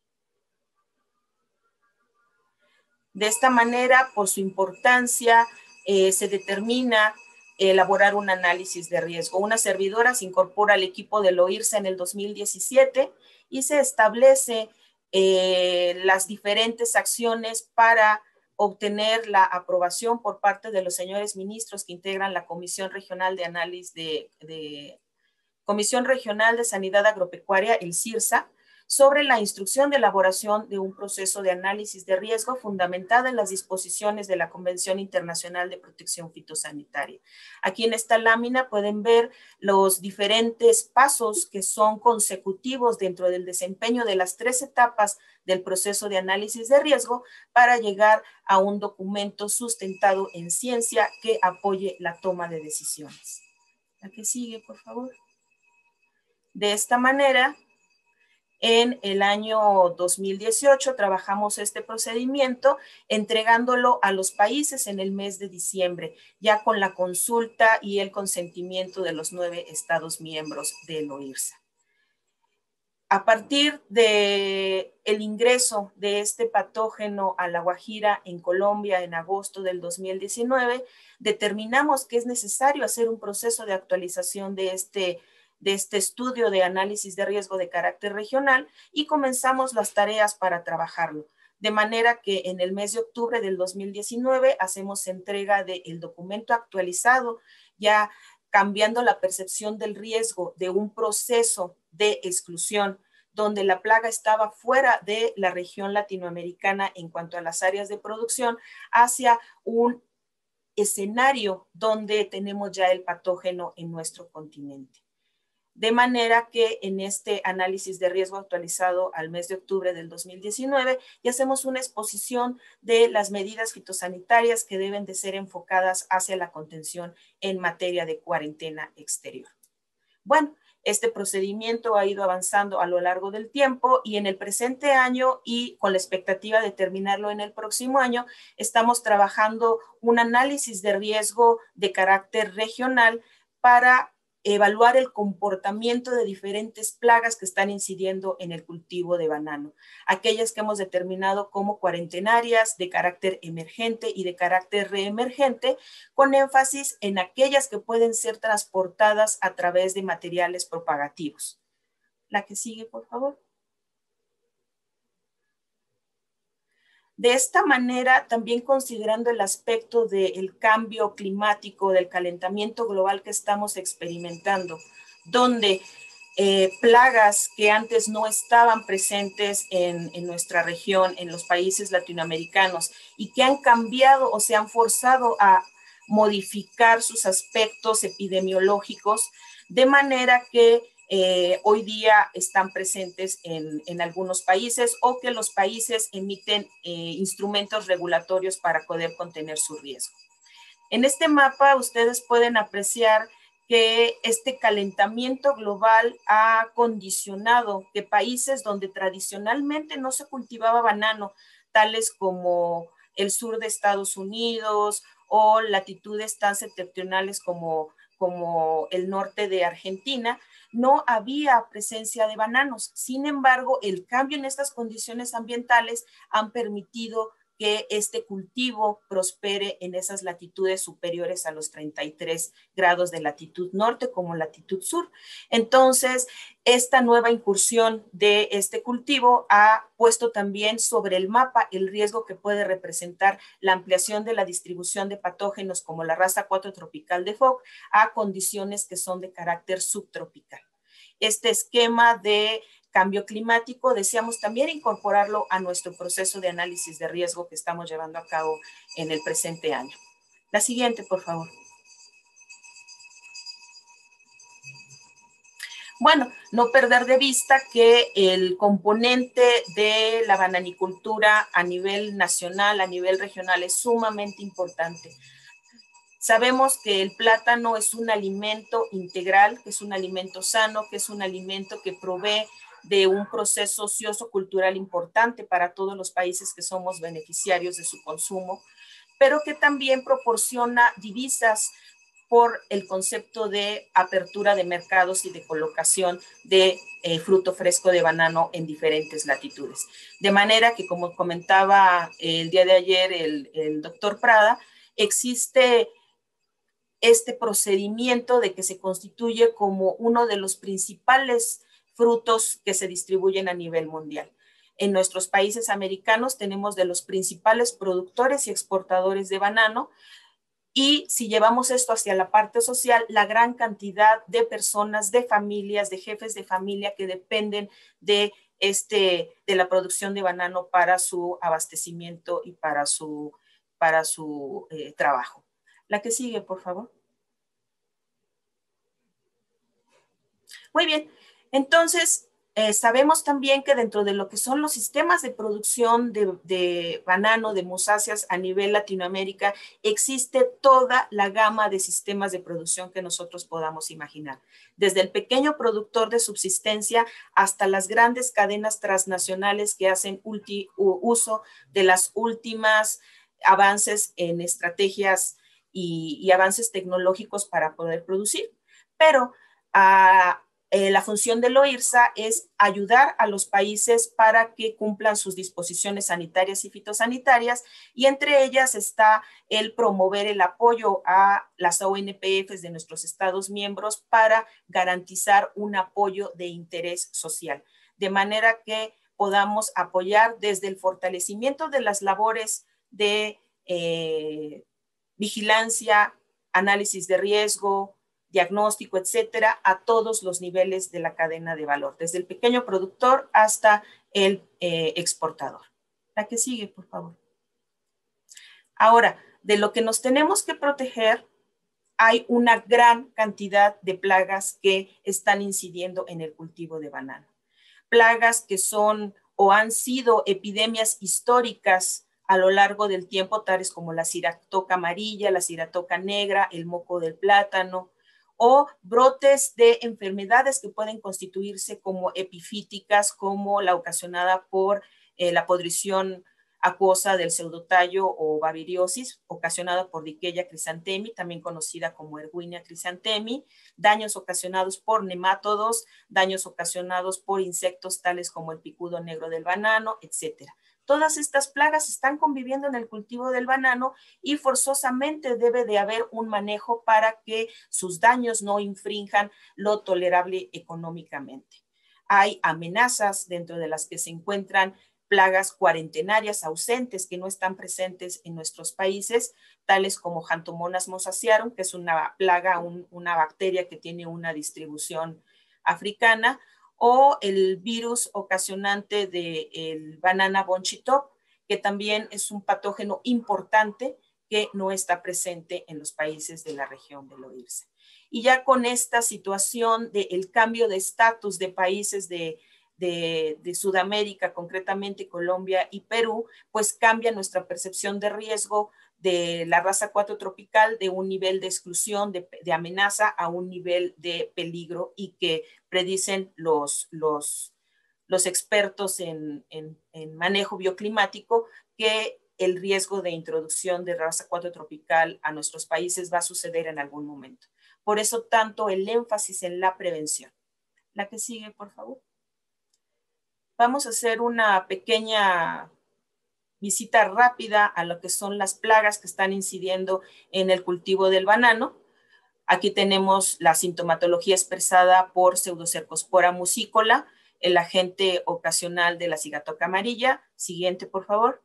De esta manera, por su importancia, eh, se determina elaborar un análisis de riesgo. Una servidora se incorpora al equipo del OIRSA en el dos mil diecisiete y se establece eh, las diferentes acciones para obtener la aprobación por parte de los señores ministros que integran la Comisión Regional de Análisis de, de Comisión Regional de Sanidad Agropecuaria, el CIRSA, sobre la instrucción de elaboración de un proceso de análisis de riesgo fundamentada en las disposiciones de la Convención Internacional de Protección Fitosanitaria. Aquí en esta lámina pueden ver los diferentes pasos que son consecutivos dentro del desempeño de las tres etapas del proceso de análisis de riesgo para llegar a un documento sustentado en ciencia que apoye la toma de decisiones. La que sigue, por favor. De esta manera, en el año dos mil dieciocho trabajamos este procedimiento entregándolo a los países en el mes de diciembre, ya con la consulta y el consentimiento de los nueve estados miembros del OIRSA. A partir del ingreso de este patógeno a La Guajira en Colombia en agosto del dos mil diecinueve, determinamos que es necesario hacer un proceso de actualización de este de este estudio de análisis de riesgo de carácter regional y comenzamos las tareas para trabajarlo. De manera que en el mes de octubre del dos mil diecinueve hacemos entrega del documento actualizado, ya cambiando la percepción del riesgo de un proceso de exclusión donde la plaga estaba fuera de la región latinoamericana en cuanto a las áreas de producción, hacia un escenario donde tenemos ya el patógeno en nuestro continente. De manera que en este análisis de riesgo actualizado al mes de octubre del dos mil diecinueve ya hacemos una exposición de las medidas fitosanitarias que deben de ser enfocadas hacia la contención en materia de cuarentena exterior. Bueno, este procedimiento ha ido avanzando a lo largo del tiempo y en el presente año y con la expectativa de terminarlo en el próximo año, estamos trabajando un análisis de riesgo de carácter regional para evaluar el comportamiento de diferentes plagas que están incidiendo en el cultivo de banano. Aquellas que hemos determinado como cuarentenarias, de carácter emergente y de carácter reemergente, con énfasis en aquellas que pueden ser transportadas a través de materiales propagativos. La que sigue, por favor. De esta manera, también considerando el aspecto del cambio climático, del calentamiento global que estamos experimentando, donde eh, plagas que antes no estaban presentes en, en nuestra región, en los países latinoamericanos, y que han cambiado o se han forzado a modificar sus aspectos epidemiológicos, de manera que Eh, hoy día están presentes en, en algunos países o que los países emiten eh, instrumentos regulatorios para poder contener su riesgo. En este mapa ustedes pueden apreciar que este calentamiento global ha condicionado que países donde tradicionalmente no se cultivaba banano, tales como el sur de Estados Unidos o latitudes tan septentrionales como, como el norte de Argentina, no había presencia de bananos. Sin embargo, el cambio en estas condiciones ambientales han permitido que este cultivo prospere en esas latitudes superiores a los treinta y tres grados de latitud norte como latitud sur. Entonces, esta nueva incursión de este cultivo ha puesto también sobre el mapa el riesgo que puede representar la ampliación de la distribución de patógenos como la raza cuatro tropical de Foc a condiciones que son de carácter subtropical. Este esquema de cambio climático deseamos también incorporarlo a nuestro proceso de análisis de riesgo que estamos llevando a cabo en el presente año. La siguiente, por favor. Bueno, no perder de vista que el componente de la bananicultura a nivel nacional, a nivel regional, es sumamente importante. Sabemos que el plátano es un alimento integral, que es un alimento sano, que es un alimento que provee de un proceso sociocultural importante para todos los países que somos beneficiarios de su consumo, pero que también proporciona divisas por el concepto de apertura de mercados y de colocación de eh, fruto fresco de banano en diferentes latitudes. De manera que, como comentaba el día de ayer el, el doctor Prada, existe este procedimiento de que se constituye como uno de los principales frutos que se distribuyen a nivel mundial. En nuestros países americanos tenemos de los principales productores y exportadores de banano, Y si llevamos esto hacia la parte social, la gran cantidad de personas, de familias, de jefes de familia que dependen de, este, de la producción de banano para su abastecimiento y para su, para su eh, trabajo. La que sigue, por favor. Muy bien, entonces eh, sabemos también que dentro de lo que son los sistemas de producción de, de banano, de musáceas a nivel Latinoamérica, existe toda la gama de sistemas de producción que nosotros podamos imaginar. Desde el pequeño productor de subsistencia hasta las grandes cadenas transnacionales que hacen ulti, uso de las últimas avances en estrategias y, y avances tecnológicos para poder producir. Pero a Eh, la función del OIRSA es ayudar a los países para que cumplan sus disposiciones sanitarias y fitosanitarias, y entre ellas está el promover el apoyo a las O N P Fs de nuestros Estados miembros para garantizar un apoyo de interés social, de manera que podamos apoyar desde el fortalecimiento de las labores de eh, vigilancia, análisis de riesgo, diagnóstico, etcétera, a todos los niveles de la cadena de valor, desde el pequeño productor hasta el eh, exportador. La que sigue, por favor. Ahora, de lo que nos tenemos que proteger, hay una gran cantidad de plagas que están incidiendo en el cultivo de banano. Plagas que son o han sido epidemias históricas a lo largo del tiempo, tales como la ciratoca amarilla, la ciratoca negra, el moco del plátano, o brotes de enfermedades que pueden constituirse como epifíticas, como la ocasionada por eh, la podrición acuosa del pseudotallo o baviriosis, ocasionada por Dickeya crisantemi, también conocida como Erwinia crisantemi, daños ocasionados por nemátodos, daños ocasionados por insectos tales como el picudo negro del banano, etcétera. Todas estas plagas están conviviendo en el cultivo del banano y forzosamente debe de haber un manejo para que sus daños no infrinjan lo tolerable económicamente. Hay amenazas dentro de las que se encuentran plagas cuarentenarias ausentes que no están presentes en nuestros países, tales como Xanthomonas mossacearum, que es una plaga, un, una bacteria que tiene una distribución africana, o el virus ocasionante del banana bunchy top, que también es un patógeno importante que no está presente en los países de la región del OIRSA. Y ya con esta situación del cambio de estatus de países de, de, de Sudamérica, concretamente Colombia y Perú, pues cambia nuestra percepción de riesgo de la raza cuatro tropical de un nivel de exclusión, de, de amenaza, a un nivel de peligro, y que predicen los, los, los expertos en, en, en manejo bioclimático que el riesgo de introducción de raza cuatro tropical a nuestros países va a suceder en algún momento. Por eso tanto el énfasis en la prevención. La que sigue, por favor. Vamos a hacer una pequeña visita rápida a lo que son las plagas que están incidiendo en el cultivo del banano. Aquí tenemos la sintomatología expresada por Pseudocercospora musícola, el agente ocasional de la cigatoca amarilla. Siguiente, por favor.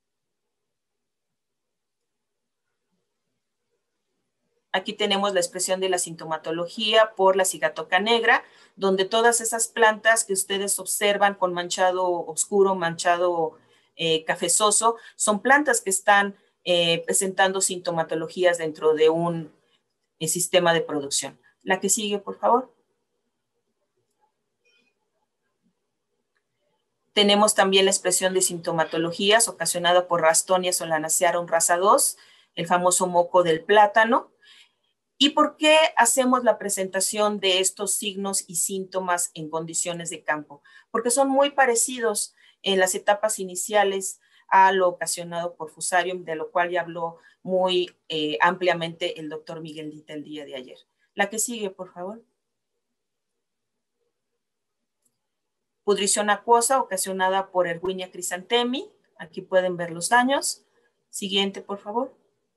Aquí tenemos la expresión de la sintomatología por la cigatoca negra, donde todas esas plantas que ustedes observan con manchado oscuro, manchado eh, cafezoso, son plantas que están eh, presentando sintomatologías dentro de un eh, sistema de producción. La que sigue, por favor. Tenemos también la expresión de sintomatologías ocasionada por Ralstonia solanacearum raza dos, el famoso moco del plátano. ¿Y por qué hacemos la presentación de estos signos y síntomas en condiciones de campo? Porque son muy parecidos en las etapas iniciales a lo ocasionado por Fusarium, de lo cual ya habló muy eh, ampliamente el doctor Miguel Dita el día de ayer. La que sigue, por favor. Pudrición acuosa ocasionada por Erwinia crisantemi. Aquí pueden ver los daños. Siguiente, por favor.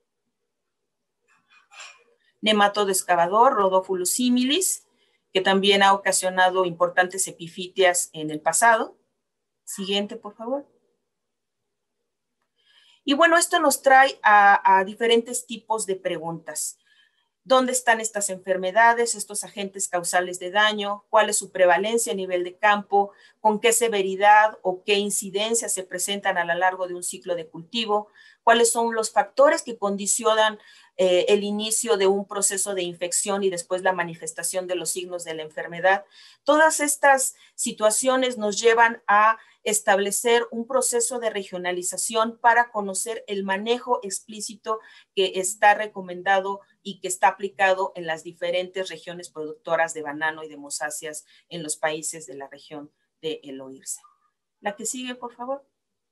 Nematodo excavador, Rhodophyllus similis, que también ha ocasionado importantes epifitias en el pasado. Siguiente, por favor. Y bueno, esto nos trae a, a diferentes tipos de preguntas. ¿Dónde están estas enfermedades, estos agentes causales de daño? ¿Cuál es su prevalencia a nivel de campo? ¿Con qué severidad o qué incidencia se presentan a lo largo de un ciclo de cultivo? ¿Cuáles son los factores que condicionan eh, el inicio de un proceso de infección y después la manifestación de los signos de la enfermedad? Todas estas situaciones nos llevan a establecer un proceso de regionalización para conocer el manejo explícito que está recomendado y que está aplicado en las diferentes regiones productoras de banano y de mosáceas en los países de la región de El OIRSA. La que sigue, por favor.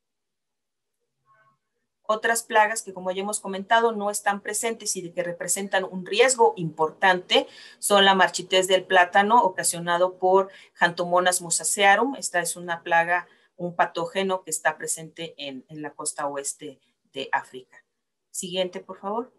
Otras plagas que, como ya hemos comentado, no están presentes y que representan un riesgo importante son la marchitez del plátano ocasionado por Xanthomonas mosacearum. Esta es una plaga, un patógeno que está presente en, en la costa oeste de África. Siguiente, por favor.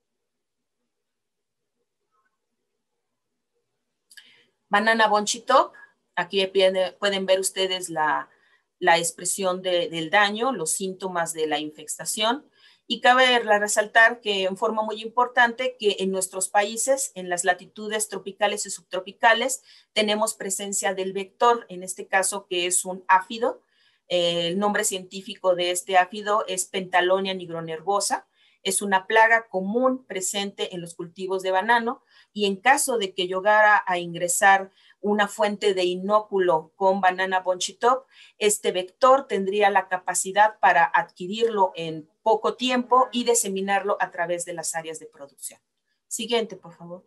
Banana bunchy top. Aquí pueden ver ustedes la, la expresión de, del daño, los síntomas de la infestación. Y cabe resaltar que en forma muy importante que en nuestros países, en las latitudes tropicales y subtropicales, tenemos presencia del vector, en este caso que es un áfido. Eh, el nombre científico de este áfido es Pentalonia nigronervosa. Es una plaga común presente en los cultivos de banano y en caso de que llegara a ingresar una fuente de inóculo con banana bunchy top, este vector tendría la capacidad para adquirirlo en poco tiempo y diseminarlo a través de las áreas de producción. Siguiente, por favor.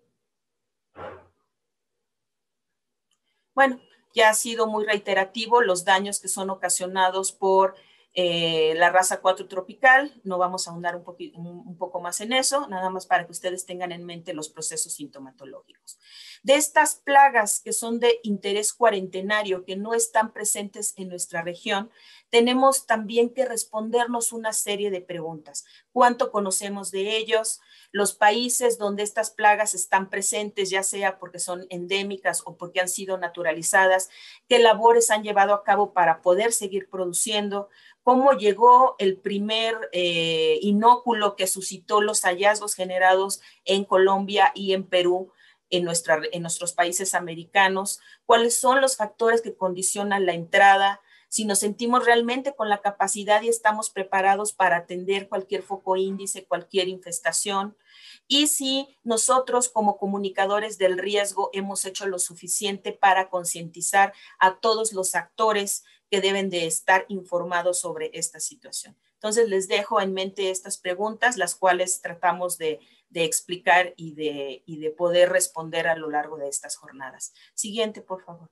Bueno, ya ha sido muy reiterativo los daños que son ocasionados por Eh, la raza cuatro tropical. No vamos a ahondar un, un, un poco más en eso, nada más para que ustedes tengan en mente los procesos sintomatológicos. De estas plagas que son de interés cuarentenario, que no están presentes en nuestra región, tenemos también que respondernos una serie de preguntas. ¿Cuánto conocemos de ellos? Los países donde estas plagas están presentes, ya sea porque son endémicas o porque han sido naturalizadas, ¿qué labores han llevado a cabo para poder seguir produciendo? ¿Cómo llegó el primer eh, inóculo que suscitó los hallazgos generados en Colombia y en Perú, en, nuestra, en nuestros países americanos? ¿Cuáles son los factores que condicionan la entrada? Si nos sentimos realmente con la capacidad y estamos preparados para atender cualquier foco índice, cualquier infestación. Y si nosotros como comunicadores del riesgo hemos hecho lo suficiente para concientizar a todos los actores que deben de estar informados sobre esta situación. Entonces les dejo en mente estas preguntas, las cuales tratamos de, de explicar y de, y de poder responder a lo largo de estas jornadas. Siguiente, por favor.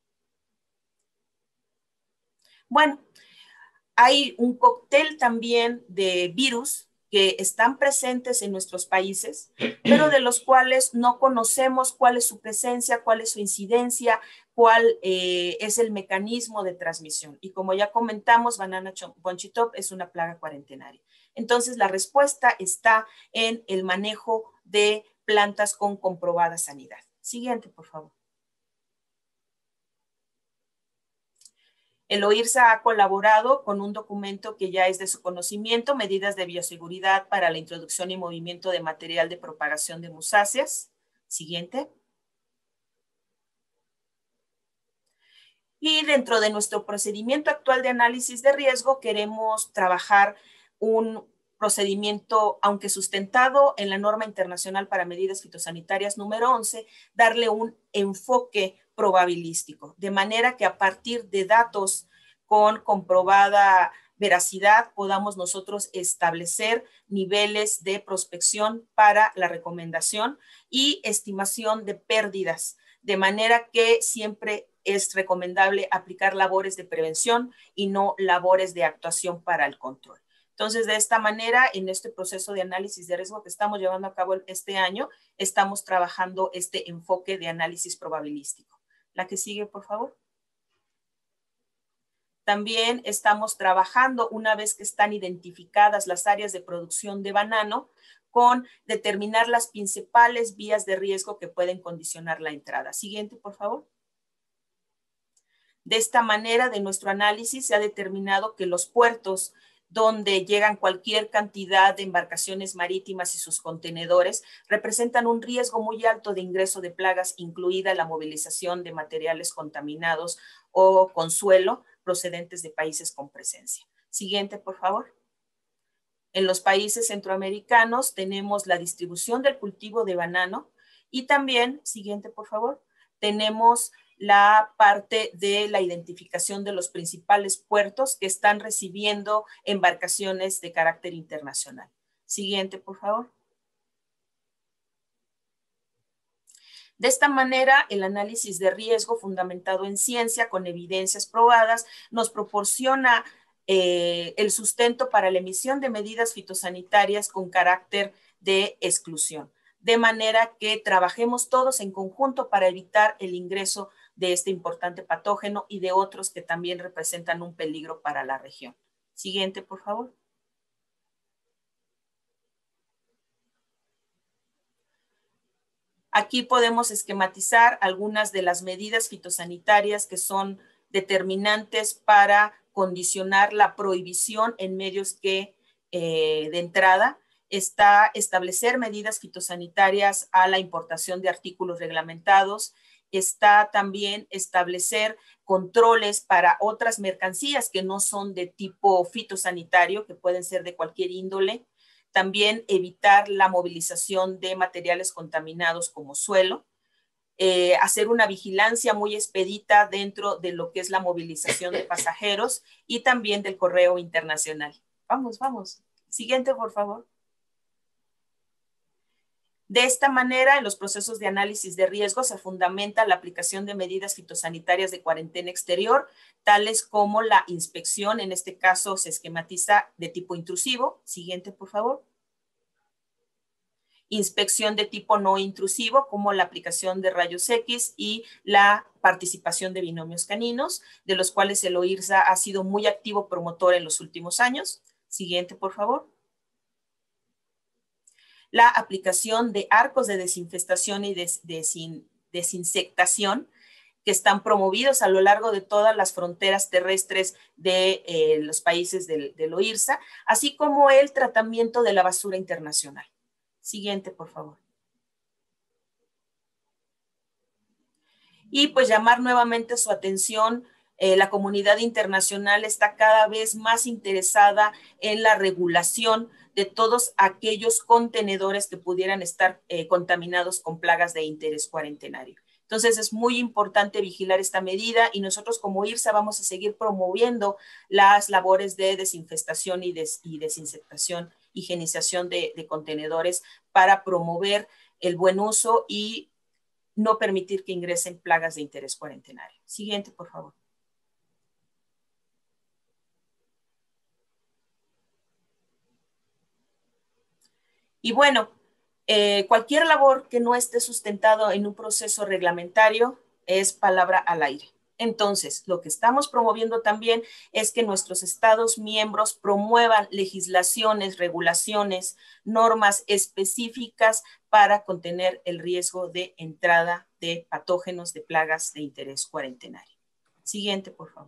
Bueno, hay un cóctel también de virus que están presentes en nuestros países, pero de los cuales no conocemos cuál es su presencia, cuál es su incidencia, cuál eh, es el mecanismo de transmisión. Y como ya comentamos, banana bunchy top es una plaga cuarentenaria. Entonces, la respuesta está en el manejo de plantas con comprobada sanidad. Siguiente, por favor. El OIRSA ha colaborado con un documento que ya es de su conocimiento, Medidas de Bioseguridad para la Introducción y Movimiento de Material de Propagación de Musáceas. Siguiente. Y dentro de nuestro procedimiento actual de análisis de riesgo, queremos trabajar un procedimiento, aunque sustentado en la norma internacional para medidas fitosanitarias número once, darle un enfoque probabilístico, de manera que a partir de datos con comprobada veracidad podamos nosotros establecer niveles de prospección para la recomendación y estimación de pérdidas, de manera que siempre es recomendable aplicar labores de prevención y no labores de actuación para el control. Entonces, de esta manera, en este proceso de análisis de riesgo que estamos llevando a cabo este año, estamos trabajando este enfoque de análisis probabilístico. La que sigue, por favor. También estamos trabajando, una vez que están identificadas las áreas de producción de banano, con determinar las principales vías de riesgo que pueden condicionar la entrada. Siguiente, por favor. De esta manera, de nuestro análisis, se ha determinado que los puertos donde llegan cualquier cantidad de embarcaciones marítimas y sus contenedores, representan un riesgo muy alto de ingreso de plagas, incluida la movilización de materiales contaminados o con suelo procedentes de países con presencia. Siguiente, por favor. En los países centroamericanos tenemos la distribución del cultivo de banano y también, siguiente, por favor, tenemos la parte de la identificación de los principales puertos que están recibiendo embarcaciones de carácter internacional. Siguiente, por favor. De esta manera, el análisis de riesgo fundamentado en ciencia con evidencias probadas nos proporciona eh, el sustento para la emisión de medidas fitosanitarias con carácter de exclusión, de manera que trabajemos todos en conjunto para evitar el ingreso de este importante patógeno y de otros que también representan un peligro para la región. Siguiente, por favor. Aquí podemos esquematizar algunas de las medidas fitosanitarias que son determinantes para condicionar la prohibición en medios que, eh, de entrada, está establecer medidas fitosanitarias a la importación de artículos reglamentados, está también establecer controles para otras mercancías que no son de tipo fitosanitario, que pueden ser de cualquier índole, también evitar la movilización de materiales contaminados como suelo, eh, hacer una vigilancia muy expedita dentro de lo que es la movilización de pasajeros y también del correo internacional. Vamos, vamos. Siguiente, por favor. De esta manera, en los procesos de análisis de riesgo se fundamenta la aplicación de medidas fitosanitarias de cuarentena exterior, tales como la inspección, en este caso se esquematiza de tipo intrusivo. Siguiente, por favor. Inspección de tipo no intrusivo, como la aplicación de rayos X y la participación de binomios caninos, de los cuales el OIRSA ha sido muy activo promotor en los últimos años. Siguiente, por favor. La aplicación de arcos de desinfestación y des, desin, desinsectación que están promovidos a lo largo de todas las fronteras terrestres de eh, los países del, del OIRSA, así como el tratamiento de la basura internacional. Siguiente, por favor. Y pues llamar nuevamente su atención. Eh, la comunidad internacional está cada vez más interesada en la regulación de todos aquellos contenedores que pudieran estar eh, contaminados con plagas de interés cuarentenario. Entonces es muy importante vigilar esta medida y nosotros como IRSA vamos a seguir promoviendo las labores de desinfestación y, des, y desinsectación, higienización de, de contenedores para promover el buen uso y no permitir que ingresen plagas de interés cuarentenario. Siguiente, por favor. Y bueno, eh, cualquier labor que no esté sustentado en un proceso reglamentario es palabra al aire. Entonces, lo que estamos promoviendo también es que nuestros estados miembros promuevan legislaciones, regulaciones, normas específicas para contener el riesgo de entrada de patógenos de plagas de interés cuarentenario. Siguiente, por favor.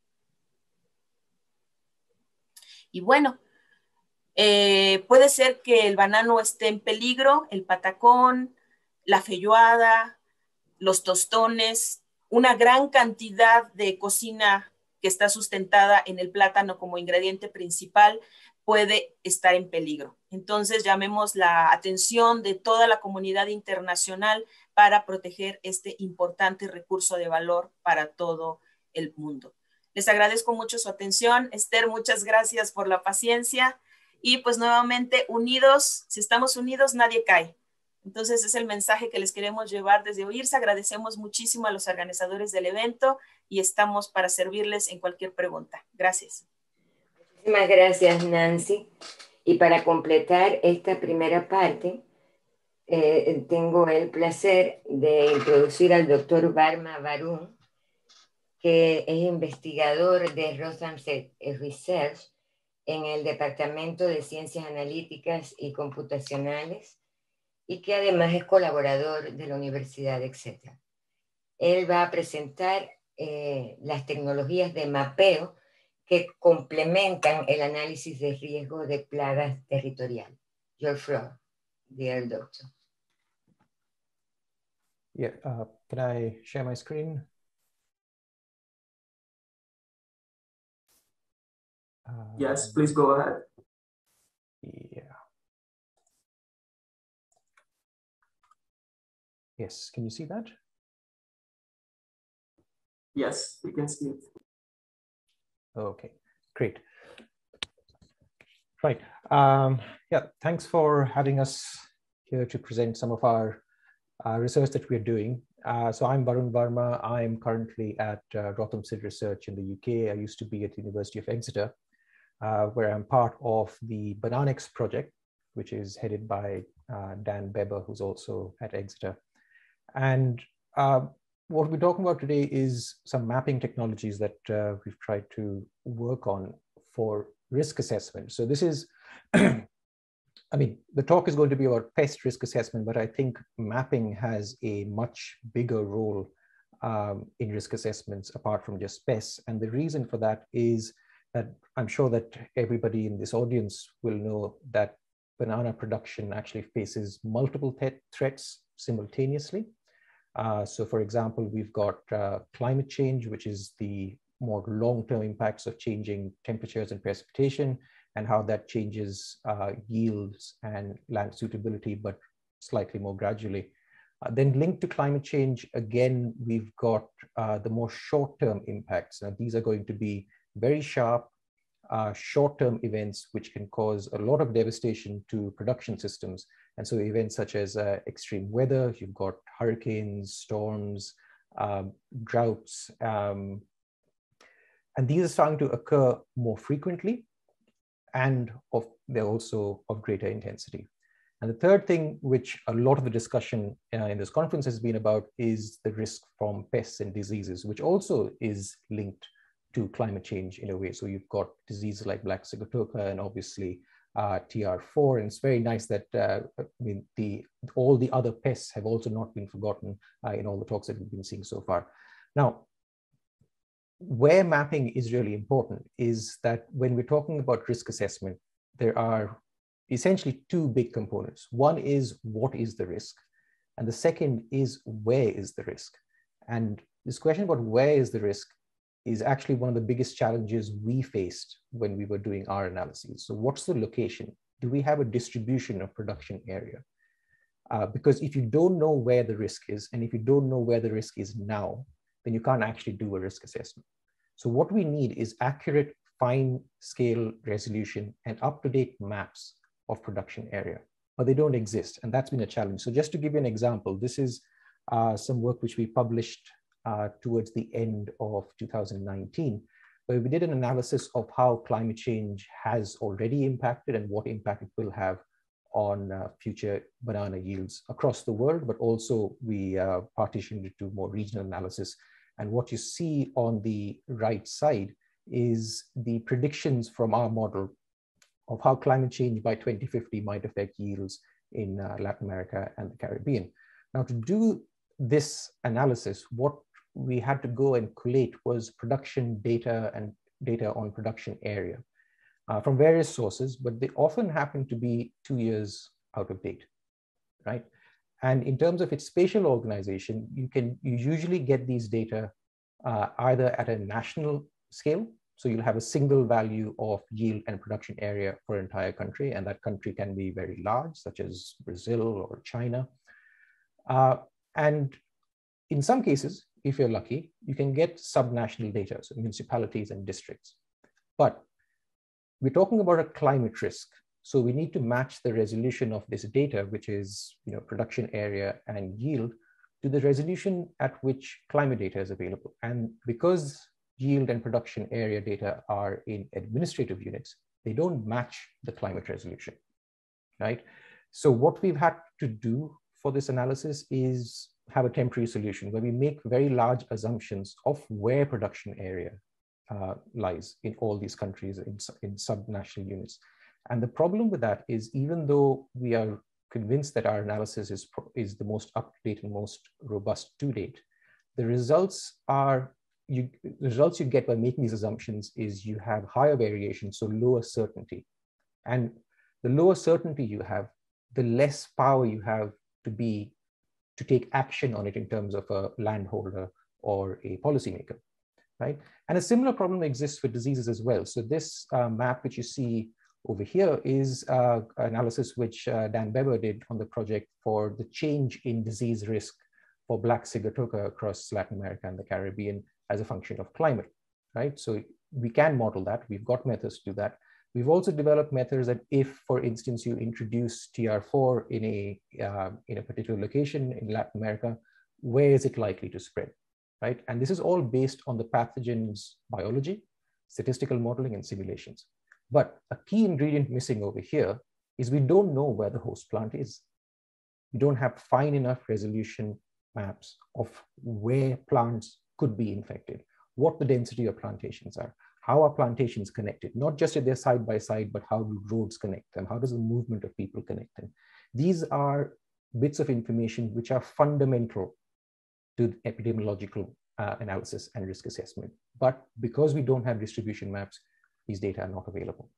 Y bueno, Eh, puede ser que el banano esté en peligro, el patacón, la feijoada, los tostones, una gran cantidad de cocina que está sustentada en el plátano como ingrediente principal puede estar en peligro. Entonces llamemos la atención de toda la comunidad internacional para proteger este importante recurso de valor para todo el mundo. Les agradezco mucho su atención. Esther, muchas gracias por la paciencia. Y pues nuevamente, unidos, si estamos unidos, nadie cae. Entonces es el mensaje que les queremos llevar desde OIRSA. Agradecemos muchísimo a los organizadores del evento y estamos para servirles en cualquier pregunta. Gracias. Muchísimas gracias, Nancy. Y para completar esta primera parte, eh, tengo el placer de introducir al doctor Varma Varun, que es investigador de Rothamsted Research en el Departamento de Ciencias Analíticas y Computacionales y que además es colaborador de la Universidad de Exeter. Él va a presentar eh, las tecnologías de mapeo que complementan el análisis de riesgo de plagas territorial. Your floor, dear doctor. Yeah, uh, can I share my screen? Uh, yes, please go ahead. Yeah. Yes, can you see that? Yes, we can see it. Okay, great. Right. Um, yeah, thanks for having us here to present some of our uh, research that we're doing. Uh, so I'm Varun Varma. I'm currently at uh, Rotham Sid Research in the U K. I used to be at the University of Exeter, uh, where I'm part of the Bananex project, which is headed by uh, Dan Beber, who's also at Exeter. And uh, what we're talking about today is some mapping technologies that uh, we've tried to work on for risk assessment. So this is, I mean, the talk is going to be about pest risk assessment, but I think mapping has a much bigger role um, in risk assessments apart from just pests. And the reason for that is that I'm sure that everybody in this audience will know that banana production actually faces multiple th- threats simultaneously. Uh, so for example, we've got uh, climate change, which is the more long-term impacts of changing temperatures and precipitation and how that changes uh, yields and land suitability, but slightly more gradually. Uh, then linked to climate change, again, we've got uh, the more short-term impacts. Now, these are going to be very sharp, uh, short-term events, which can cause a lot of devastation to production systems. And so events such as uh, extreme weather, you've got hurricanes, storms, um, droughts, um, and these are starting to occur more frequently, and of, they're also of greater intensity. And the third thing, which a lot of the discussion uh, in this conference has been about, is the risk from pests and diseases, which also is linked to climate change in a way. So you've got diseases like Black Sigatoka and obviously uh, T R four. And it's very nice that uh, I mean, the, all the other pests have also not been forgotten uh, in all the talks that we've been seeing so far. Now, where mapping is really important is that when we're talking about risk assessment, there are essentially two big components. One is what is the risk? And the second is where is the risk? And this question about where is the risk is actually one of the biggest challenges we faced when we were doing our analyses. So what's the location? Do we have a distribution of production area? Uh, because if you don't know where the risk is, and if you don't know where the risk is now, then you can't actually do a risk assessment. So what we need is accurate, fine scale resolution and up-to-date maps of production area, but they don't exist. And that's been a challenge. So just to give you an example, this is uh, some work which we published uh, towards the end of two thousand nineteen, where we did an analysis of how climate change has already impacted and what impact it will have on uh, future banana yields across the world, but also we uh, partitioned it to more regional analysis. And what you see on the right side is the predictions from our model of how climate change by twenty fifty might affect yields in uh, Latin America and the Caribbean. Now, to do this analysis, what we had to go and collate was production data and data on production area uh, from various sources, but they often happen to be two years out of date, right? And in terms of its spatial organization, you can you usually get these data uh, either at a national scale. So you'll have a single value of yield and production area for an entire country, and that country can be very large, such as Brazil or China. Uh, and in some cases, if you're lucky, you can get subnational data, so municipalities and districts. But we're talking about a climate risk. So we need to match the resolution of this data, which is you know, production area and yield, to the resolution at which climate data is available. And because yield and production area data are in administrative units, they don't match the climate resolution, right? So what we've had to do for this analysis is have a temporary solution where we make very large assumptions of where production area uh, lies in all these countries in, in subnational units. And the problem with that is, even though we are convinced that our analysis is, is the most up-to-date and most robust to date, the results are you, the results you get by making these assumptions is you have higher variation, so lower certainty. And the lower certainty you have, the less power you have to be, to take action on it in terms of a landholder or a policymaker, right? And a similar problem exists for diseases as well. So this uh, map which you see over here is uh, analysis which uh, Dan Beber did on the project for the change in disease risk for Black Sigatoka across Latin America and the Caribbean as a function of climate, right? So we can model that. We've got methods to do that. We've also developed methods that if, for instance, you introduce T R four in a, uh, in a particular location in Latin America, where is it likely to spread, right? And this is all based on the pathogen's biology, statistical modeling, and simulations. But a key ingredient missing over here is we don't know where the host plant is. We don't have fine enough resolution maps of where plants could be infected, what the density of plantations are, how are plantations connected, not just if they're side by side, but how do roads connect them? How does the movement of people connect them? These are bits of information which are fundamental to epidemiological uh, analysis and risk assessment. But because we don't have distribution maps, these data are not available.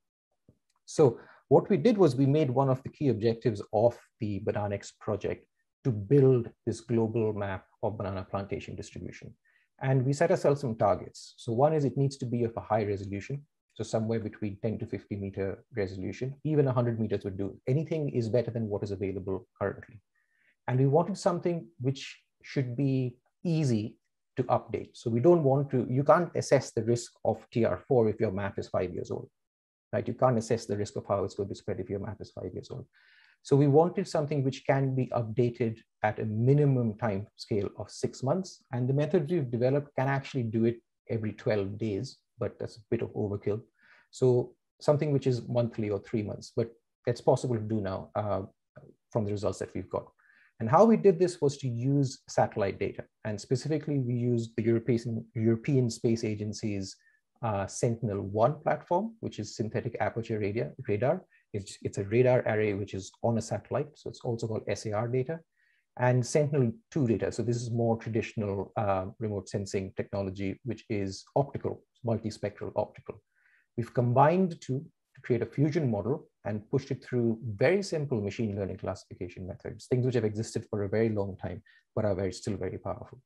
So what we did was we made one of the key objectives of the BananaX project to build this global map of banana plantation distribution. And we set ourselves some targets. So one is it needs to be of a high resolution. So somewhere between ten to fifty meter resolution, even one hundred meters would do. Anything is better than what is available currently. And we wanted something which should be easy to update. So we don't want to, you can't assess the risk of T R four if your map is five years old, right? You can't assess the risk of how it's going to spread if your map is five years old. So we wanted something which can be updated at a minimum time scale of six months. And the methods we've developed can actually do it every twelve days, but that's a bit of overkill. So something which is monthly or three months, but that's possible to do now uh, from the results that we've got. And how we did this was to use satellite data. And specifically, we used the European, European Space Agency's uh, Sentinel one platform, which is synthetic aperture radar. radar. It's, it's a radar array which is on a satellite. So it's also called S A R data. And Sentinel two data. So this is more traditional uh, remote sensing technology, which is optical, multispectral optical. We've combined the two to create a fusion model and pushed it through very simple machine learning classification methods, things which have existed for a very long time, but are very, still very powerful.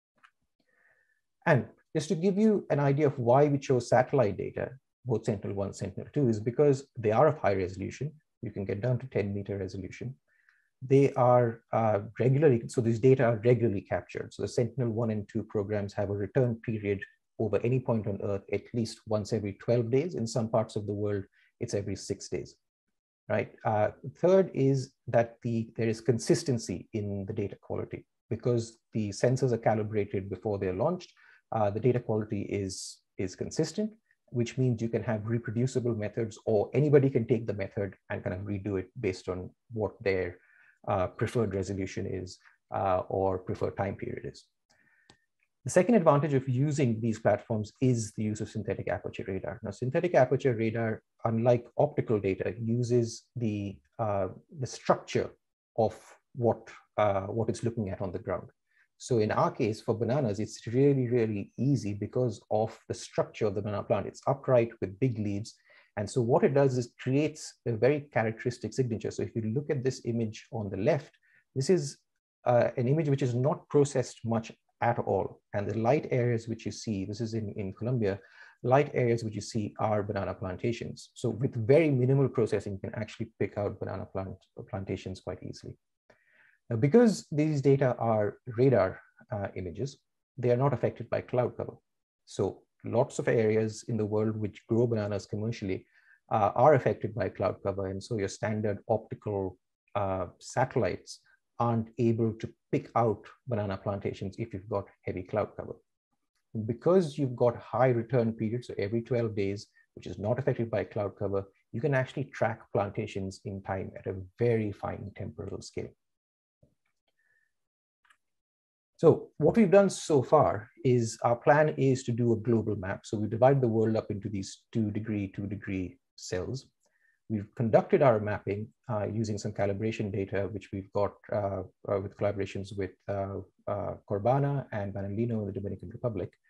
And just to give you an idea of why we chose satellite data, both Sentinel one and Sentinel two, is because they are of high resolution. You can get down to ten meter resolution. They are uh, regularly, so these data are regularly captured. So the Sentinel one and two programs have a return period over any point on Earth at least once every twelve days. In some parts of the world, it's every six days, right? Uh, third is that the, there is consistency in the data quality. Because the sensors are calibrated before they're launched, uh, the data quality is, is consistent, which means you can have reproducible methods, or anybody can take the method and kind of redo it based on what their uh, preferred resolution is uh, or preferred time period is. The second advantage of using these platforms is the use of synthetic aperture radar. Now, synthetic aperture radar, unlike optical data, uses the, uh, the structure of what, uh, what it's looking at on the ground. So in our case, for bananas, it's really, really easy because of the structure of the banana plant. It's upright with big leaves. And so what it does is creates a very characteristic signature. So if you look at this image on the left, this is uh, an image which is not processed much at all. And the light areas which you see, this is in, in Colombia, light areas which you see are banana plantations. So with very minimal processing, you can actually pick out banana plant, plantations quite easily. Now, because these data are radar uh, images, they are not affected by cloud cover. So lots of areas in the world which grow bananas commercially uh, are affected by cloud cover. And so your standard optical uh, satellites aren't able to pick out banana plantations if you've got heavy cloud cover. And because you've got high return periods, so every twelve days, which is not affected by cloud cover, you can actually track plantations in time at a very fine temporal scale. So what we've done so far is our plan is to do a global map. So we divide the world up into these two degree, two degree cells. We've conducted our mapping uh, using some calibration data, which we've got uh, uh, with collaborations with uh, uh, Corbana and Banalino in the Dominican Republic.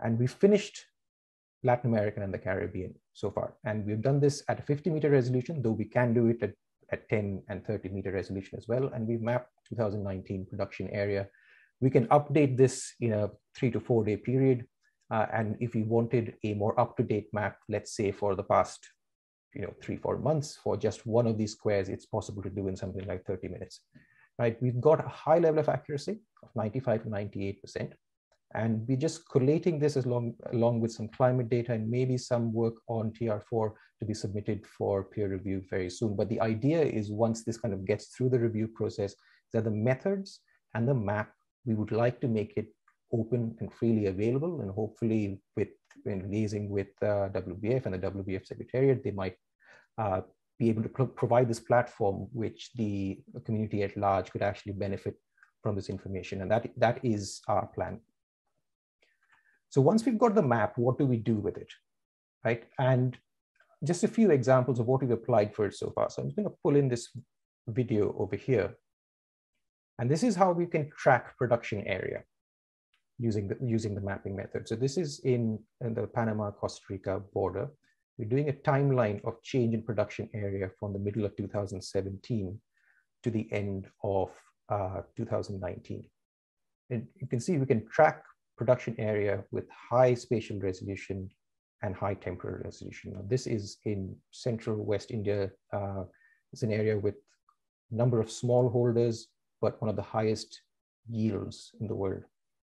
And we finished Latin America and the Caribbean so far. And we've done this at a fifty meter resolution, though we can do it at, at ten and thirty meter resolution as well. And we've mapped two thousand nineteen production area. We can update this in a three to four day period. Uh, and if we wanted a more up-to-date map, let's say for the past you know, three, four months for just one of these squares, it's possible to do in something like thirty minutes, right? We've got a high level of accuracy of ninety-five to ninety-eight percent. And we're just collating this as long, along with some climate data and maybe some work on T R four to be submitted for peer review very soon. But the idea is once this kind of gets through the review process, that the methods and the map, we would like to make it open and freely available, and hopefully with when liaising with uh, W B F and the W B F Secretariat, they might uh, be able to pro provide this platform which the community at large could actually benefit from this information. And that, that is our plan. So once we've got the map, what do we do with it, right? And just a few examples of what we've applied for it so far. So I'm just going to pull in this video over here. And this is how we can track production area using the, using the mapping method. So this is in, in the Panama-Costa Rica border. We're doing a timeline of change in production area from the middle of two thousand seventeen to the end of uh, two thousand nineteen. And you can see we can track production area with high spatial resolution and high temporal resolution. Now, this is in central West India. Uh, it's an area with a number of smallholders, but one of the highest yields in the world.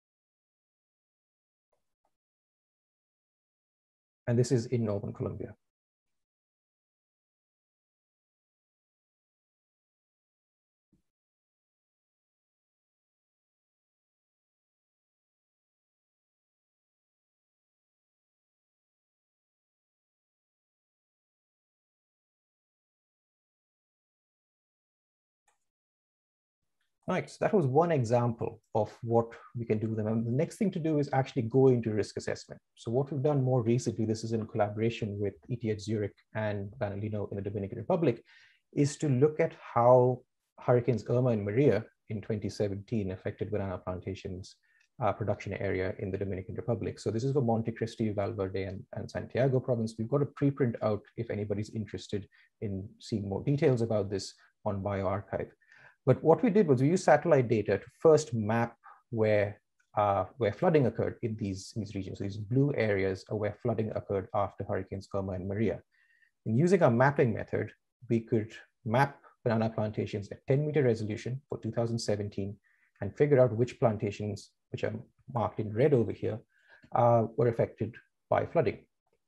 And this is in Northern Colombia. Right, so that was one example of what we can do with them. And the next thing to do is actually go into risk assessment. So what we've done more recently, this is in collaboration with E T H Zurich and Banalino in the Dominican Republic, is to look at how Hurricanes Irma and Maria in twenty seventeen affected banana plantations uh, production area in the Dominican Republic. So this is for Monte Cristi, Valverde, and, and Santiago province. We've got a preprint out if anybody's interested in seeing more details about this on bioRxiv. But what we did was we used satellite data to first map where, uh, where flooding occurred in these, these regions. So these blue areas are where flooding occurred after Hurricanes Irma and Maria. And using our mapping method, we could map banana plantations at ten meter resolution for two thousand seventeen and figure out which plantations, which are marked in red over here, uh, were affected by flooding.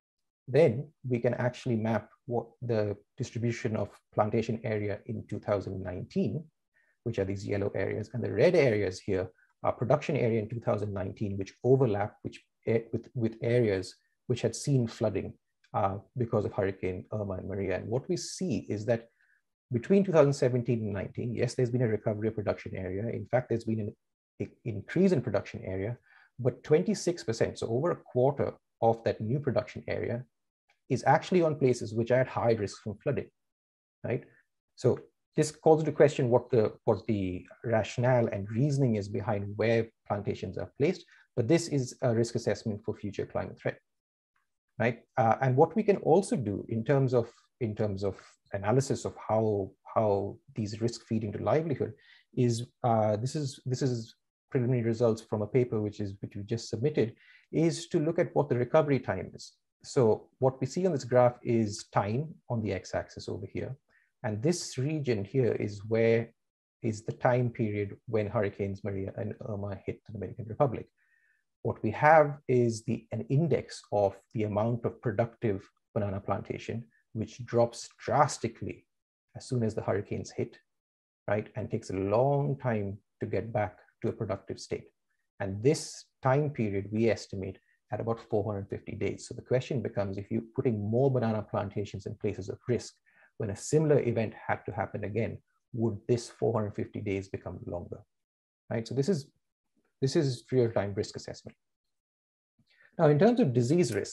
Then we can actually map what the distribution of plantation area in two thousand nineteen, which are these yellow areas, and the red areas here are production area in two thousand nineteen, which overlap which, with, with areas which had seen flooding uh, because of Hurricane Irma and Maria. And what we see is that between two thousand seventeen and nineteen, yes, there's been a recovery of production area. In fact, there's been an, an increase in production area, but twenty-six percent, so over a quarter of that new production area is actually on places which are at high risk from flooding, right? So this calls into question what the, what the rationale and reasoning is behind where plantations are placed, but this is a risk assessment for future climate threat, right? Uh, and what we can also do in terms of, in terms of analysis of how, how these risks feed into livelihood is, uh, this is, this is preliminary results from a paper which is, which we just submitted, is to look at what the recovery time is. So what we see on this graph is time on the x-axis over here. And this region here is where is the time period when Hurricanes Maria and Irma hit the Dominican Republic. What we have is the, an index of the amount of productive banana plantation, which drops drastically as soon as the hurricanes hit, right? And takes a long time to get back to a productive state. And this time period we estimate at about four hundred fifty days. So the question becomes, if you're putting more banana plantations in places of risk, when a similar event had to happen again, would this four hundred fifty days become longer, right? So this is, this is real-time risk assessment. Now, in terms of disease risk,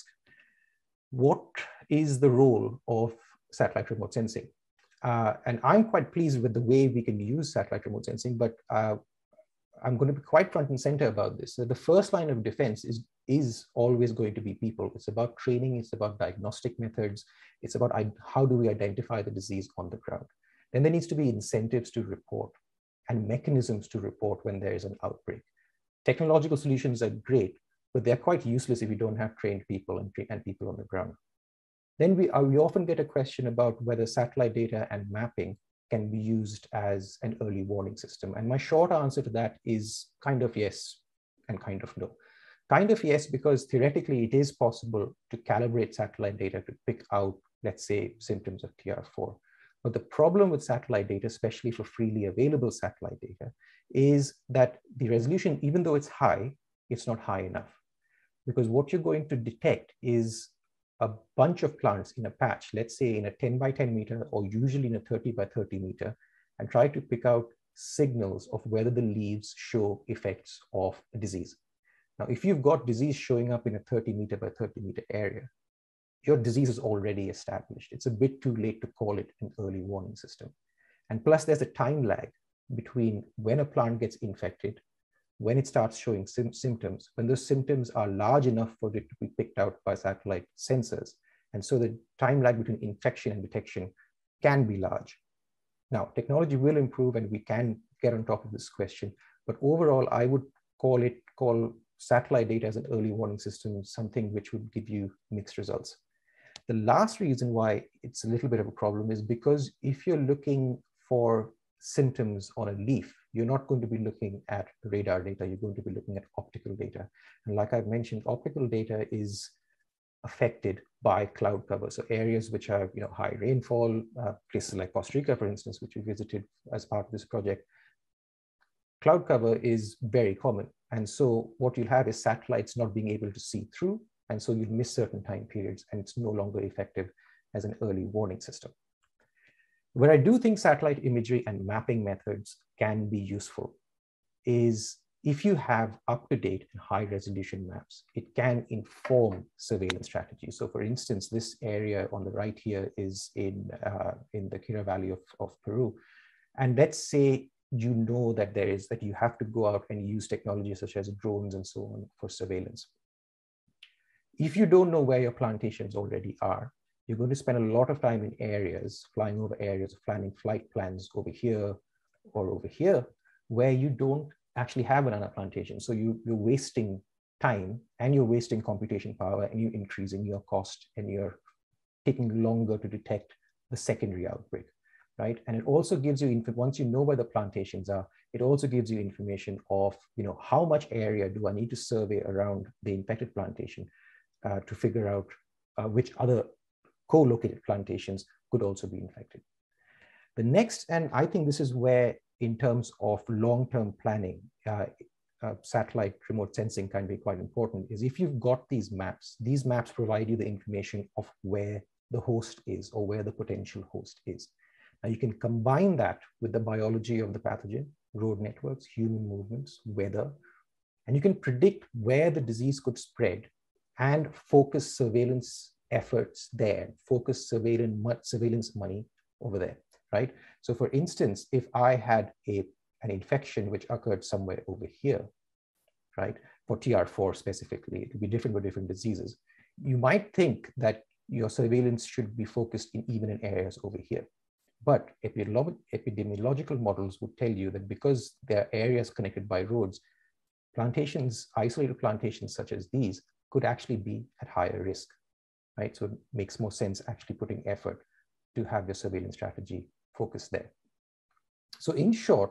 what is the role of satellite remote sensing? Uh, and I'm quite pleased with the way we can use satellite remote sensing, but uh, I'm going to be quite front and center about this. So the first line of defense is is always going to be people. It's about training, it's about diagnostic methods, it's about how do we identify the disease on the ground. Then there needs to be incentives to report and mechanisms to report when there is an outbreak. Technological solutions are great, but they're quite useless if you don't have trained people and, and people on the ground. Then we, uh, we often get a question about whether satellite data and mapping can be used as an early warning system. And my short answer to that is kind of yes and kind of no. Kind of yes, because theoretically it is possible to calibrate satellite data to pick out, let's say, symptoms of T R four. But the problem with satellite data, especially for freely available satellite data, is that the resolution, even though it's high, it's not high enough. Because what you're going to detect is a bunch of plants in a patch, let's say in a ten by ten meter, or usually in a thirty by thirty meter, and try to pick out signals of whether the leaves show effects of a disease. Now, if you've got disease showing up in a thirty meter by thirty meter area, your disease is already established. It's a bit too late to call it an early warning system. And plus there's a time lag between when a plant gets infected, when it starts showing sim symptoms, when those symptoms are large enough for it to be picked out by satellite sensors. And so the time lag between infection and detection can be large. Now, technology will improve and we can get on top of this question, but overall, I would call it, call satellite data as an early warning system, something which would give you mixed results. The last reason why it's a little bit of a problem is because if you're looking for symptoms on a leaf, you're not going to be looking at radar data, you're going to be looking at optical data. And like I've mentioned, optical data is affected by cloud cover. So areas which have you know, high rainfall, uh, places like Costa Rica, for instance, which we visited as part of this project, cloud cover is very common. And so what you'll have is satellites not being able to see through. And so you'll miss certain time periods and it's no longer effective as an early warning system. Where I do think satellite imagery and mapping methods can be useful is if you have up-to-date and high-resolution maps, it can inform surveillance strategies. So for instance, this area on the right here is in, uh, in the Quira Valley of, of Peru. And let's say you know that there is, that you have to go out and use technology such as drones and so on for surveillance. If you don't know where your plantations already are, you're going to spend a lot of time in areas, flying over areas, planning flight plans over here or over here, where you don't actually have banana plantation. So you, you're wasting time and you're wasting computation power and you're increasing your cost and you're taking longer to detect the secondary outbreak, right? And it also gives you, once you know where the plantations are, it also gives you information of, you know, how much area do I need to survey around the infected plantation uh, to figure out uh, which other co-located plantations could also be infected. The next, and I think this is where in terms of long-term planning, uh, uh, satellite remote sensing can be quite important, is if you've got these maps, these maps provide you the information of where the host is or where the potential host is. Now you can combine that with the biology of the pathogen, road networks, human movements, weather, and you can predict where the disease could spread and focus surveillance efforts there, focus surveillance, surveillance money over there, right? So for instance, if I had a, an infection which occurred somewhere over here, right, for T R four specifically, it would be different for different diseases, you might think that your surveillance should be focused in even in areas over here. But epidemiological models would tell you that because there are areas connected by roads, plantations, isolated plantations such as these could actually be at higher risk, right? So it makes more sense actually putting effort to have your surveillance strategy focused there. So in short,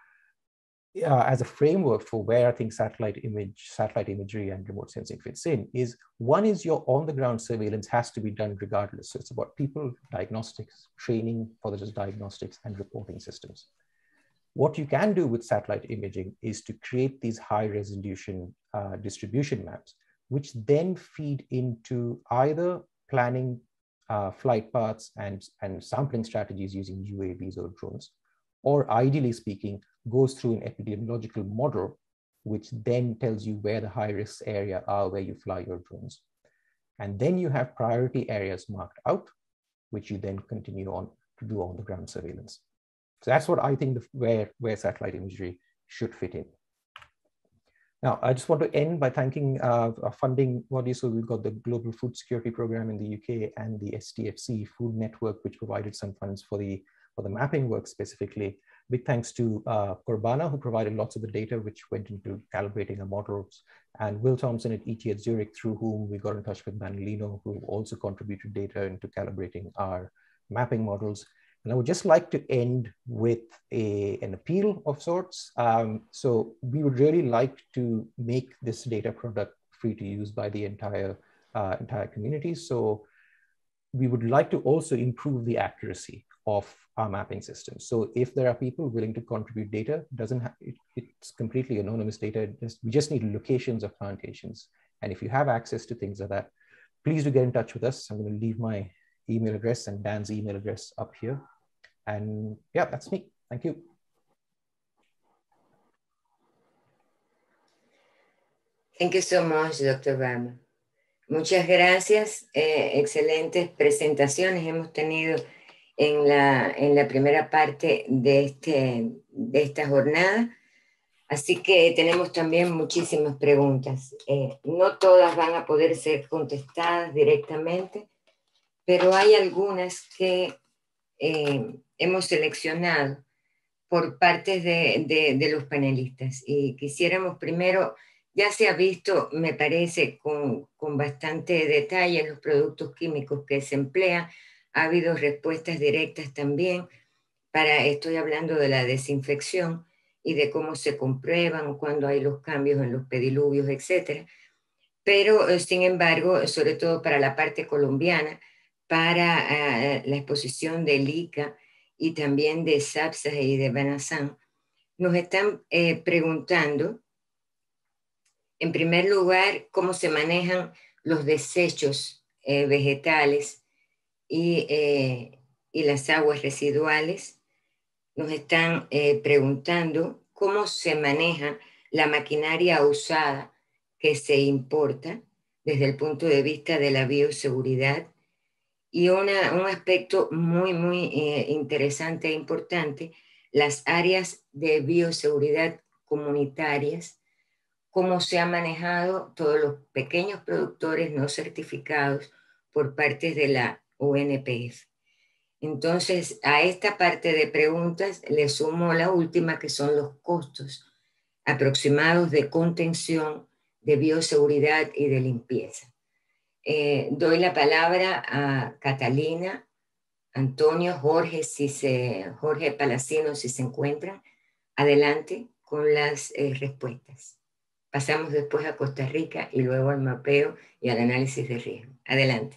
uh, as a framework for where I think satellite image, satellite imagery and remote sensing fits in is, one is your on-the-ground surveillance has to be done regardless. So it's about people, diagnostics, training for those diagnostics and reporting systems. What you can do with satellite imaging is to create these high resolution uh, distribution maps, which then feed into either planning uh, flight paths and, and sampling strategies using U A Vs or drones, or ideally speaking, goes through an epidemiological model, which then tells you where the high risk area are where you fly your drones. And then you have priority areas marked out, which you then continue on to do on the ground surveillance. So that's what I think the, where, where satellite imagery should fit in. Now, I just want to end by thanking uh, our funding bodies. So we've got the Global Food Security Program in the U K and the S T F C Food Network, which provided some funds for the, for the mapping work specifically. Big thanks to uh, Corbana, who provided lots of the data, which went into calibrating our models, and Will Thompson at E T H Zurich, through whom we got in touch with Manolino, who also contributed data into calibrating our mapping models. And I would just like to end with a, an appeal of sorts. Um, so we would really like to make this data product free to use by the entire, uh, entire community. So we would like to also improve the accuracy of our mapping system. So if there are people willing to contribute data, doesn't have, it, it's completely anonymous data. Just, we just need locations of plantations. And if you have access to things like that, please do get in touch with us. I'm going to leave my email address and Dan's email address up here. And yeah, that's me. Thank you. Thank you so much, Doctor Varma. Muchas gracias. Eh, excelentes presentaciones hemos tenido en la, en la primera parte de, este, de esta jornada. Así que tenemos también muchísimas preguntas. Eh, no todas van a poder ser contestadas directamente, pero hay algunas que eh, hemos seleccionado por partes de, de, de los panelistas. Y quisiéramos primero, ya se ha visto, me parece, con, con bastante detalle los productos químicos que se emplean. Ha habido respuestas directas también para, estoy hablando de la desinfección y de cómo se comprueban cuando hay los cambios en los pediluvios, etcétera. Pero, sin embargo, sobre todo para la parte colombiana, para uh, la exposición del I C A y también de SAPSA y de Banazán, nos están eh, preguntando, en primer lugar, cómo se manejan los desechos eh, vegetales y, eh, y las aguas residuales. Nos están eh, preguntando cómo se maneja la maquinaria usada que se importa desde el punto de vista de la bioseguridad. Y una, un aspecto muy, muy eh, interesante e importante, las áreas de bioseguridad comunitarias, cómo se han manejado todos los pequeños productores no certificados por parte de la U N P F. Entonces, a esta parte de preguntas le sumo la última, que son los costos aproximados de contención, de bioseguridad y de limpieza. Eh, doy la palabra a Catalina, Antonio, Jorge, si se, Jorge Palacino, si se encuentran. Adelante con las eh, respuestas. Pasamos después a Costa Rica y luego al mapeo y al análisis de riesgo. Adelante.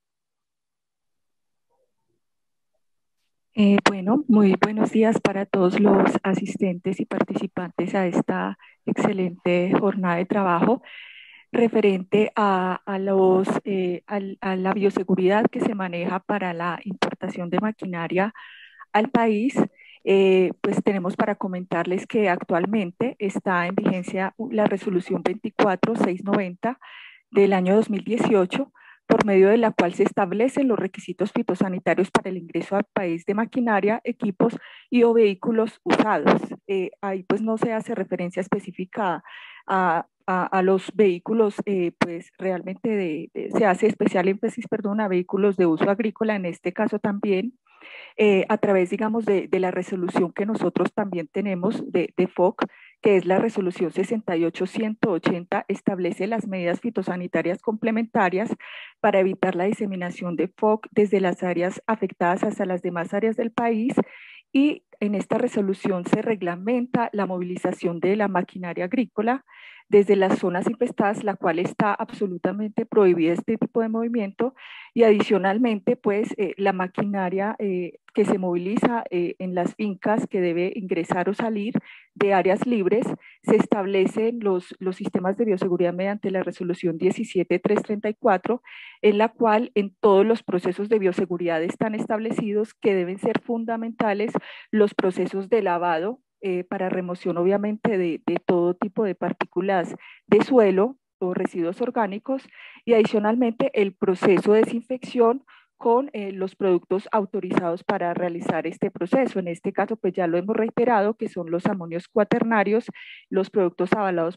Eh, bueno, muy buenos días para todos los asistentes y participantes a esta excelente jornada de trabajo referente a, a, los, eh, a, a la bioseguridad que se maneja para la importación de maquinaria al país. Eh, pues tenemos para comentarles que actualmente está en vigencia la resolución veinticuatro mil seiscientos noventa del año dos mil dieciocho, por medio de la cual se establecen los requisitos fitosanitarios para el ingreso al país de maquinaria, equipos y o vehículos usados. Eh, ahí pues no se hace referencia específica a, a, a los vehículos, eh, pues realmente de, de, se hace especial énfasis, perdón, a vehículos de uso agrícola, en este caso también, eh, a través, digamos, de, de la resolución que nosotros también tenemos de, de F O C, que es la resolución sesenta y ocho mil ciento ochenta, establece las medidas fitosanitarias complementarias para evitar la diseminación de F O C desde las áreas afectadas hasta las demás áreas del país, y en esta resolución se reglamenta la movilización de la maquinaria agrícola desde las zonas infestadas, la cual está absolutamente prohibida este tipo de movimiento, y adicionalmente pues eh, la maquinaria eh, que se moviliza eh, en las fincas que debe ingresar o salir de áreas libres, se establecen los, los sistemas de bioseguridad mediante la resolución diecisiete mil trescientos treinta y cuatro, en la cual en todos los procesos de bioseguridad están establecidos que deben ser fundamentales los procesos de lavado, Eh, para remoción obviamente de, de todo tipo de partículas de suelo o residuos orgánicos, y adicionalmente el proceso de desinfección con eh, los productos autorizados para realizar este proceso. En este caso pues ya lo hemos reiterado, que son los amonios cuaternarios, los productos avalados pues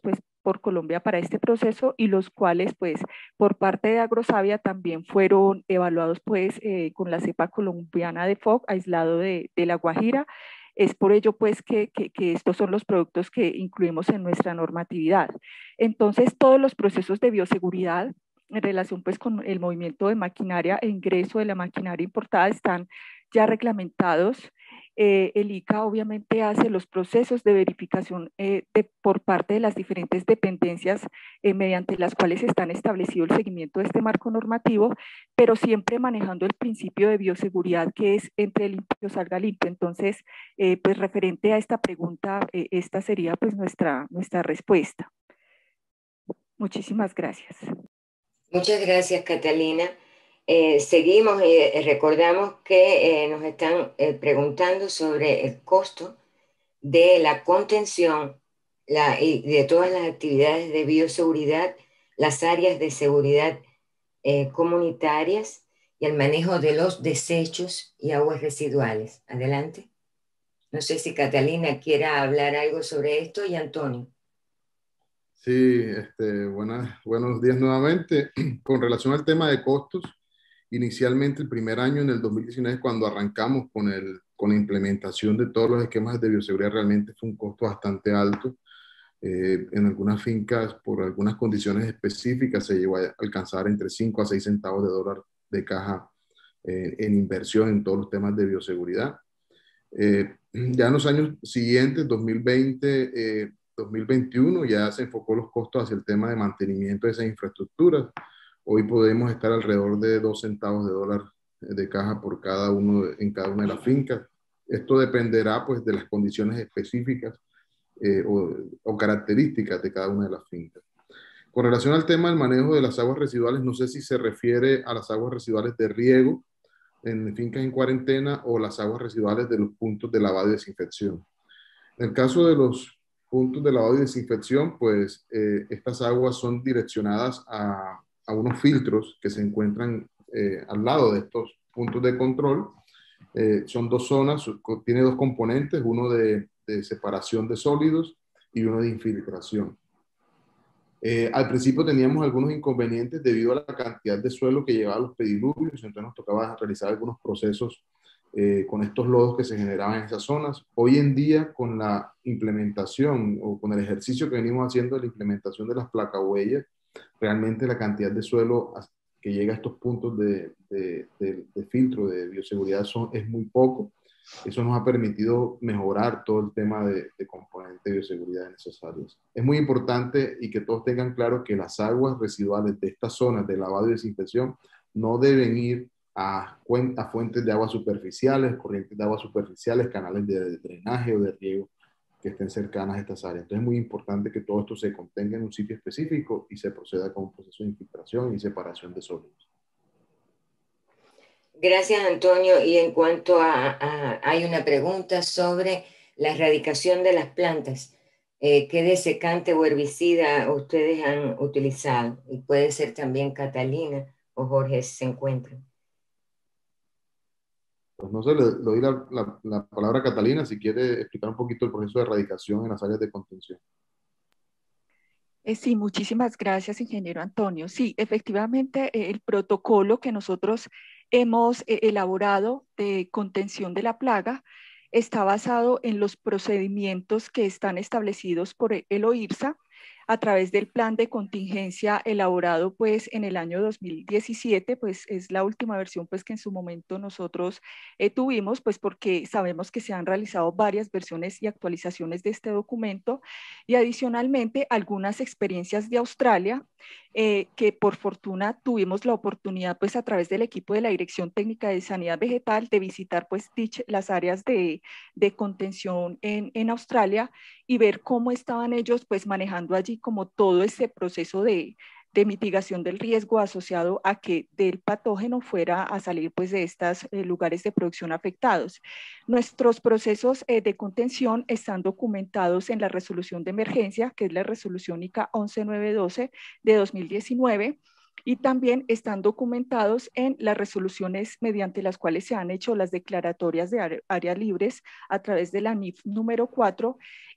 por Colombia para este proceso y los cuales pues por parte de Agrosavia también fueron evaluados pues eh, con la cepa colombiana de F O C aislado de, de La Guajira. Es por ello pues que, que, que estos son los productos que incluimos en nuestra normatividad. Entonces todos los procesos de bioseguridad en relación pues con el movimiento de maquinaria e ingreso de la maquinaria importada están ya reglamentados. Eh, el I C A obviamente hace los procesos de verificación eh, de, por parte de las diferentes dependencias eh, mediante las cuales están establecido el seguimiento de este marco normativo, pero siempre manejando el principio de bioseguridad que es entre limpio salga limpio. Entonces, eh, pues referente a esta pregunta, eh, esta sería pues nuestra, nuestra respuesta. Muchísimas gracias. Muchas gracias, Catalina. Eh, seguimos y eh, recordamos que eh, nos están eh, preguntando sobre el costo de la contención la, y de todas las actividades de bioseguridad, las áreas de seguridad eh, comunitarias y el manejo de los desechos y aguas residuales. Adelante. No sé si Catalina quiera hablar algo sobre esto y Antonio. Sí, este, buenas, buenos días nuevamente. Con relación al tema de costos, inicialmente el primer año, en el dos mil diecinueve, cuando arrancamos con, el, con la implementación de todos los esquemas de bioseguridad, realmente fue un costo bastante alto. Eh, en algunas fincas, por algunas condiciones específicas, se llegó a alcanzar entre cinco a seis centavos de dólar de caja eh, en inversión en todos los temas de bioseguridad. Eh, ya en los años siguientes, dos mil veinte, eh, dos mil veintiuno, ya se enfocó los costos hacia el tema de mantenimiento de esas infraestructuras. Hoy podemos estar alrededor de dos centavos de dólar de caja por cada uno de, en cada una de las fincas. Esto dependerá pues de las condiciones específicas eh, o, o características de cada una de las fincas. Con relación al tema del manejo de las aguas residuales, no sé si se refiere a las aguas residuales de riego en fincas en cuarentena o las aguas residuales de los puntos de lavado y desinfección. En el caso de los puntos de lavado y desinfección, pues eh, estas aguas son direccionadas a, a unos filtros que se encuentran eh, al lado de estos puntos de control. Eh, son dos zonas, tiene dos componentes, uno de, de separación de sólidos y uno de infiltración. Eh, al principio teníamos algunos inconvenientes debido a la cantidad de suelo que llevaba los pediluvios, entonces nos tocaba realizar algunos procesos eh, con estos lodos que se generaban en esas zonas. Hoy en día, con la implementación o con el ejercicio que venimos haciendo de la implementación de las placahuellas, realmente la cantidad de suelo que llega a estos puntos de, de, de, de filtro de bioseguridad son, es muy poco. Eso nos ha permitido mejorar todo el tema de, de componente de bioseguridad en esas áreas. Es muy importante y que todos tengan claro que las aguas residuales de estas zonas de lavado y desinfección no deben ir a, a fuentes de aguas superficiales, corrientes de aguas superficiales, canales de drenaje o de riego que estén cercanas a estas áreas. Entonces es muy importante que todo esto se contenga en un sitio específico y se proceda con un proceso de infiltración y separación de sólidos. Gracias, Antonio. Y en cuanto a, a hay una pregunta sobre la erradicación de las plantas. Eh, ¿Qué desecante o herbicida ustedes han utilizado? Y puede ser también Catalina o Jorge si se encuentran. Pues no sé, le, le doy la, la, la palabra a Catalina si quiere explicar un poquito el proceso de erradicación en las áreas de contención. Eh, sí, muchísimas gracias, ingeniero Antonio. Sí, efectivamente, eh, el protocolo que nosotros hemos eh, elaborado de contención de la plaga está basado en los procedimientos que están establecidos por el OIRSA a través del plan de contingencia elaborado pues en el año dos mil diecisiete, pues es la última versión pues que en su momento nosotros eh, tuvimos, pues porque sabemos que se han realizado varias versiones y actualizaciones de este documento y adicionalmente algunas experiencias de Australia eh, que por fortuna tuvimos la oportunidad pues a través del equipo de la Dirección Técnica de Sanidad Vegetal de visitar pues dich, las áreas de, de contención en, en Australia y ver cómo estaban ellos pues manejando allí como todo ese proceso de, de mitigación del riesgo asociado a que del patógeno fuera a salir pues de estos eh, lugares de producción afectados. Nuestros procesos eh, de contención están documentados en la resolución de emergencia, que es la resolución I C A once mil novecientos doce de dos mil diecinueve, y también están documentados en las resoluciones mediante las cuales se han hecho las declaratorias de áreas libres a través de la N I F número cuatro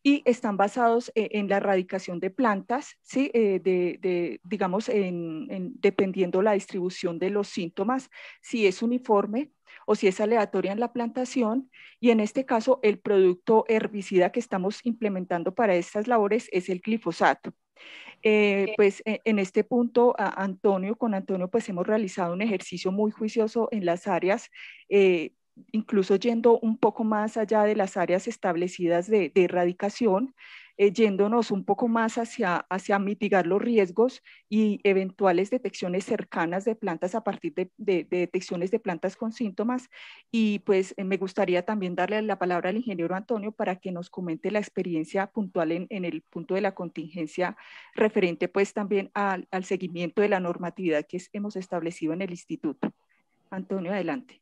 y están basados en, en la erradicación de plantas, ¿sí? eh, de, de, digamos, en, en, dependiendo la distribución de los síntomas, si es uniforme o si es aleatoria en la plantación, y en este caso el producto herbicida que estamos implementando para estas labores es el glifosato. Eh, pues en este punto, a Antonio, con Antonio pues hemos realizado un ejercicio muy juicioso en las áreas, eh, incluso yendo un poco más allá de las áreas establecidas de, de erradicación, eh, yéndonos un poco más hacia, hacia mitigar los riesgos y eventuales detecciones cercanas de plantas a partir de, de, de detecciones de plantas con síntomas. Y pues eh, me gustaría también darle la palabra al ingeniero Antonio para que nos comente la experiencia puntual en, en el punto de la contingencia referente pues también al, al seguimiento de la normatividad que es, hemos establecido en el instituto. Antonio, adelante.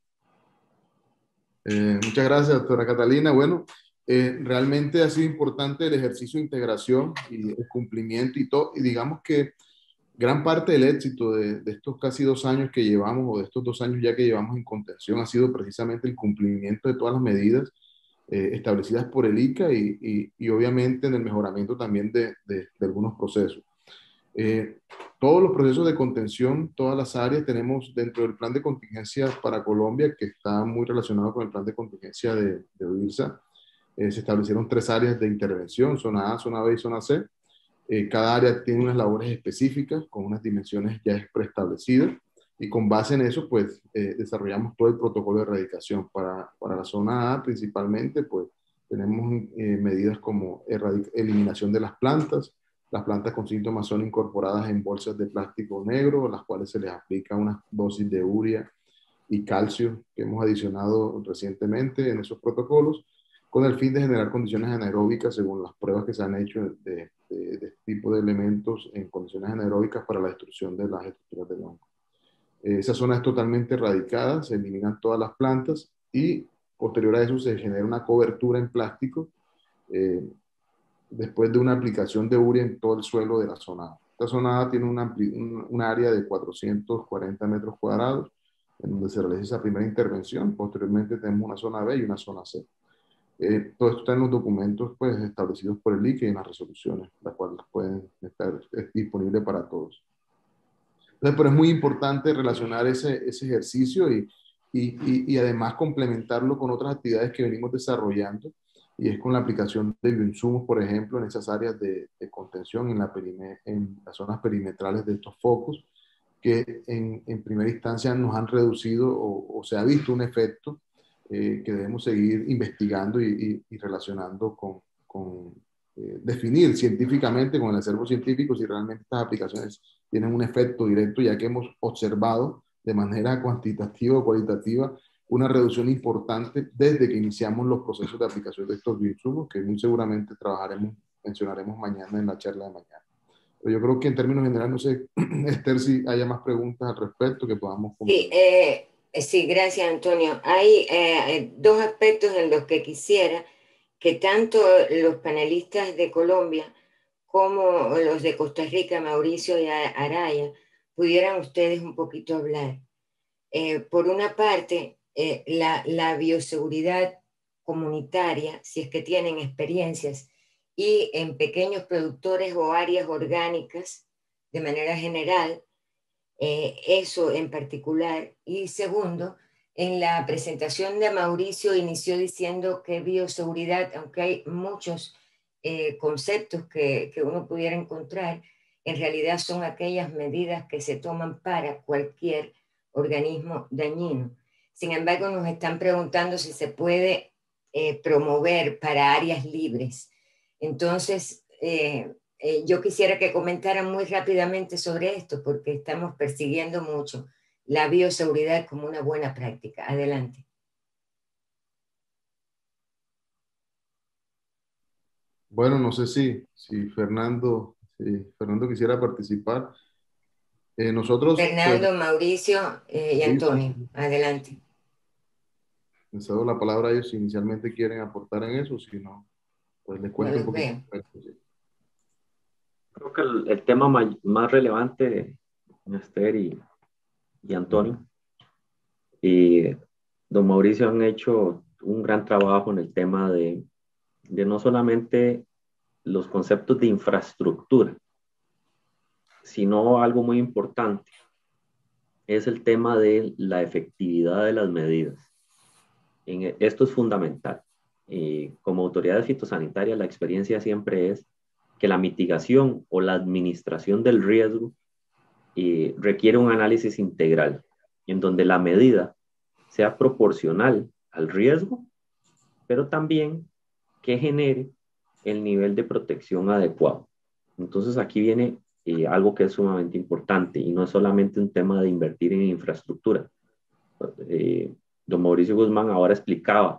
Eh, muchas gracias, doctora Catalina. Bueno, eh, realmente ha sido importante el ejercicio de integración y el cumplimiento y todo, y digamos que gran parte del éxito de, de estos casi dos años que llevamos, o de estos dos años ya que llevamos en contención, ha sido precisamente el cumplimiento de todas las medidas eh, establecidas por el I C A y, y, y obviamente en el mejoramiento también de, de, de algunos procesos. Eh, todos los procesos de contención, todas las áreas tenemos dentro del plan de contingencia para Colombia, que está muy relacionado con el plan de contingencia de, de OIRSA. Eh, se establecieron tres áreas de intervención, zona A, zona B y zona C. Eh, cada área tiene unas labores específicas con unas dimensiones ya preestablecidas y con base en eso, pues, eh, desarrollamos todo el protocolo de erradicación. Para, para la zona A, principalmente, pues, tenemos eh, medidas como eliminación de las plantas. Las plantas con síntomas son incorporadas en bolsas de plástico negro, las cuales se les aplica una dosis de urea y calcio que hemos adicionado recientemente en esos protocolos, con el fin de generar condiciones anaeróbicas según las pruebas que se han hecho de, de, de este tipo de elementos en condiciones anaeróbicas para la destrucción de las estructuras del hongo. Eh, esa zona es totalmente erradicada, se eliminan todas las plantas y posterior a eso se genera una cobertura en plástico eh, después de una aplicación de urea en todo el suelo de la zona A. Esta zona A tiene una, un, un área de cuatrocientos cuarenta metros cuadrados en donde se realiza esa primera intervención. Posteriormente tenemos una zona B y una zona C. Eh, todo esto está en los documentos pues, establecidos por el I C A y en las resoluciones, las cuales pueden estar disponibles para todos. Entonces, pero es muy importante relacionar ese, ese ejercicio y, y, y, y además complementarlo con otras actividades que venimos desarrollando, y es con la aplicación de bioinsumos, por ejemplo, en esas áreas de, de contención, en, la perime, en las zonas perimetrales de estos focos, que en, en primera instancia nos han reducido o, o se ha visto un efecto eh, que debemos seguir investigando y, y, y relacionando con, con eh, definir científicamente con el acervo científico si realmente estas aplicaciones tienen un efecto directo, ya que hemos observado de manera cuantitativa o cualitativa una reducción importante desde que iniciamos los procesos de aplicación de estos bioinsumos, que muy seguramente trabajaremos, mencionaremos mañana en la charla de mañana. Pero yo creo que en términos generales, no sé, Esther, si haya más preguntas al respecto que podamos sí, eh, sí, gracias, Antonio. Hay eh, dos aspectos en los que quisiera que tanto los panelistas de Colombia como los de Costa Rica, Mauricio y Araya, pudieran ustedes un poquito hablar. Eh, por una parte, eh, la, la bioseguridad comunitaria, si es que tienen experiencias, y en pequeños productores o áreas orgánicas, de manera general, eh, eso en particular. Y segundo, en la presentación de Mauricio inició diciendo que bioseguridad, aunque hay muchos eh, conceptos que, que uno pudiera encontrar, en realidad son aquellas medidas que se toman para cualquier organismo dañino. Sin embargo, nos están preguntando si se puede eh, promover para áreas libres. Entonces, eh, eh, yo quisiera que comentaran muy rápidamente sobre esto, porque estamos persiguiendo mucho la bioseguridad como una buena práctica. Adelante. Bueno, no sé si, si Fernando, si Fernando quisiera participar. Eh, nosotros, Fernando, pues, Mauricio eh, y Antonio, adelante. Les cedo la palabra a ellos si inicialmente quieren aportar en eso, si no, pues les cuento un poquito. Creo que el, el tema may, más relevante, Esther y, y Antonio, y don Mauricio han hecho un gran trabajo en el tema de, de no solamente los conceptos de infraestructura, sino algo muy importante, es el tema de la efectividad de las medidas. En, esto es fundamental. Eh, como autoridades fitosanitarias, la experiencia siempre es que la mitigación o la administración del riesgo eh, requiere un análisis integral, en donde la medida sea proporcional al riesgo, pero también que genere el nivel de protección adecuado. Entonces aquí viene eh, algo que es sumamente importante, y no es solamente un tema de invertir en infraestructura. Eh, don Mauricio Guzmán ahora explicaba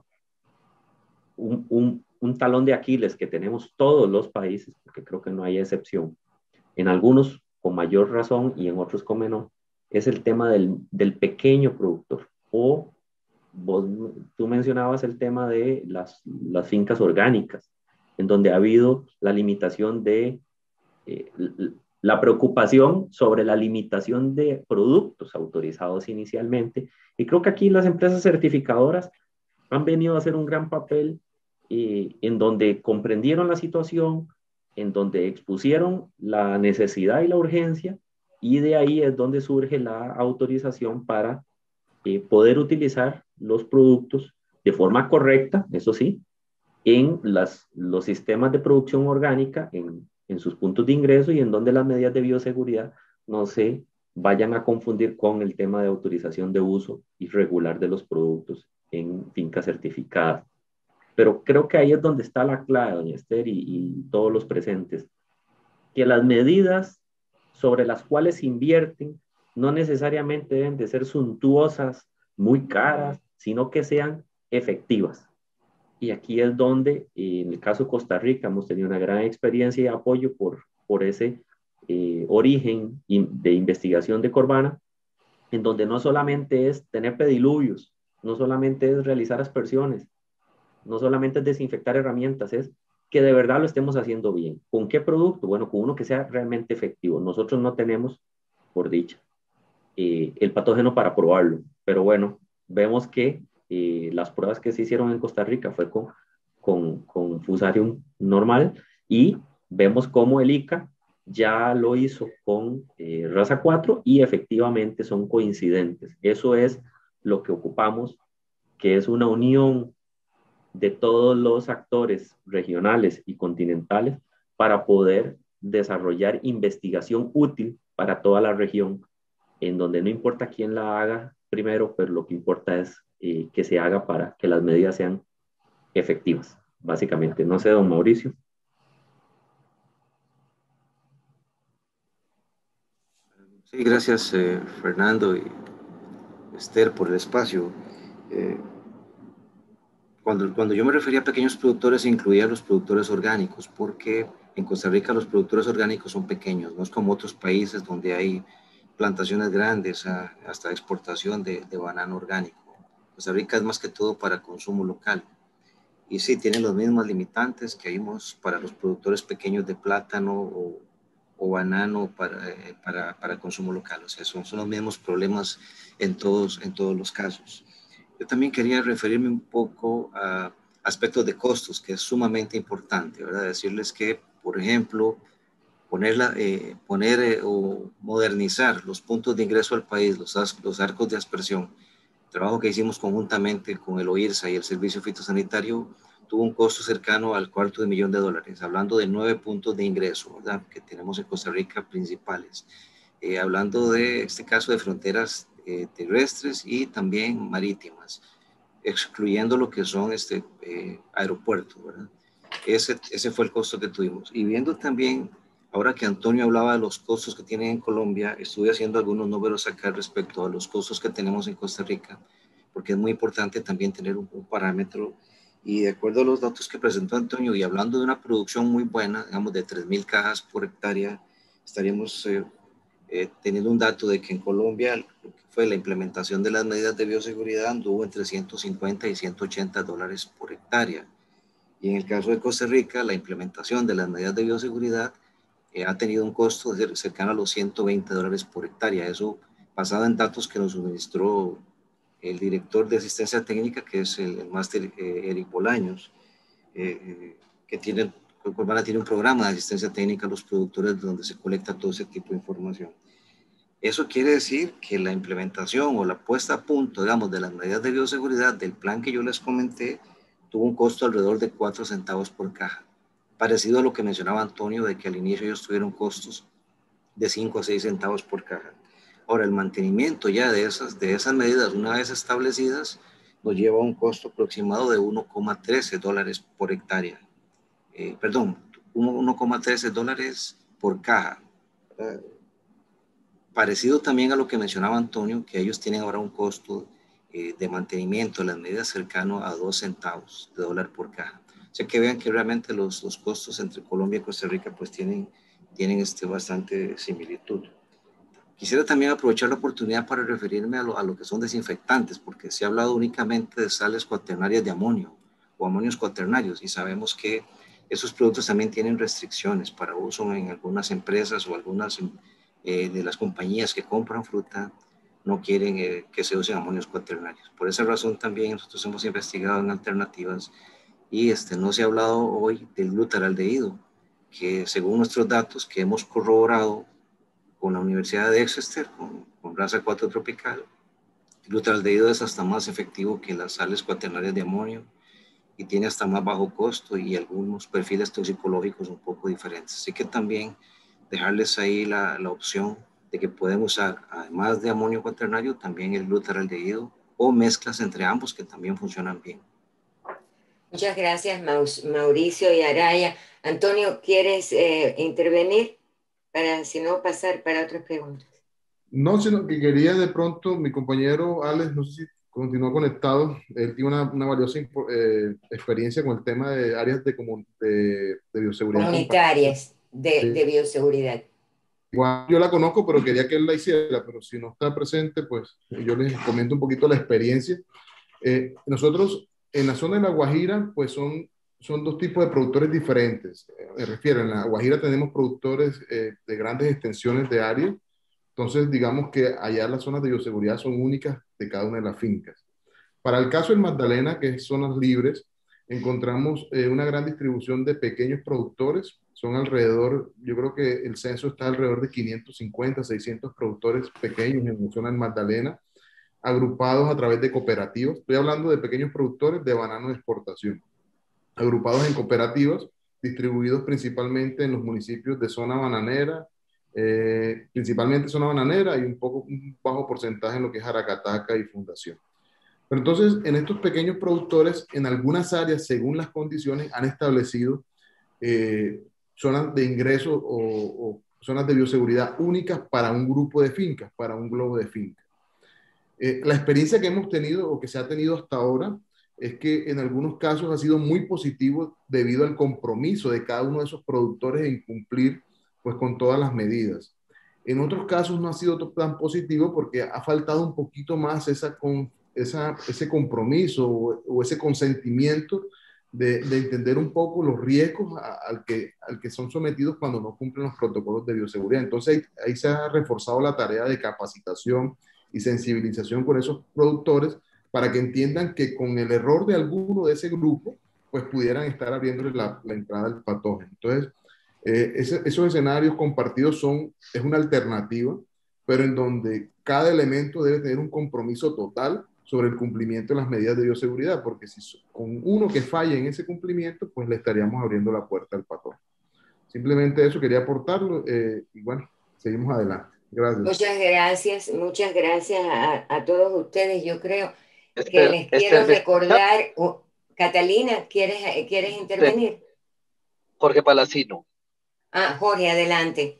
un, un, un talón de Aquiles que tenemos todos los países, porque creo que no hay excepción, en algunos con mayor razón y en otros con menor, es el tema del, del pequeño productor. O vos, tú mencionabas el tema de las, las fincas orgánicas, en donde ha habido la limitación de, eh, la preocupación sobre la limitación de productos autorizados inicialmente. Y creo que aquí las empresas certificadoras han venido a hacer un gran papel eh, en donde comprendieron la situación, en donde expusieron la necesidad y la urgencia, y de ahí es donde surge la autorización para eh, poder utilizar los productos de forma correcta, eso sí, en las, los sistemas de producción orgánica, en, en sus puntos de ingreso, y en donde las medidas de bioseguridad no se vayan a confundir con el tema de autorización de uso irregular de los productos en fincas certificadas. Pero creo que ahí es donde está la clave, doña Esther, y, y todos los presentes, que las medidas sobre las cuales se invierten no necesariamente deben de ser suntuosas, muy caras, sino que sean efectivas. Y aquí es donde, en el caso de Costa Rica, hemos tenido una gran experiencia y apoyo por, por ese eh, origen de investigación de Corvana, en donde no solamente es tener pediluvios, no solamente es realizar aspersiones, no solamente es desinfectar herramientas, es que de verdad lo estemos haciendo bien. ¿Con qué producto? Bueno, con uno que sea realmente efectivo. Nosotros no tenemos, por dicha, eh, el patógeno para probarlo, pero bueno, vemos que eh, las pruebas que se hicieron en Costa Rica fue con, con, con Fusarium normal, y vemos cómo el I C A ya lo hizo con eh, raza cuatro, y efectivamente son coincidentes. Eso es lo que ocupamos, que es una unión de todos los actores regionales y continentales para poder desarrollar investigación útil para toda la región, en donde no importa quién la haga primero, pero lo que importa es eh, que se haga para que las medidas sean efectivas, básicamente. No sé, don Mauricio. Sí, gracias eh, Fernando y Esther por el espacio. Eh, Cuando, cuando yo me refería a pequeños productores, incluía a los productores orgánicos, porque en Costa Rica los productores orgánicos son pequeños, no es como otros países donde hay plantaciones grandes, a, hasta exportación de, de banano orgánico. Costa Rica es más que todo para consumo local. Y sí, tienen los mismos limitantes que vimos para los productores pequeños de plátano o, o banano para, para, para consumo local. O sea, son, son los mismos problemas en todos, en todos los casos. Yo también quería referirme un poco a aspectos de costos, que es sumamente importante, ¿verdad? Decirles que, por ejemplo, ponerla, eh, poner eh, o modernizar los puntos de ingreso al país, los, los arcos de aspersión, trabajo que hicimos conjuntamente con el OIRSA y el Servicio Fitosanitario, tuvo un costo cercano al cuarto de millón de dólares, hablando de nueve puntos de ingreso, ¿verdad?, que tenemos en Costa Rica principales. Eh, hablando de este caso de fronteras eh, terrestres y también marítimas, excluyendo lo que son este, eh, aeropuertos, ¿verdad? Ese, ese fue el costo que tuvimos. Y viendo también, ahora que Antonio hablaba de los costos que tienen en Colombia, estuve haciendo algunos números acá respecto a los costos que tenemos en Costa Rica, porque es muy importante también tener un, un parámetro. Y de acuerdo a los datos que presentó Antonio, y hablando de una producción muy buena, digamos de tres mil cajas por hectárea, estaríamos eh, eh, teniendo un dato de que en Colombia lo que fue la implementación de las medidas de bioseguridad anduvo entre ciento cincuenta y ciento ochenta dólares por hectárea. Y en el caso de Costa Rica, la implementación de las medidas de bioseguridad eh, ha tenido un costo de cercano a los ciento veinte dólares por hectárea. Eso basado en datos que nos suministró el director de asistencia técnica, que es el, el máster eh, Eric Bolaños, eh, que tiene Corvara tiene un programa de asistencia técnica a los productores donde se colecta todo ese tipo de información. Eso quiere decir que la implementación o la puesta a punto, digamos, de las medidas de bioseguridad del plan que yo les comenté, tuvo un costo alrededor de cuatro centavos por caja. Parecido a lo que mencionaba Antonio, de que al inicio ellos tuvieron costos de cinco a seis centavos por caja. Ahora, el mantenimiento ya de esas, de esas medidas, una vez establecidas, nos lleva a un costo aproximado de uno coma trece dólares por hectárea. Eh, perdón, uno coma trece dólares por caja. Eh, parecido también a lo que mencionaba Antonio, que ellos tienen ahora un costo eh, de mantenimiento de las medidas cercano a dos centavos de dólar por caja. O sea que vean que realmente los, los costos entre Colombia y Costa Rica pues tienen, tienen este, bastante similitud. Quisiera también aprovechar la oportunidad para referirme a lo, a lo que son desinfectantes, porque se ha hablado únicamente de sales cuaternarias de amonio o amonios cuaternarios, y sabemos que esos productos también tienen restricciones para uso en algunas empresas o algunas eh, de las compañías que compran fruta no quieren eh, que se usen amonios cuaternarios. Por esa razón también nosotros hemos investigado en alternativas y este, no se ha hablado hoy del glutaraldehído, que según nuestros datos que hemos corroborado con la Universidad de Exeter, con, con raza cuatro tropical, el glutaraldehído es hasta más efectivo que las sales cuaternarias de amonio y tiene hasta más bajo costo y algunos perfiles toxicológicos un poco diferentes. Así que también dejarles ahí la, la opción de que pueden usar, además de amonio cuaternario, también el glutaraldehído o mezclas entre ambos que también funcionan bien. Muchas gracias, Mauricio y Araya. Antonio, ¿quieres eh, intervenir para, si no, pasar para otras preguntas? No, sino que quería de pronto, mi compañero Alex, no sé si continúa conectado, él tiene una, una valiosa eh, experiencia con el tema de áreas de, de, de bioseguridad. Comunitarias de, sí. de bioseguridad. Igual yo la conozco, pero quería que él la hiciera, pero si no está presente, pues yo les comento un poquito la experiencia. Eh, nosotros en la zona de La Guajira, pues son, son dos tipos de productores diferentes. Eh, me refiero, en La Guajira tenemos productores eh, de grandes extensiones de área. Entonces, digamos que allá las zonas de bioseguridad son únicas de cada una de las fincas. Para el caso del Magdalena, que es zonas libres, encontramos eh, una gran distribución de pequeños productores. Son alrededor, yo creo que el censo está alrededor de quinientos cincuenta, seiscientos productores pequeños en la zona del Magdalena, agrupados a través de cooperativas. Estoy hablando de pequeños productores de banano de exportación, agrupados en cooperativas, distribuidos principalmente en los municipios de zona bananera, Eh, principalmente zona bananera y un poco un bajo porcentaje en lo que es Aracataca y Fundación. Pero entonces, en estos pequeños productores, en algunas áreas, según las condiciones, han establecido eh, zonas de ingreso o, o zonas de bioseguridad únicas para un grupo de fincas, para un globo de fincas. Eh, la experiencia que hemos tenido o que se ha tenido hasta ahora es que en algunos casos ha sido muy positivo debido al compromiso de cada uno de esos productores en cumplir pues con todas las medidas. En otros casos no ha sido tan positivo porque ha faltado un poquito más esa, con, esa, ese compromiso o, o ese consentimiento de, de entender un poco los riesgos a, al, que, al que son sometidos cuando no cumplen los protocolos de bioseguridad. Entonces ahí, ahí se ha reforzado la tarea de capacitación y sensibilización con esos productores para que entiendan que con el error de alguno de ese grupo, pues pudieran estar abriéndole la, la entrada al patógeno. Entonces, Eh, ese, esos escenarios compartidos son, es una alternativa, pero en donde cada elemento debe tener un compromiso total sobre el cumplimiento de las medidas de bioseguridad, porque si con uno que falle en ese cumplimiento, pues le estaríamos abriendo la puerta al patrón. Simplemente eso quería aportarlo eh, y bueno, seguimos adelante. Gracias. Muchas gracias, muchas gracias a, a todos ustedes. Yo creo Esther, que les quiero Esther, recordar, uh, Catalina, ¿quieres, ¿quieres intervenir? Jorge Palacino. Ah, Jorge, adelante.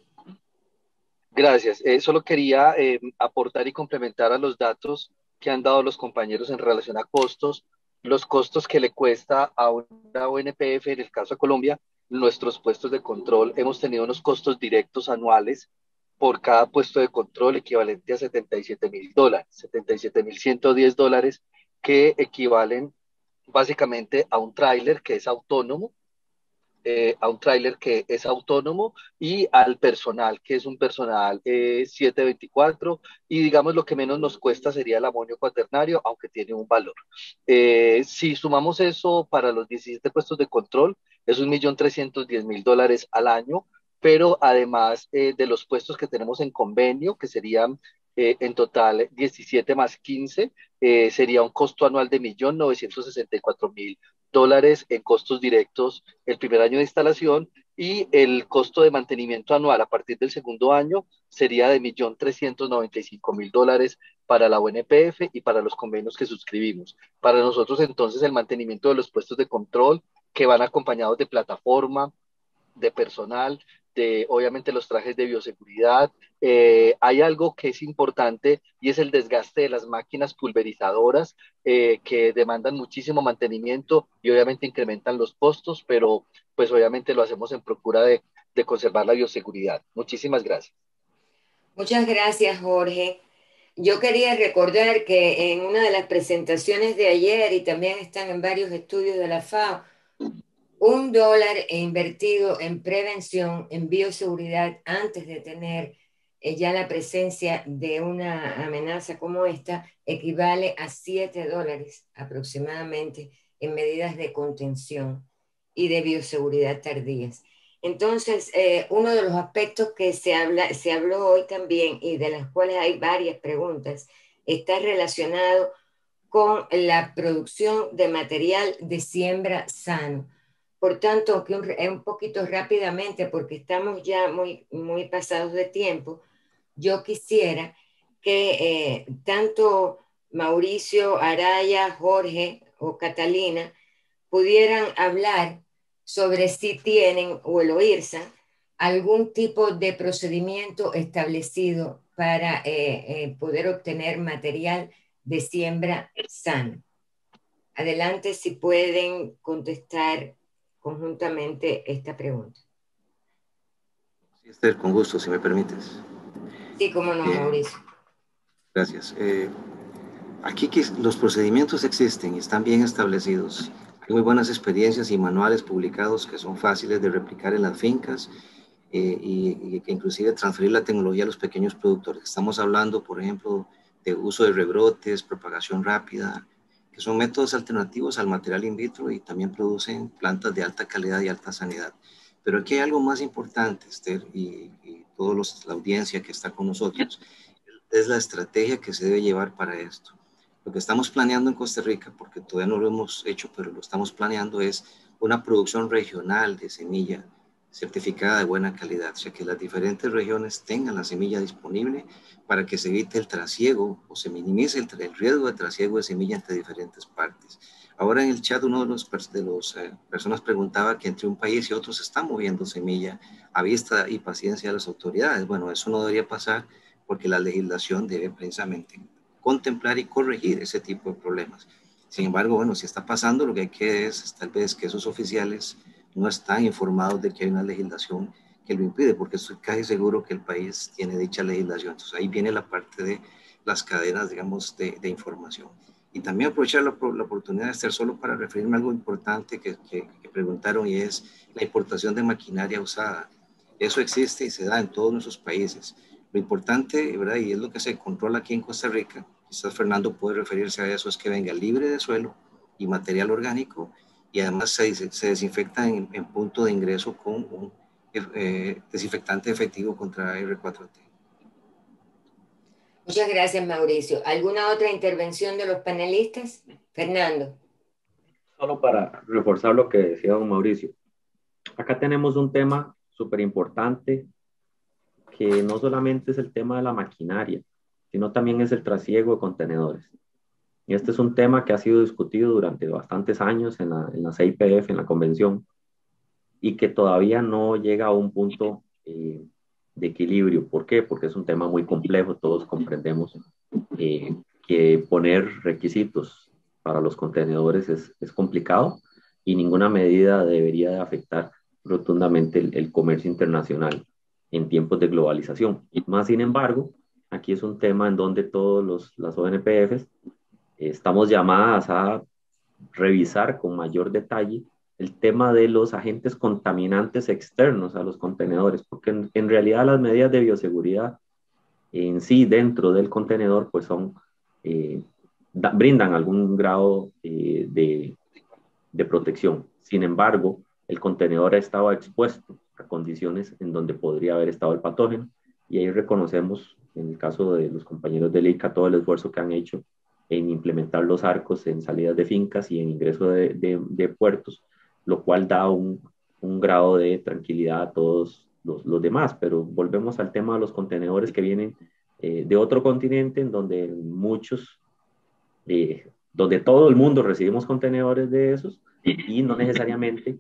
Gracias. Eh, solo quería eh, aportar y complementar a los datos que han dado los compañeros en relación a costos, los costos que le cuesta a una O N P F, en el caso de Colombia, nuestros puestos de control. Hemos tenido unos costos directos anuales por cada puesto de control equivalente a setenta y siete mil dólares, setenta y siete mil ciento diez dólares, que equivalen básicamente a un tráiler que es autónomo, eh, a un tráiler que es autónomo y al personal, que es un personal eh, setecientos veinticuatro, y digamos lo que menos nos cuesta sería el amonio cuaternario, aunque tiene un valor. Eh, si sumamos eso para los diecisiete puestos de control, es un millón trescientos diez mil dólares al año, pero además eh, de los puestos que tenemos en convenio, que serían eh, en total diecisiete más quince, eh, sería un costo anual de un millón novecientos sesenta y cuatro mil dólares en costos directos el primer año de instalación, y el costo de mantenimiento anual a partir del segundo año sería de un millón trescientos noventa y cinco mil dólares para la O N P F y para los convenios que suscribimos. Para nosotros entonces el mantenimiento de los puestos de control, que van acompañados de plataforma, de personal, de obviamente los trajes de bioseguridad. Eh, hay algo que es importante y es el desgaste de las máquinas pulverizadoras, eh, que demandan muchísimo mantenimiento y obviamente incrementan los costos, pero pues obviamente lo hacemos en procura de, de conservar la bioseguridad. Muchísimas gracias. Muchas gracias, Jorge. Yo quería recordar que en una de las presentaciones de ayer, y también están en varios estudios de la FAO, un dólar invertido en prevención, en bioseguridad, antes de tener eh, ya la presencia de una amenaza como esta, equivale a siete dólares aproximadamente en medidas de contención y de bioseguridad tardías. Entonces, eh, uno de los aspectos que se, habla, se habló hoy también, y de las cuales hay varias preguntas, está relacionado con la producción de material de siembra sano. Por tanto, aunque un, un poquito rápidamente, porque estamos ya muy, muy pasados de tiempo, yo quisiera que eh, tanto Mauricio, Araya, Jorge o Catalina pudieran hablar sobre si tienen, o el OIRSA, algún tipo de procedimiento establecido para eh, eh, poder obtener material de siembra sano. Adelante si pueden contestar conjuntamente esta pregunta. Sí, Esther, con gusto, si me permites. Sí, cómo no, eh, Mauricio. Gracias. Eh, aquí que los procedimientos existen y están bien establecidos. Hay muy buenas experiencias y manuales publicados que son fáciles de replicar en las fincas, eh, y, y que inclusive transferir la tecnología a los pequeños productores. Estamos hablando, por ejemplo, de uso de rebrotes, propagación rápida, que son métodos alternativos al material in vitro y también producen plantas de alta calidad y alta sanidad. Pero aquí hay algo más importante, Esther, y, y toda la audiencia que está con nosotros, es la estrategia que se debe llevar para esto. Lo que estamos planeando en Costa Rica, porque todavía no lo hemos hecho, pero lo estamos planeando, es una producción regional de semilla certificada de buena calidad, o sea que las diferentes regiones tengan la semilla disponible para que se evite el trasiego o se minimice el, el riesgo de trasiego de semilla entre diferentes partes. Ahora en el chat uno de los, de los eh, personas preguntaba que entre un país y otro se está moviendo semilla a vista y paciencia de las autoridades. Bueno, eso no debería pasar porque la legislación debe precisamente contemplar y corregir ese tipo de problemas. Sin embargo, bueno, si está pasando, lo que hay que es tal vez que esos oficiales no están informados de que hay una legislación que lo impide, porque estoy casi seguro que el país tiene dicha legislación. Entonces ahí viene la parte de las cadenas, digamos, de, de información. Y también aprovechar la, la oportunidad de estar solo para referirme a algo importante que, que, que preguntaron, y es la importación de maquinaria usada. Eso existe y se da en todos nuestros países. Lo importante, ¿verdad? Y es lo que se controla aquí en Costa Rica, quizás Fernando puede referirse a eso, es que venga libre de suelo y material orgánico, y además se, se desinfecta en, en punto de ingreso con un eh, desinfectante efectivo contra R cuatro T. Muchas gracias, Mauricio. ¿Alguna otra intervención de los panelistas? Fernando. Solo para reforzar lo que decía don Mauricio. Acá tenemos un tema súper importante que no solamente es el tema de la maquinaria, sino también es el trasiego de contenedores. Y este es un tema que ha sido discutido durante bastantes años en la, en la C I P F, en la convención, y que todavía no llega a un punto eh, de equilibrio. ¿Por qué? Porque es un tema muy complejo, todos comprendemos eh, que poner requisitos para los contenedores es, es complicado, y ninguna medida debería de afectar rotundamente el, el comercio internacional en tiempos de globalización. Y más sin embargo, aquí es un tema en donde todos los, las O N P Fs estamos llamadas a revisar con mayor detalle el tema de los agentes contaminantes externos a los contenedores, porque en, en realidad las medidas de bioseguridad en sí dentro del contenedor pues son, eh, da, brindan algún grado eh, de, de protección. Sin embargo, el contenedor estaba expuesto a condiciones en donde podría haber estado el patógeno, y ahí reconocemos, en el caso de los compañeros del I C A, todo el esfuerzo que han hecho en implementar los arcos en salidas de fincas y en ingreso de, de, de puertos, lo cual da un, un grado de tranquilidad a todos los, los demás. Pero volvemos al tema de los contenedores que vienen eh, de otro continente, en donde muchos, eh, donde todo el mundo recibimos contenedores de esos y no necesariamente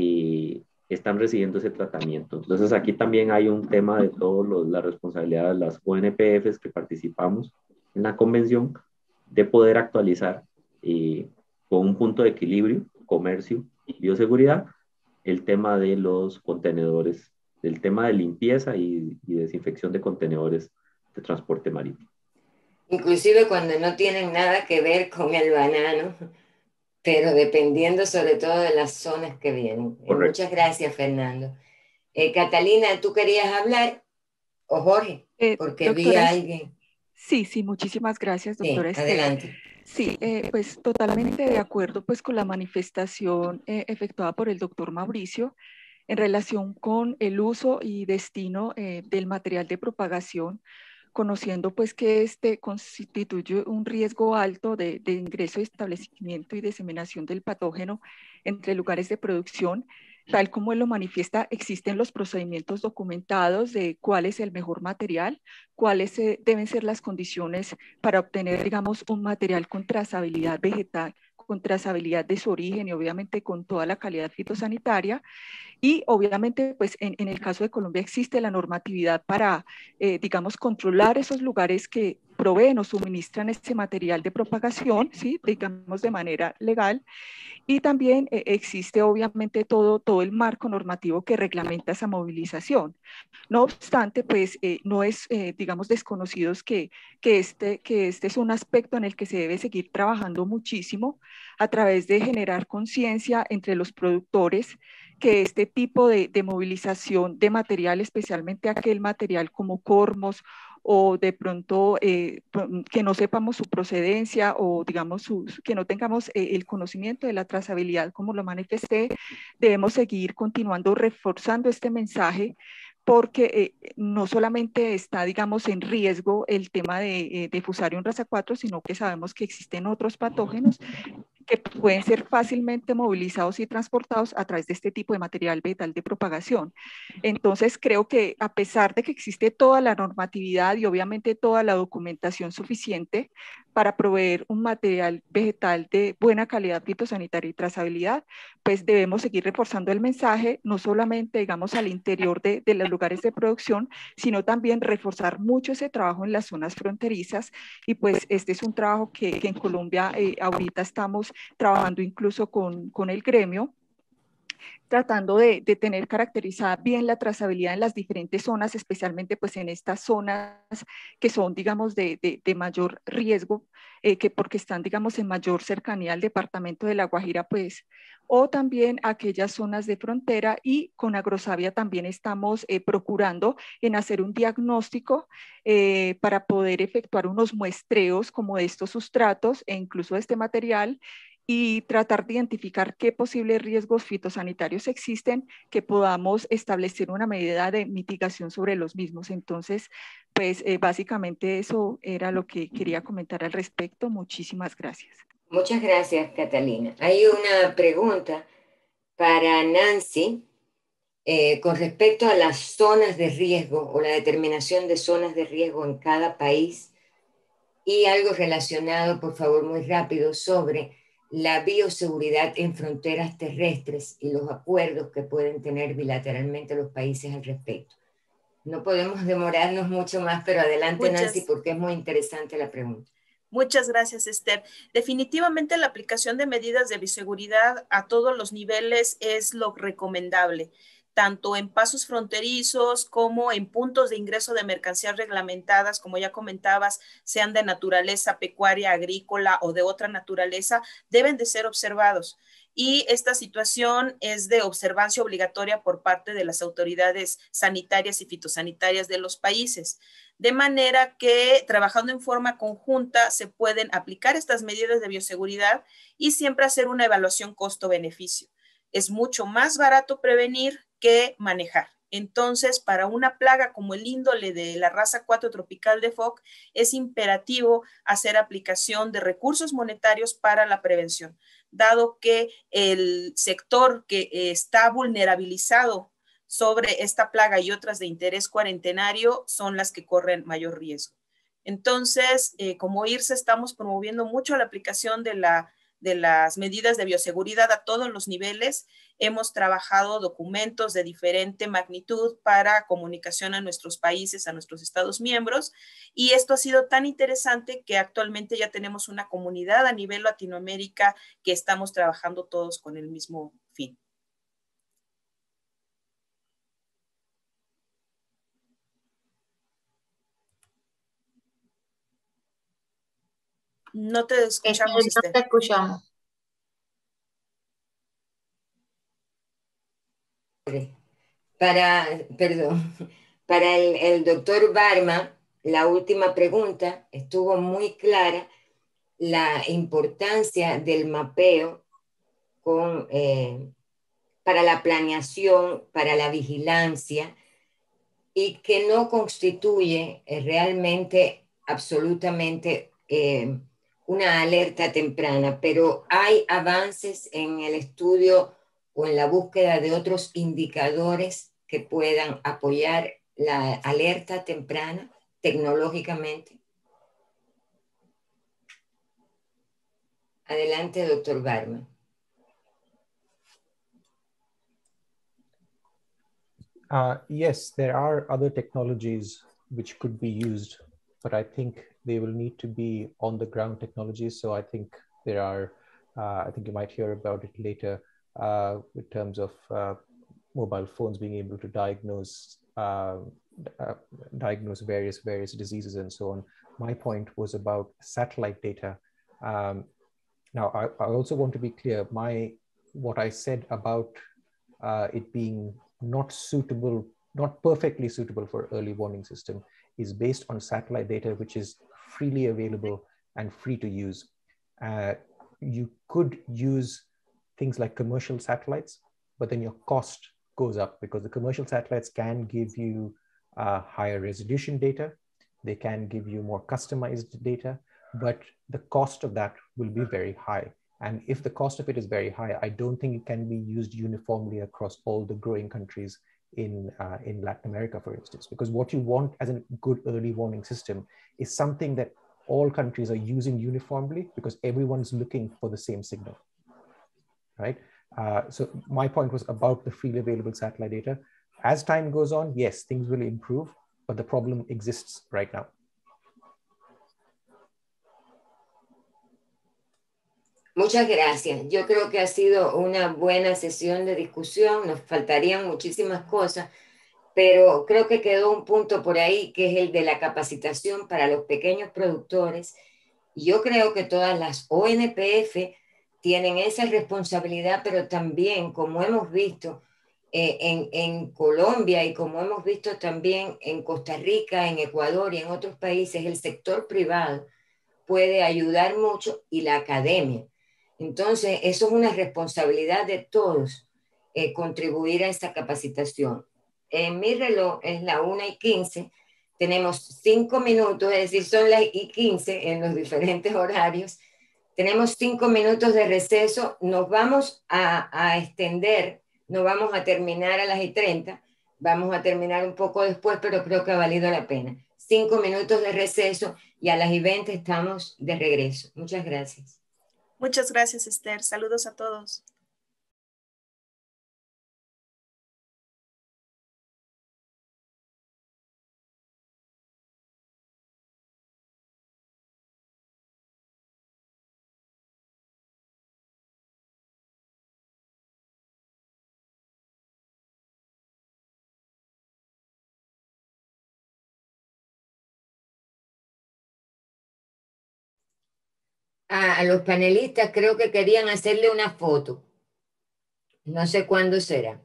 eh, están recibiendo ese tratamiento. Entonces aquí también hay un tema de toda la responsabilidad de las O N P Fs que participamos en la convención, de poder actualizar eh, con un punto de equilibrio, comercio, bioseguridad, el tema de los contenedores, el tema de limpieza y, y desinfección de contenedores de transporte marítimo. Inclusive cuando no tienen nada que ver con el banano, pero dependiendo sobre todo de las zonas que vienen. Eh, muchas gracias, Fernando. Eh, Catalina, ¿tú querías hablar? ¿O Jorge? Porque eh, vi a alguien. Sí, sí, muchísimas gracias, doctora Sí, Esther. adelante. Sí, eh, pues totalmente de acuerdo pues, con la manifestación eh, efectuada por el doctor Mauricio en relación con el uso y destino eh, del material de propagación, conociendo pues que este constituye un riesgo alto de, de ingreso, establecimiento y diseminación del patógeno entre lugares de producción. Tal como él lo manifiesta, existen los procedimientos documentados de cuál es el mejor material, cuáles eh, deben ser las condiciones para obtener, digamos, un material con trazabilidad vegetal, con trazabilidad de su origen y obviamente con toda la calidad fitosanitaria. Y obviamente, pues en, en el caso de Colombia existe la normatividad para, eh, digamos, controlar esos lugares que proveen o suministran ese material de propagación, ¿sí? Digamos, de manera legal. Y también eh, existe obviamente todo, todo el marco normativo que reglamenta esa movilización. No obstante, pues eh, no es, eh, digamos, desconocidos que, que, este, que este es un aspecto en el que se debe seguir trabajando muchísimo a través de generar conciencia entre los productores, que este tipo de, de movilización de material, especialmente aquel material como cormos, o de pronto eh, que no sepamos su procedencia o digamos su, que no tengamos eh, el conocimiento de la trazabilidad como lo manifesté, debemos seguir continuando reforzando este mensaje, porque eh, no solamente está, digamos, en riesgo el tema de, eh, de Fusarium raza cuatro, sino que sabemos que existen otros patógenos que pueden ser fácilmente movilizados y transportados a través de este tipo de material vegetal de propagación. Entonces, creo que a pesar de que existe toda la normatividad y obviamente toda la documentación suficiente para proveer un material vegetal de buena calidad fitosanitaria y trazabilidad, pues debemos seguir reforzando el mensaje, no solamente, digamos, al interior de, de los lugares de producción, sino también reforzar mucho ese trabajo en las zonas fronterizas. Y pues este es un trabajo que, que en Colombia eh, ahorita estamos trabajando incluso con, con el gremio, tratando de, de tener caracterizada bien la trazabilidad en las diferentes zonas, especialmente pues en estas zonas que son, digamos, de, de, de mayor riesgo, eh, que porque están, digamos, en mayor cercanía al departamento de La Guajira, pues, o también aquellas zonas de frontera. Y con Agrosavia también estamos eh, procurando en hacer un diagnóstico eh, para poder efectuar unos muestreos como de estos sustratos e incluso de este material, y tratar de identificar qué posibles riesgos fitosanitarios existen, que podamos establecer una medida de mitigación sobre los mismos. Entonces, pues eh, básicamente eso era lo que quería comentar al respecto. Muchísimas gracias. Muchas gracias, Catalina. Hay una pregunta para Nancy eh, con respecto a las zonas de riesgo o la determinación de zonas de riesgo en cada país, y algo relacionado, por favor, muy rápido, sobre la bioseguridad en fronteras terrestres y los acuerdos que pueden tener bilateralmente los países al respecto. No podemos demorarnos mucho más, pero adelante, Muchas. Nancy, porque es muy interesante la pregunta. Muchas gracias, Esther. Definitivamente la aplicación de medidas de bioseguridad a todos los niveles es lo recomendable, tanto en pasos fronterizos como en puntos de ingreso de mercancías reglamentadas, como ya comentabas, sean de naturaleza pecuaria, agrícola o de otra naturaleza, deben de ser observados. y esta situación es de observancia obligatoria por parte de las autoridades sanitarias y fitosanitarias de los países. De manera que trabajando en forma conjunta se pueden aplicar estas medidas de bioseguridad y siempre hacer una evaluación costo-beneficio. Es mucho más barato prevenir que manejar. Entonces, para una plaga como el índole de la raza cuatro tropical de foc, es imperativo hacer aplicación de recursos monetarios para la prevención, dado que el sector que está vulnerabilizado sobre esta plaga y otras de interés cuarentenario son las que corren mayor riesgo. Entonces, eh, como I R S E, estamos promoviendo mucho la aplicación de la de las medidas de bioseguridad a todos los niveles. Hemos trabajado documentos de diferente magnitud para comunicación a nuestros países, a nuestros Estados miembros, y esto ha sido tan interesante que actualmente ya tenemos una comunidad a nivel Latinoamérica que estamos trabajando todos con el mismo fin. No te escuchamos, este, Esther. No te escuchamos. Para, perdón, para el, el doctor Varma, la última pregunta estuvo muy clara, la importancia del mapeo con, eh, para la planeación, para la vigilancia, y que no constituye eh, realmente, absolutamente, eh, una alerta temprana, pero hay avances en el estudio o en la búsqueda de otros indicadores que puedan apoyar la alerta temprana tecnológicamente. Adelante, doctor Varma. Uh, yes, there are other technologies which could be used, but I think they will need to be on the ground technologies. So I think there are, uh, I think you might hear about it later, uh, in terms of uh, mobile phones being able to diagnose uh, uh, diagnose various various diseases and so on. My point was about satellite data. Um, now, I, I also want to be clear. My what I said about uh, it being not suitable, not perfectly suitable for early warning system is based on satellite data, which is freely available and free to use. Uh, you could use things like commercial satellites, but then your cost goes up because the commercial satellites can give you uh, higher resolution data. They can give you more customized data, but the cost of that will be very high. And if the cost of it is very high, I don't think it can be used uniformly across all the growing countries in, uh, in Latin America, for instance, because what you want as a good early warning system is something that all countries are using uniformly because everyone's looking for the same signal, right? Uh, so my point was about the freely available satellite data. As time goes on, yes, things will improve, but the problem exists right now. Muchas gracias. Yo creo que ha sido una buena sesión de discusión. Nos faltarían muchísimas cosas, pero creo que quedó un punto por ahí que es el de la capacitación para los pequeños productores. Y yo creo que todas las O N P F tienen esa responsabilidad, pero también, como hemos visto eh, en, en Colombia y como hemos visto también en Costa Rica, en Ecuador y en otros países, el sector privado puede ayudar mucho y la academia. Entonces, eso es una responsabilidad de todos, eh, contribuir a esta capacitación. En mi reloj es la una y quince, tenemos cinco minutos, es decir, son las y quince en los diferentes horarios. Tenemos cinco minutos de receso, nos vamos a, a extender, no vamos a terminar a las y treinta, vamos a terminar un poco después, pero creo que ha valido la pena. Cinco minutos de receso y a las y veinte estamos de regreso. Muchas gracias. Muchas gracias, Esther. Saludos a todos. A, a los panelistas creo que querían hacerle una foto. No sé cuándo será.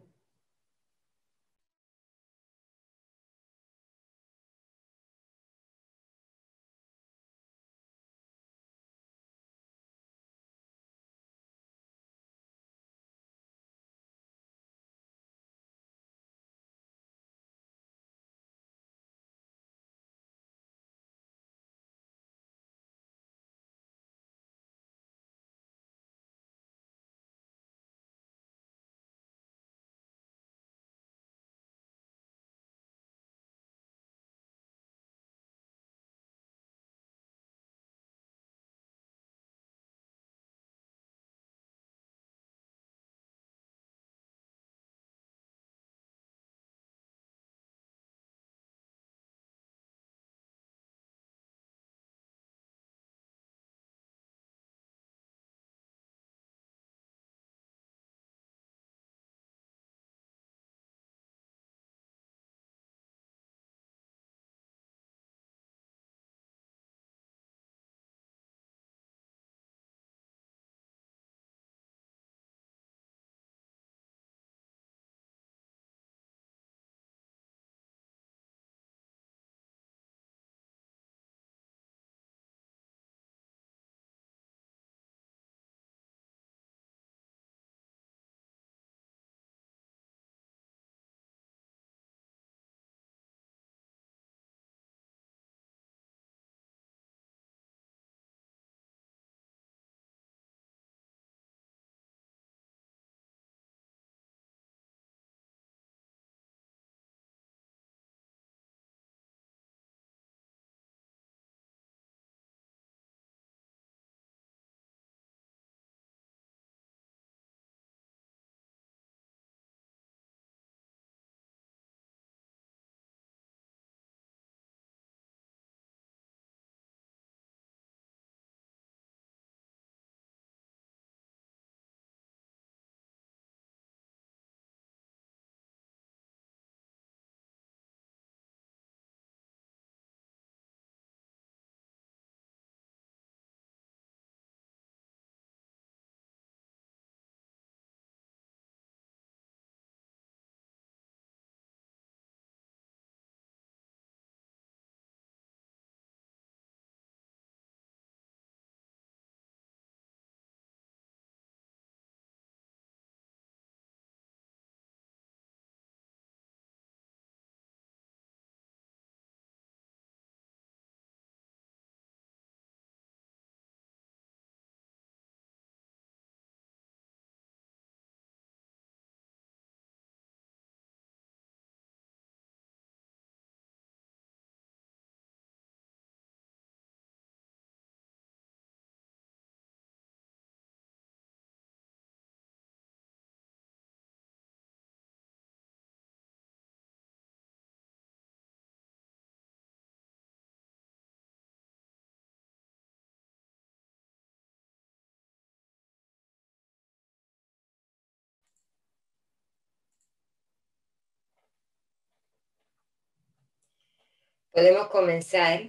Podemos comenzar.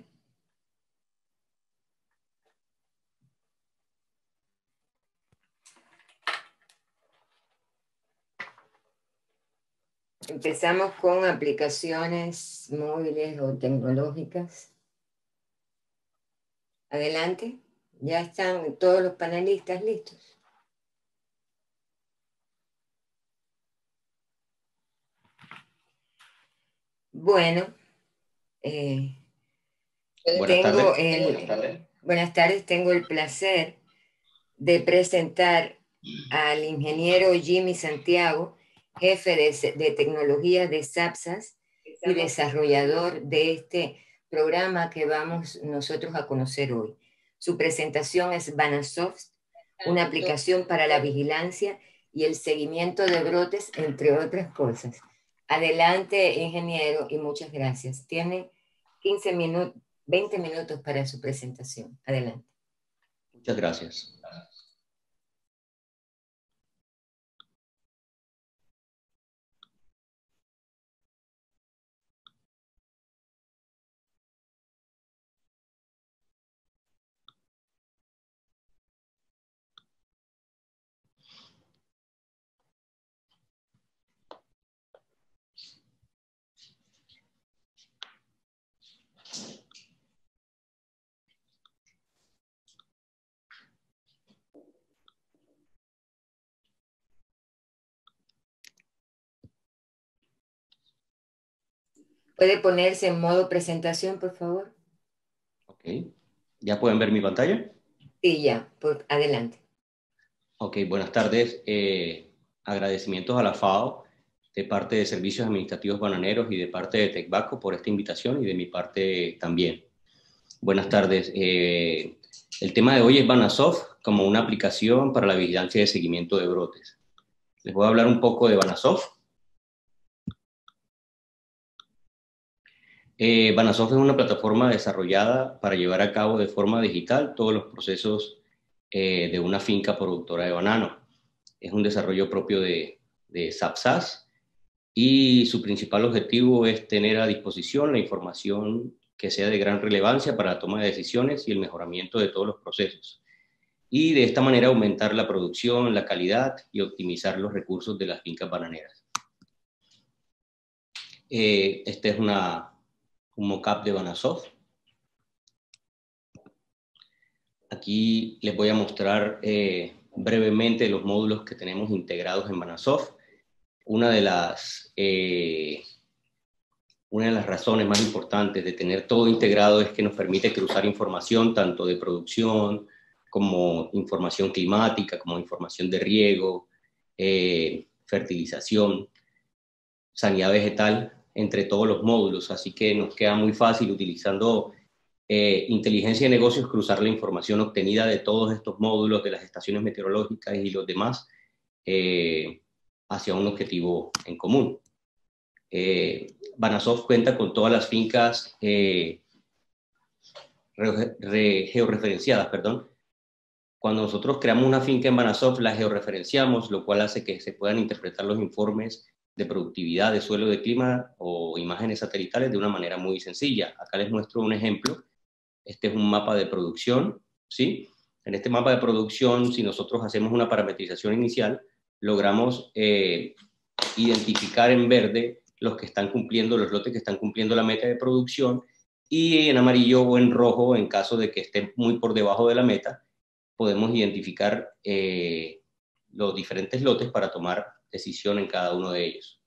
Empezamos con aplicaciones móviles o tecnológicas. Adelante. Ya están todos los panelistas listos. Bueno, eh, buenas, tengo tardes. El, buenas tardes. Buenas tardes. Tengo el placer de presentar al ingeniero Jimmy Santiago, jefe de, de tecnologías de SAPSAS y desarrollador de este programa que vamos nosotros a conocer hoy. Su presentación es Vanasoft, una aplicación para la vigilancia y el seguimiento de brotes, entre otras cosas. Adelante, ingeniero, y muchas gracias. Tiene quince minutos, veinte minutos para su presentación. Adelante. Muchas gracias. ¿Puede ponerse en modo presentación, por favor? Ok. ¿Ya pueden ver mi pantalla? Sí, ya. Por, adelante. Ok, buenas tardes. Eh, agradecimientos a la FAO de parte de Servicios Administrativos Bananeros y de parte de Tecbaco por esta invitación y de mi parte también. Buenas tardes. Eh, el tema de hoy es Banasoft como una aplicación para la vigilancia de seguimiento de brotes. Les voy a hablar un poco de Banasoft. Eh, Banasoft es una plataforma desarrollada para llevar a cabo de forma digital todos los procesos eh, de una finca productora de banano. Es un desarrollo propio de, de SAP-SAS y su principal objetivo es tener a disposición la información que sea de gran relevancia para la toma de decisiones y el mejoramiento de todos los procesos. Y de esta manera aumentar la producción, la calidad y optimizar los recursos de las fincas bananeras. Eh, este es una, un mock-up de Banasoft. Aquí les voy a mostrar eh, brevemente los módulos que tenemos integrados en Banasoft. Una de las, eh, una de las razones más importantes de tener todo integrado es que nos permite cruzar información tanto de producción como información climática, como información de riego, eh, fertilización, sanidad vegetal, entre todos los módulos. Así que nos queda muy fácil utilizando eh, inteligencia de negocios cruzar la información obtenida de todos estos módulos, de las estaciones meteorológicas y los demás, eh, hacia un objetivo en común. Eh, Banasoft cuenta con todas las fincas eh, re, re, georreferenciadas, perdón. Cuando nosotros creamos una finca en Banasoft, la georreferenciamos, lo cual hace que se puedan interpretar los informes de productividad, de suelo, de clima o imágenes satelitales de una manera muy sencilla. Acá les muestro un ejemplo. Este es un mapa de producción, ¿sí? En este mapa de producción, si nosotros hacemos una parametrización inicial, logramos eh, identificar en verde los que están cumpliendo, los lotes que están cumpliendo la meta de producción, y en amarillo o en rojo, en caso de que estén muy por debajo de la meta, podemos identificar eh, los diferentes lotes para tomar decisión en cada uno de ellos.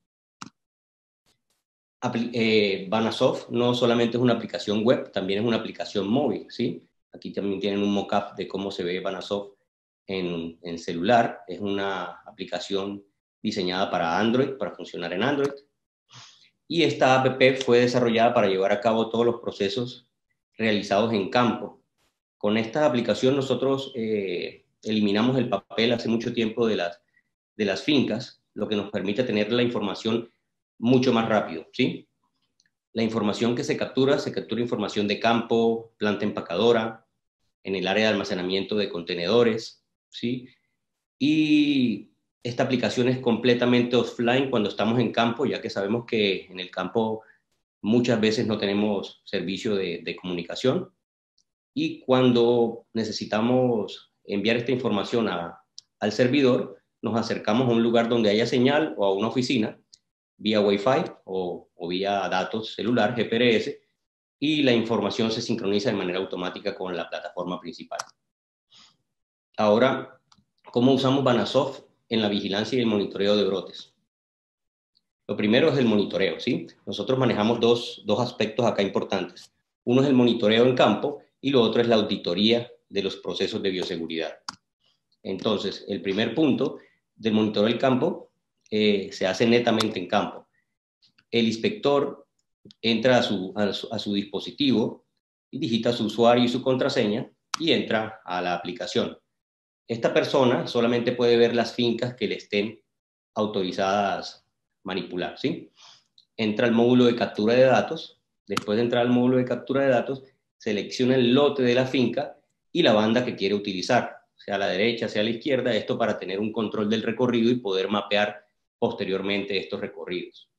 Apli eh, Banasoft no solamente es una aplicación web, también es una aplicación móvil, ¿sí? Aquí también tienen un mock-up de cómo se ve Banasoft en, en celular. Es una aplicación diseñada para Android, para funcionar en Android. Y esta app fue desarrollada para llevar a cabo todos los procesos realizados en campo. Con esta aplicación nosotros eh, eliminamos el papel hace mucho tiempo de las, de las fincas, lo que nos permite tener la información mucho más rápido, ¿sí? La información que se captura, se captura información de campo, planta empacadora, en el área de almacenamiento de contenedores, ¿sí? Y esta aplicación es completamente offline cuando estamos en campo, ya que sabemos que en el campo muchas veces no tenemos servicio de, de comunicación. Y cuando necesitamos enviar esta información a, al servidor, nos acercamos a un lugar donde haya señal o a una oficina, vía Wi-Fi o, o vía datos celular, G P R S, y la información se sincroniza de manera automática con la plataforma principal. Ahora, ¿cómo usamos Banasoft en la vigilancia y el monitoreo de brotes? Lo primero es el monitoreo, ¿sí? Nosotros manejamos dos, dos aspectos acá importantes. Uno es el monitoreo en campo y lo otro es la auditoría de los procesos de bioseguridad. Entonces, el primer punto del monitoreo del campo eh, se hace netamente en campo. El inspector entra a su, a su, a su dispositivo y digita su usuario y su contraseña y entra a la aplicación. Esta persona solamente puede ver las fincas que le estén autorizadas manipular, ¿sí? Entra al módulo de captura de datos. Después de entrar al módulo de captura de datos, selecciona el lote de la finca y la banda que quiere utilizar, sea a la derecha, sea a la izquierda, esto para tener un control del recorrido y poder mapear posteriormente estos recorridos.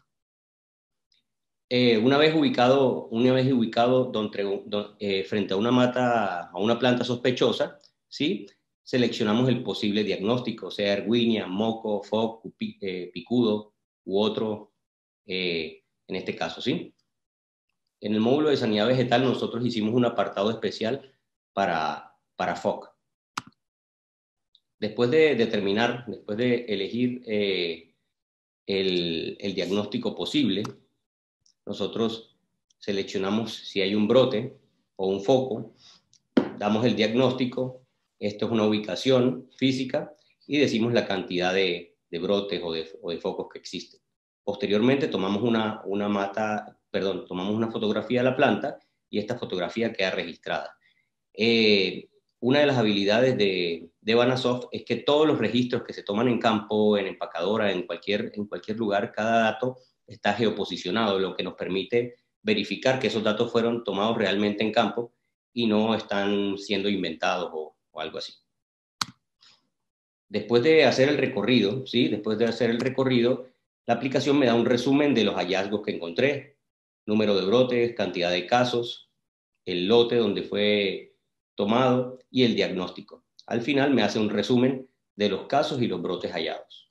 Eh, una vez ubicado, una vez ubicado donde, donde, eh, frente a una mata, a una planta sospechosa, ¿sí? Seleccionamos el posible diagnóstico, sea erwinia, moco, F O C, eh, picudo u otro, eh, en este caso, ¿sí? En el módulo de sanidad vegetal nosotros hicimos un apartado especial para, para F O C. Después de determinar, después de elegir eh, el, el diagnóstico posible, nosotros seleccionamos si hay un brote o un foco, damos el diagnóstico, esto es una ubicación física, y decimos la cantidad de, de brotes o de, o de focos que existen. Posteriormente tomamos una, una mata, perdón, tomamos una fotografía de la planta y esta fotografía queda registrada. Eh, una de las habilidades de, de Banasoft es que todos los registros que se toman en campo, en empacadora, en cualquier, en cualquier lugar, cada dato está geoposicionado, lo que nos permite verificar que esos datos fueron tomados realmente en campo y no están siendo inventados o, o algo así. Después de hacer el recorrido, ¿sí? Después de hacer el recorrido, la aplicación me da un resumen de los hallazgos que encontré, número de brotes, cantidad de casos, el lote donde fue tomado y el diagnóstico. Al final me hace un resumen de los casos y los brotes hallados.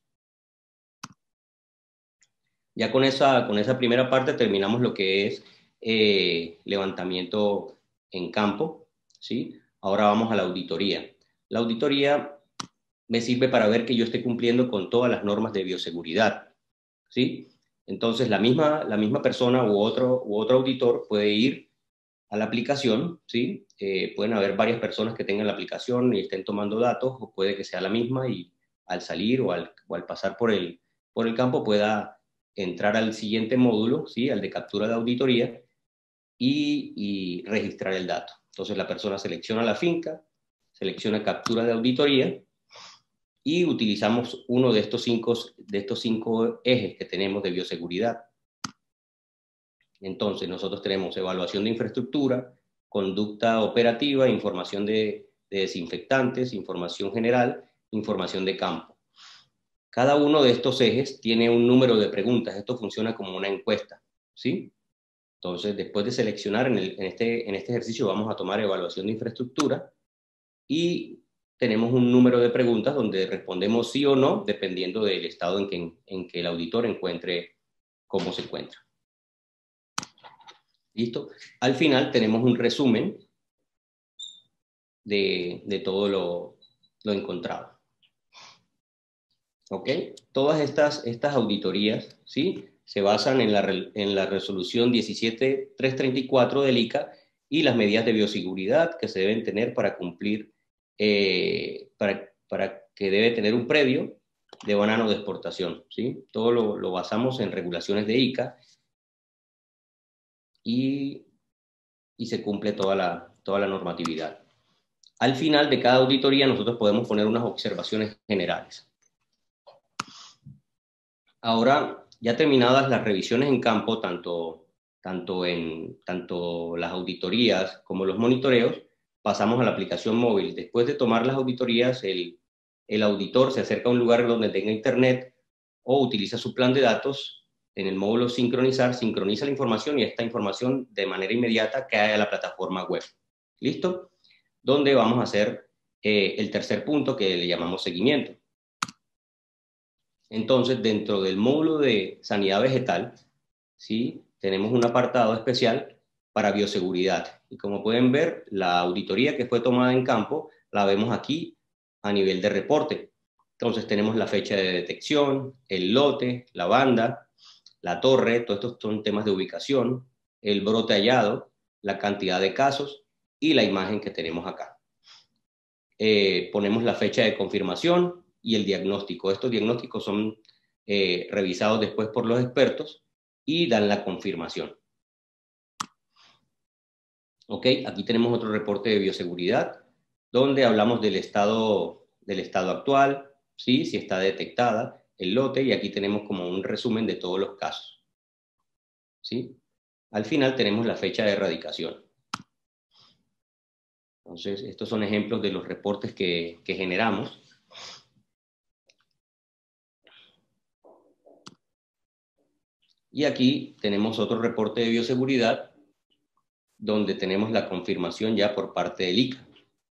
Ya con esa, con esa primera parte terminamos lo que es eh, levantamiento en campo, ¿sí? Ahora vamos a la auditoría. La auditoría me sirve para ver que yo esté cumpliendo con todas las normas de bioseguridad, ¿sí? Entonces la misma, la misma persona u otro, u otro auditor puede ir a la aplicación, ¿sí? Eh, pueden haber varias personas que tengan la aplicación y estén tomando datos, o puede que sea la misma y al salir o al, o al pasar por el, por el campo pueda entrar al siguiente módulo, ¿sí? Al de captura de auditoría y, y registrar el dato. Entonces la persona selecciona la finca, selecciona captura de auditoría y utilizamos uno de estos cinco, de estos cinco ejes que tenemos de bioseguridad. Entonces, nosotros tenemos evaluación de infraestructura, conducta operativa, información de, de desinfectantes, información general, información de campo. Cada uno de estos ejes tiene un número de preguntas. Esto funciona como una encuesta, ¿sí? Entonces, después de seleccionar en, el, en, este, en este ejercicio, vamos a tomar evaluación de infraestructura y tenemos un número de preguntas donde respondemos sí o no, dependiendo del estado en que, en que el auditor encuentre cómo se encuentra. ¿Listo? Al final tenemos un resumen de, de todo lo, lo encontrado. ¿Ok? Todas estas, estas auditorías, ¿sí? Se basan en la, en la resolución diecisiete mil trescientos treinta y cuatro del I C A y las medidas de bioseguridad que se deben tener para cumplir, eh, para, para que debe tener un predio de banano de exportación, ¿sí? Todo lo, lo basamos en regulaciones de I C A y, y se cumple toda la, toda la normatividad. Al final de cada auditoría nosotros podemos poner unas observaciones generales. Ahora, ya terminadas las revisiones en campo, tanto, tanto, en, tanto las auditorías como los monitoreos, pasamos a la aplicación móvil. Después de tomar las auditorías, el, el auditor se acerca a un lugar donde tenga internet o utiliza su plan de datos. En el módulo sincronizar, sincroniza la información y esta información de manera inmediata cae a la plataforma web. ¿Listo? Donde vamos a hacer eh, el tercer punto que le llamamos seguimiento. Entonces, dentro del módulo de sanidad vegetal, ¿sí? Tenemos un apartado especial para bioseguridad. Y como pueden ver, la auditoría que fue tomada en campo la vemos aquí a nivel de reporte. Entonces tenemos la fecha de detección, el lote, la banda, la torre, todos estos son temas de ubicación, el brote hallado, la cantidad de casos y la imagen que tenemos acá. Eh, ponemos la fecha de confirmación y el diagnóstico. Estos diagnósticos son eh, revisados después por los expertos y dan la confirmación. Ok, aquí tenemos otro reporte de bioseguridad, donde hablamos del estado, del estado actual, ¿sí? Si está detectada el lote, y aquí tenemos como un resumen de todos los casos, ¿sí? Al final tenemos la fecha de erradicación. Entonces, estos son ejemplos de los reportes que, que generamos. Y aquí tenemos otro reporte de bioseguridad, donde tenemos la confirmación ya por parte del I C A.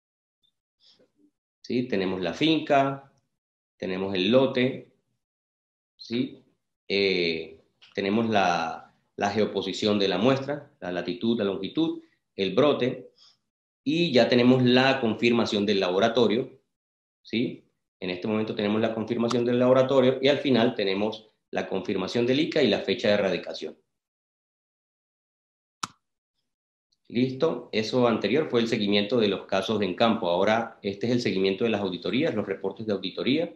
¿Sí? Tenemos la finca, tenemos el lote, ¿sí? Eh, tenemos la, la geoposición de la muestra, la latitud, la longitud, el brote, y ya tenemos la confirmación del laboratorio, ¿sí? En este momento tenemos la confirmación del laboratorio y al final tenemos la confirmación del I C A y la fecha de erradicación. Listo, eso anterior fue el seguimiento de los casos en campo. Ahora este es el seguimiento de las auditorías, los reportes de auditoría,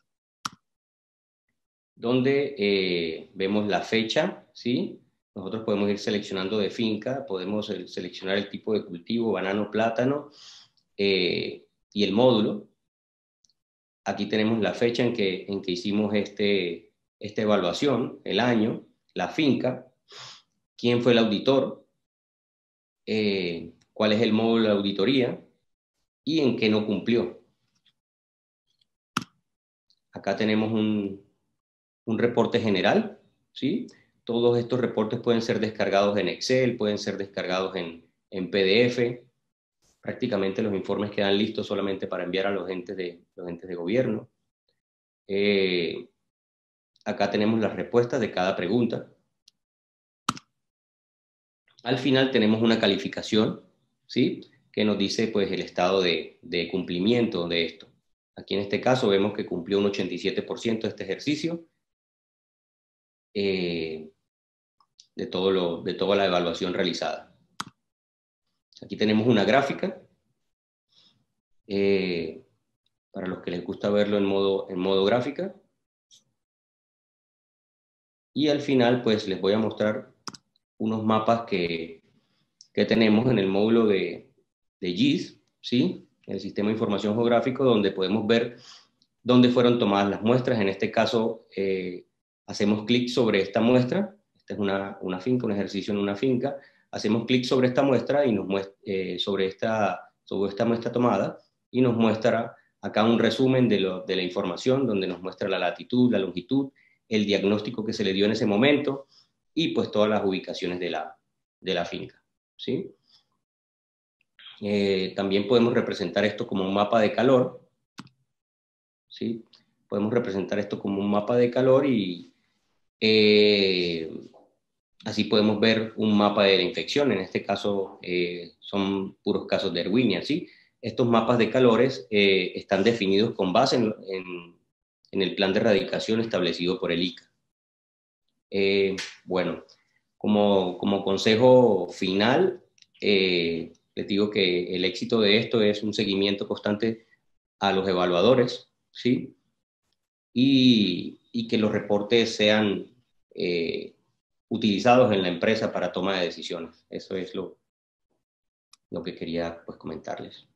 donde eh, vemos la fecha, ¿sí? Nosotros podemos ir seleccionando de finca, podemos seleccionar el tipo de cultivo, banano, plátano, eh, y el módulo. Aquí tenemos la fecha en que, en que hicimos este, esta evaluación, el año, la finca, quién fue el auditor, eh, cuál es el módulo de auditoría y en qué no cumplió. Acá tenemos un, un reporte general, ¿sí? Todos estos reportes pueden ser descargados en Excel, pueden ser descargados en, en P D F. Prácticamente los informes quedan listos solamente para enviar a los entes de, los entes de gobierno. Eh, acá tenemos las respuestas de cada pregunta. Al final tenemos una calificación, ¿sí? Que nos dice pues, el estado de, de cumplimiento de esto. Aquí en este caso vemos que cumplió un ochenta y siete por ciento de este ejercicio, eh, de, todo lo, de toda la evaluación realizada. Aquí tenemos una gráfica, eh, para los que les gusta verlo en modo, en modo gráfica. Y al final pues les voy a mostrar unos mapas que, que tenemos en el módulo de, de G I S, ¿sí? El Sistema de Información Geográfico, donde podemos ver dónde fueron tomadas las muestras. En este caso, eh, hacemos clic sobre esta muestra. Esta es una, una finca, un ejercicio en una finca. Hacemos clic sobre esta muestra y nos muestra, eh, sobre, esta, sobre esta muestra tomada y nos muestra acá un resumen de, lo, de la información, donde nos muestra la latitud, la longitud, el diagnóstico que se le dio en ese momento y pues todas las ubicaciones de la, de la finca, ¿sí? Eh, también podemos representar esto como un mapa de calor, ¿sí? Podemos representar esto como un mapa de calor y eh, así podemos ver un mapa de la infección. En este caso eh, son puros casos de Erwinia, ¿sí? Estos mapas de calores eh, están definidos con base en, en, en el plan de erradicación establecido por el I C A. Eh, bueno, como, como consejo final, eh, les digo que el éxito de esto es un seguimiento constante a los evaluadores, ¿sí? Y, y que los reportes sean eh, utilizados en la empresa para toma de decisiones. Eso es lo, lo que quería pues, comentarles.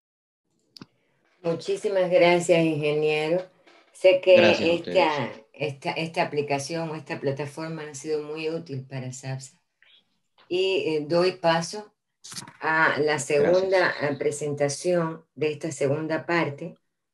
Muchísimas gracias, ingeniero. Sé que Gracias esta, esta, esta aplicación o esta plataforma ha sido muy útil para SAPSA. Y eh, doy paso a la segunda Gracias. presentación de esta segunda parte,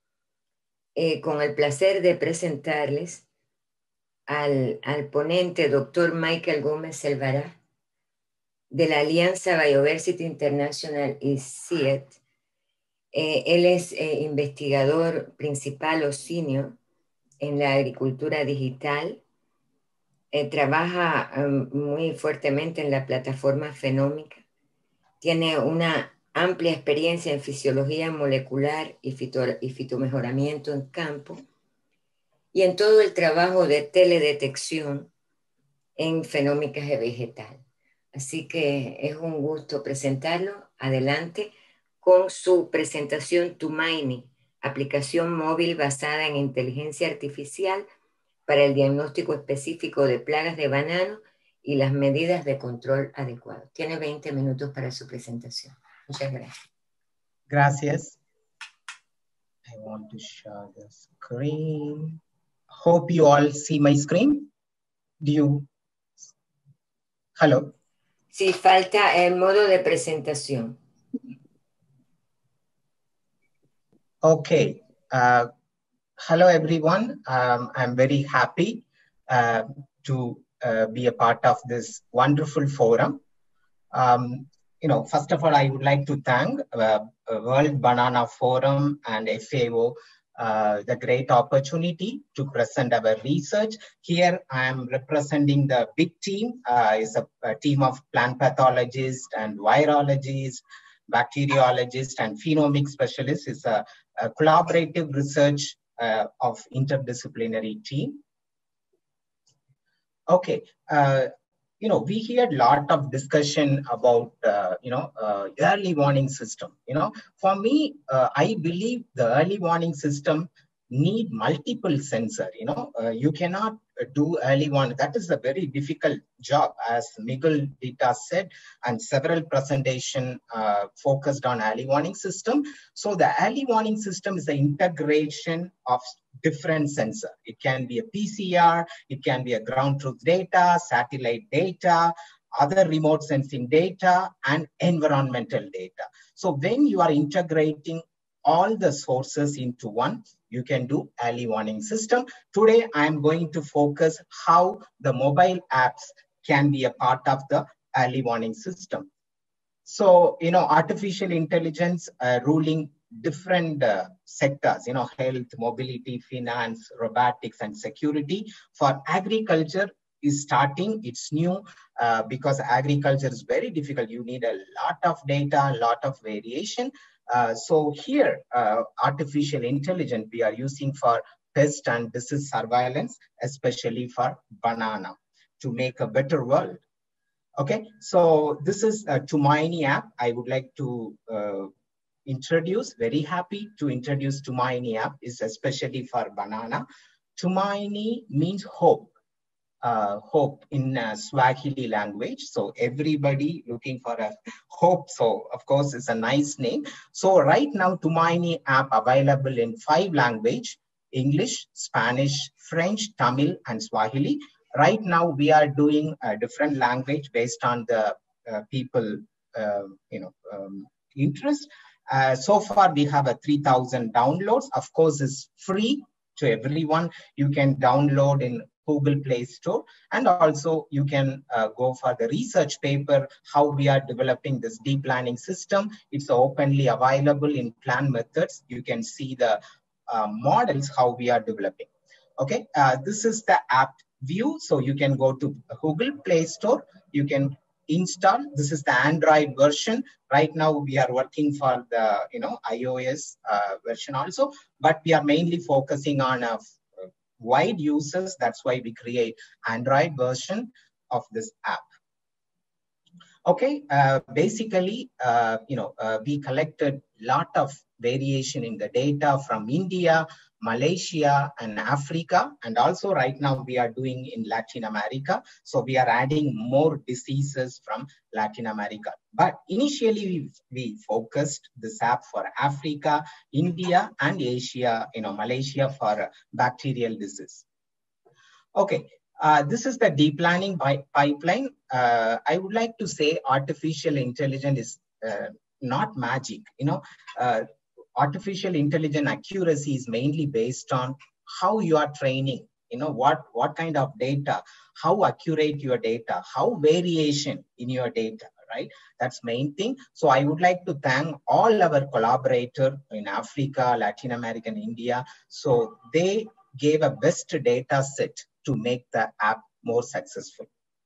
eh, con el placer de presentarles al, al ponente, doctor Michael Gómez Elvará, de la Alianza Bioversity International y C I E T. Eh, él es eh, investigador principal o senior en la agricultura digital. Eh, trabaja um, muy fuertemente en la plataforma fenómica. Tiene una amplia experiencia en fisiología molecular y, fito, y fitomejoramiento en campo y en todo el trabajo de teledetección en fenómica vegetal. Así que es un gusto presentarlo. Adelante con su presentación Tumaini, aplicación móvil basada en inteligencia artificial para el diagnóstico específico de plagas de banano y las medidas de control adecuado. Tiene veinte minutos para su presentación. Muchas gracias. Gracias. I want to share the screen. Hope you all see my screen. Do you? Hello. Sí, falta el modo de presentación. Okay. Uh, hello, everyone. Um, I'm very happy uh, to uh, be a part of this wonderful forum. Um, you know, first of all, I would like to thank uh, World Banana Forum and F A O uh, the great opportunity to present our research. Here, I am representing the big team. Uh, it's a, a team of plant pathologists and virologists, bacteriologists, and phenomic specialists. It's a, a collaborative research uh, of interdisciplinary team. Okay, uh, you know, we heard a lot of discussion about, uh, you know, uh, early warning system. You know, for me, uh, I believe the early warning system need multiple sensor. You know, uh, you cannot do early warning. That is a very difficult job, as Miguel Dita said, and several presentation uh, focused on early warning system. So the early warning system is the integration of different sensor. It can be a P C R, it can be a ground truth data, satellite data, other remote sensing data, and environmental data. So when you are integrating all the sources into one, you can do early warning system. Today, I'm going to focus how the mobile apps can be a part of the early warning system. So, you know, artificial intelligence uh, ruling different uh, sectors, you know, health, mobility, finance, robotics, and security. For agriculture is starting, it's new uh, because agriculture is very difficult. You need a lot of data, a lot of variation. Uh, so here, uh, artificial intelligence we are using for pest and disease surveillance, especially for banana, to make a better world. Okay, so this is a Tumaini app. I would like to uh, introduce, very happy to introduce Tumaini app, is especially for banana. Tumaini means hope. Uh, hope in uh, Swahili language. So everybody looking for a hope. So of course it's a nice name. So right now Tumaini app available in five language: English, Spanish, French, Tamil, and Swahili. Right now we are doing a different language based on the uh, people, uh, you know, um, interest. Uh, so far we have a three thousand downloads. Of course it's free to everyone. You can download in Google Play Store, and also you can uh, go for the research paper, how we are developing this deep learning system. It's openly available in Plan Methods. You can see the uh, models, how we are developing. Okay, uh, this is the app view. So you can go to Google Play Store, you can install. This is the Android version. Right now we are working for the, you know, iOS uh, version also, but we are mainly focusing on a wide users. That's why we create Android version of this app. Okay, uh, basically, uh, you know, uh, we collected a lot of variation in the data from India, Malaysia, and Africa. And also right now we are doing in Latin America. So we are adding more diseases from Latin America. But initially we, we focused this app for Africa, India, and Asia, you know, Malaysia for bacterial disease. Okay. Uh, this is the deep learning pipeline. Uh, I would like to say artificial intelligence is uh, not magic. You know, uh, artificial intelligence accuracy is mainly based on how you are training. You know, what, what kind of data, how accurate your data, how variation in your data, right? That's main thing. So I would like to thank all our collaborators in Africa, Latin America, and India. So they gave a best data set to make the app more successful.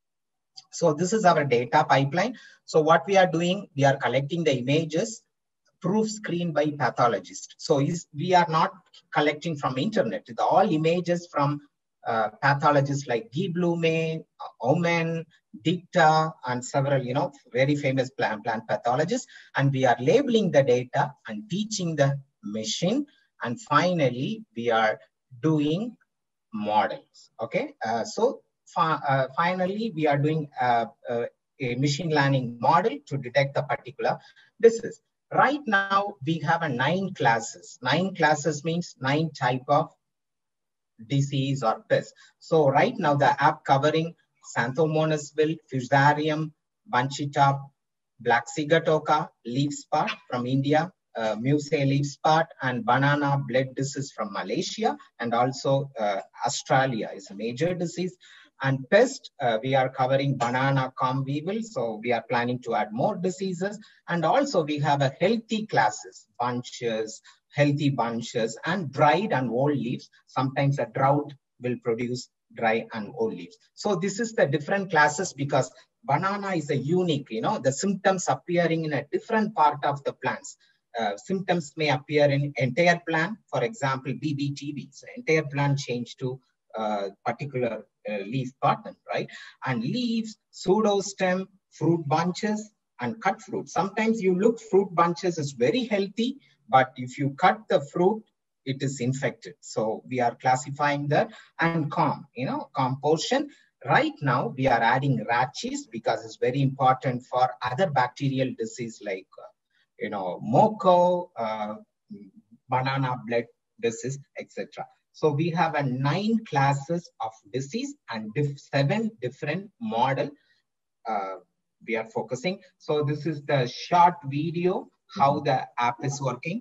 So this is our data pipeline. So what we are doing, we are collecting the images, proof screened by pathologists. So is, we are not collecting from internet. The all images from uh, pathologists like Guy Blume, Omen, Dicta, and several, you know, very famous plant, plant pathologists. And we are labeling the data and teaching the machine. And finally, we are doing models. Okay, uh, so uh, finally we are doing uh, uh, a machine learning model to detect the particular disease. Right now we have a nine classes. Nine classes means nine type of disease or pest. So right now the app covering Xanthomonas wilt, Fusarium, Bunchy top, Black Sigatoka, leaf spot from India, Uh, Musae leaf spot, and banana bled disease from Malaysia, and also uh, Australia is a major disease. And pest, uh, we are covering banana comb weevil, so we are planning to add more diseases. And also we have a healthy classes, bunches, healthy bunches, and dried and old leaves. Sometimes a drought will produce dry and old leaves. So this is the different classes because banana is a unique, you know, the symptoms appearing in a different part of the plants. Uh, symptoms may appear in entire plant, for example, B B T B. So entire plant change to uh, particular uh, leaf pattern, right? And leaves, pseudostem, fruit bunches, and cut fruit. Sometimes you look fruit bunches is very healthy, but if you cut the fruit, it is infected. So we are classifying that. And calm, you know, calm portion. Right now, we are adding rachis because it's very important for other bacterial disease like, uh, you know, MOCO, uh, banana blood disease, et cetera. So we have a nine classes of disease and diff seven different model uh, we are focusing. So this is the short video, how the app is working.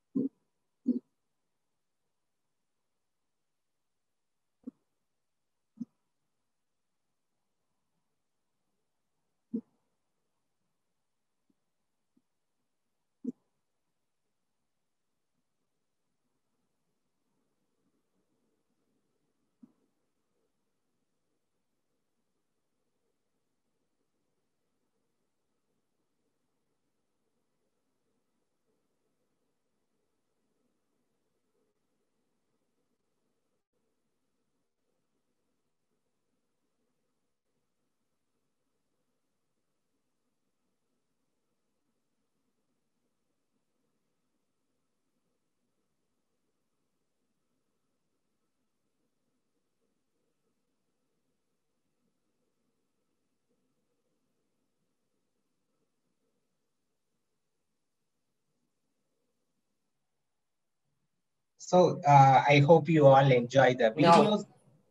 So uh, I hope you all enjoy the videos. No.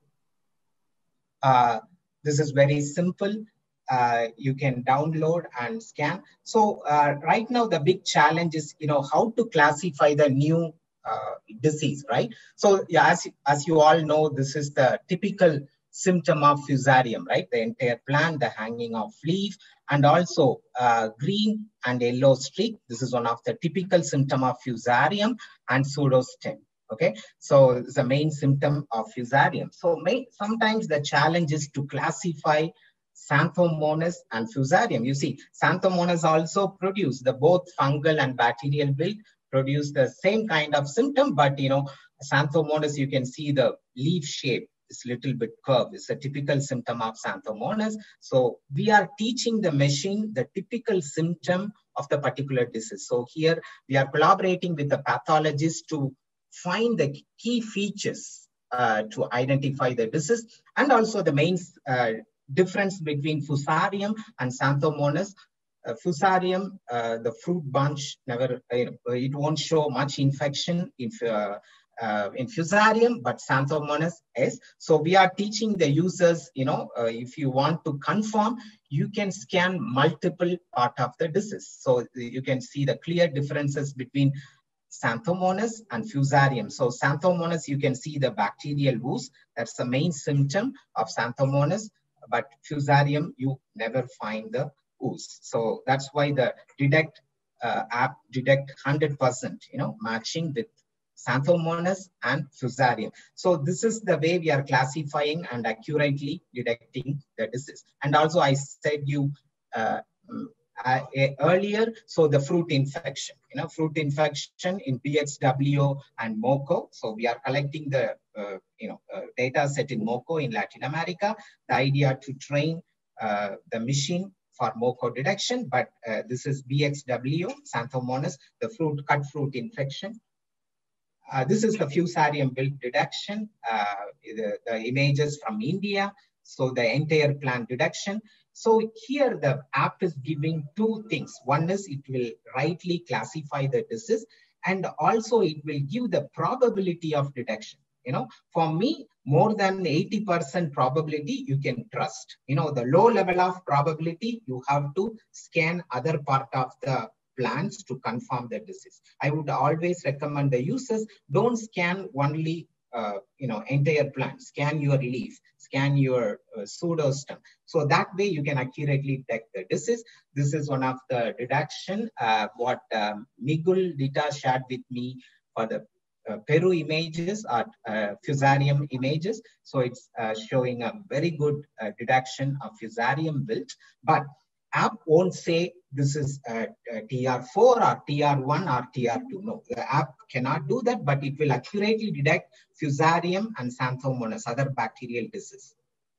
Uh, this is very simple. Uh, you can download and scan. So uh, right now the big challenge is, you know, how to classify the new uh, disease, right? So yeah, as, as you all know, this is the typical symptom of fusarium, right? The entire plant, the hanging of leaf, and also uh, green and yellow streak. This is one of the typical symptom of fusarium, and pseudostem. Okay, so it's the main symptom of fusarium. So may, sometimes the challenge is to classify Xanthomonas and fusarium. You see, Xanthomonas also produce the both fungal and bacterial wilt produce the same kind of symptom, but you know, Xanthomonas, you can see the leaf shape is little bit curved. It's a typical symptom of Xanthomonas. So we are teaching the machine the typical symptom of the particular disease. So here we are collaborating with the pathologist to find the key features uh, to identify the disease, and also the main uh, difference between fusarium and Xanthomonas. Uh, fusarium, uh, the fruit bunch never, uh, it won't show much infection in, uh, uh, in fusarium, but Xanthomonas is. So we are teaching the users, you know, uh, if you want to confirm, you can scan multiple part of the disease. So you can see the clear differences between Xanthomonas and fusarium. So Xanthomonas, you can see the bacterial ooze. That's the main symptom of Xanthomonas, but fusarium, you never find the ooze. So that's why the detect uh, app detect one hundred percent, you know, matching with Xanthomonas and fusarium. So this is the way we are classifying and accurately detecting the disease. And also I said you uh, Uh, earlier, so the fruit infection, you know, fruit infection in B X W and MOCO. So we are collecting the, uh, you know, uh, data set in MOCO in Latin America. The idea to train uh, the machine for MOCO detection, but uh, this is B X W, Xanthomonas, the fruit cut fruit infection. Uh, this is the fusarium wilt detection, uh, the, the images from India. So the entire plant detection. So here the app is giving two things. One is it will rightly classify the disease, and also it will give the probability of detection. You know, for me, more than eighty percent probability you can trust. You know, the low level of probability, you have to scan other part of the plants to confirm the disease. I would always recommend the users, don't scan only Uh, you know, entire plant, scan your leaf, scan your uh, pseudostem. So that way you can accurately detect the disease. This is one of the detection, uh, what um, Miguel Dita shared with me for the uh, Peru images or uh, fusarium images. So it's uh, showing a very good uh, detection of fusarium wilt. But app won't say this is uh, uh, T R four or T R one or T R two. No, the app cannot do that, but it will accurately detect Fusarium and Xanthomonas, other bacterial disease.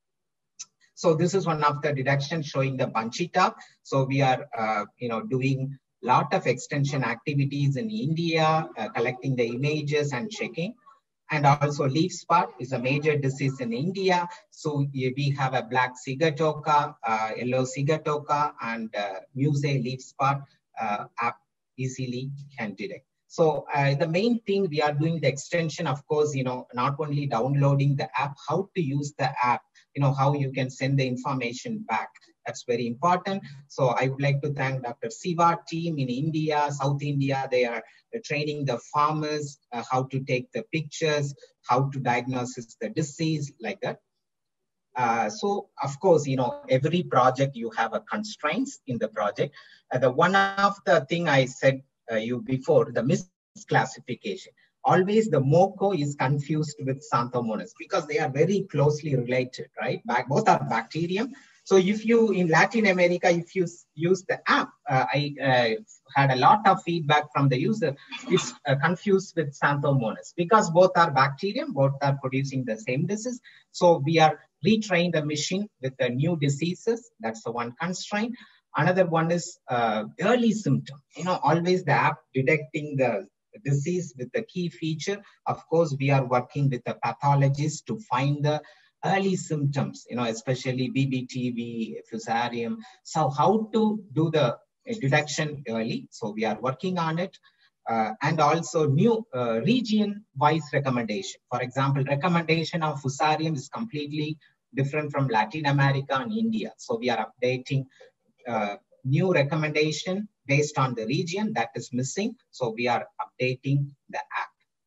So this is one of the detection showing the bunchy top. So we are, uh, you know, doing a lot of extension activities in India, uh, collecting the images and checking. And also leaf spot is a major disease in India. So we have a black sigatoka, uh, yellow sigatoka, and uh, muse leaf spot uh, app easily can detect. So uh, the main thing we are doing the extension, of course, you know, not only downloading the app, how to use the app, you know, how you can send the information back. That's very important. So I would like to thank Doctor Siva team in India, South India. They are training the farmers uh, how to take the pictures, how to diagnose the disease, like that. Uh, so of course, you know, every project you have a constraints in the project. Uh, the one of the thing I said uh, you before, the misclassification. Always the MOCO is confused with Xanthomonas because they are very closely related, right? Back, both are bacterium. So if you, in Latin America, if you use the app, uh, I uh, had a lot of feedback from the user, it's uh, confused with Xanthomonas because both are bacterium, both are producing the same disease. So we are retrain the machine with the new diseases. That's the one constraint. Another one is uh, early symptom. You know, always the app detecting the disease with the key feature. Of course, we are working with the pathologist to find the early symptoms, you know, especially B B T V, Fusarium. So how to do the detection early. So we are working on it. Uh, and also new uh, region-wise recommendation. For example, recommendation of Fusarium is completely different from Latin America and India. So we are updating uh, new recommendation based on the region that is missing. So we are updating the app.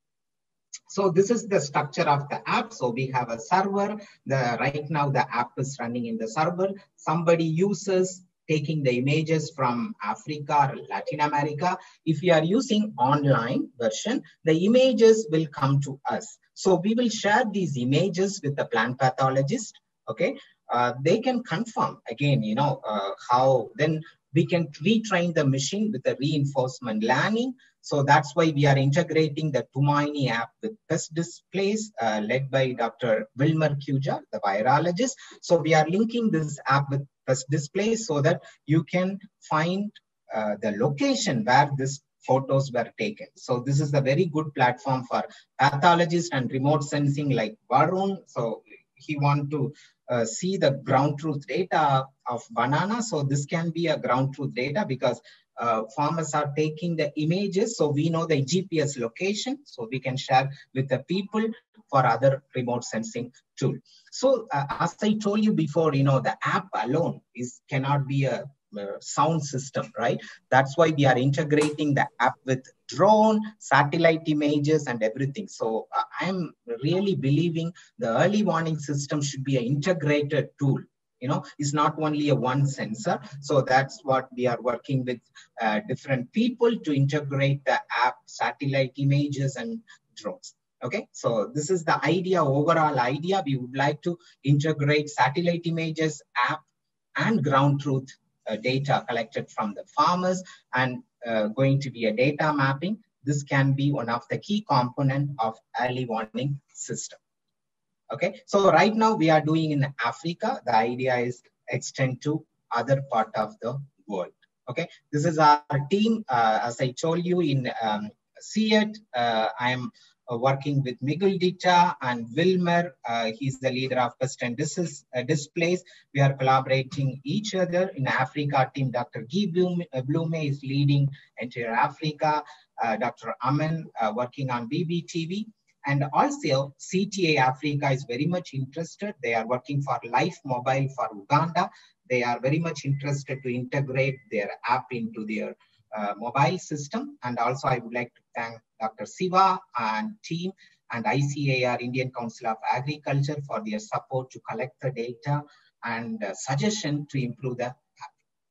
So this is the structure of the app. So we have a server. The right now the app is running in the server. Somebody uses taking the images from Africa or Latin America. If you are using online version, the images will come to us. So we will share these images with the plant pathologist. Okay, uh, they can confirm again, you know, uh, how then we can retrain the machine with the reinforcement learning. So that's why we are integrating the Tumaini app with Pest Displays, uh, led by Doctor Wilmer Kuja, the virologist. So we are linking this app with Pest Displays so that you can find uh, the location where this photos were taken. So this is a very good platform for pathologists and remote sensing like Varun. So he want to uh, see the ground truth data of banana. So this can be a ground truth data because uh, farmers are taking the images. So we know the G P S location. So we can share with the people for other remote sensing tool. So uh, as I told you before, you know, the app alone is cannot be a Uh, sound system, right? That's why we are integrating the app with drone, satellite images and everything. So uh, I'm really believing the early warning system should be an integrated tool. You know, it's not only a one sensor. So that's what we are working with uh, different people to integrate the app, satellite images and drones. Okay, so this is the idea, overall idea. We would like to integrate satellite images, app and ground truth Uh, data collected from the farmers and uh, going to be a data mapping. This can be one of the key component of early warning system. Okay, so right now we are doing in Africa. The idea is extend to other part of the world. Okay, this is our team. Uh, as I told you in um, C I T, uh, I am Uh, working with Miguel Dita and Wilmer. Uh, he's the leader of Pest and Disease uh, Displays. We are collaborating each other. In Africa team, Doctor Guy Blume, uh, Blume is leading entire Africa. Uh, Doctor Aman uh, working on B B T V. And also C T A Africa is very much interested. They are working for Life Mobile for Uganda. They are very much interested to integrate their app into their uh, mobile system. And also I would like to thank Doctor Siva and team and I C A R, Indian Council of Agriculture, for their support to collect the data and uh, suggestion to improve the app.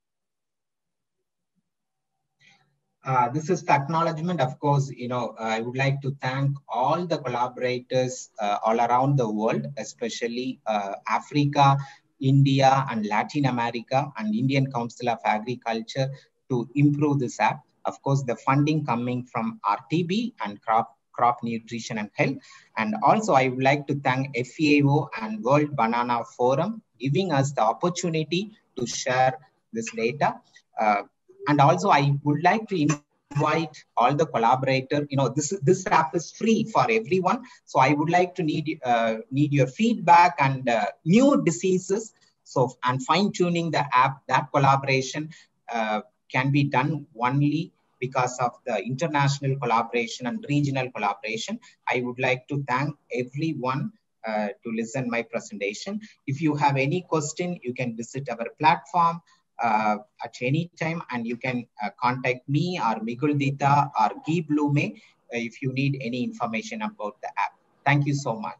Uh, this is the acknowledgement. Of course, you know, I would like to thank all the collaborators uh, all around the world, especially uh, Africa, India and Latin America and Indian Council of Agriculture to improve this app. Of course, the funding coming from R T B and Crop, Crop Nutrition and Health. And also, I would like to thank F A O and World Banana Forum giving us the opportunity to share this data. Uh, and also, I would like to invite all the collaborators. You know, this this app is free for everyone. So I would like to need uh, need your feedback and uh, new diseases. So and fine tuning the app. That collaboration uh, can be done only because of the international collaboration and regional collaboration. I would like to thank everyone uh, to listen my presentation. If you have any question, you can visit our platform Uh, at any time, and you can uh, contact me or Migul Dita or Guy Blume uh, if you need any information about the app. Thank you so much.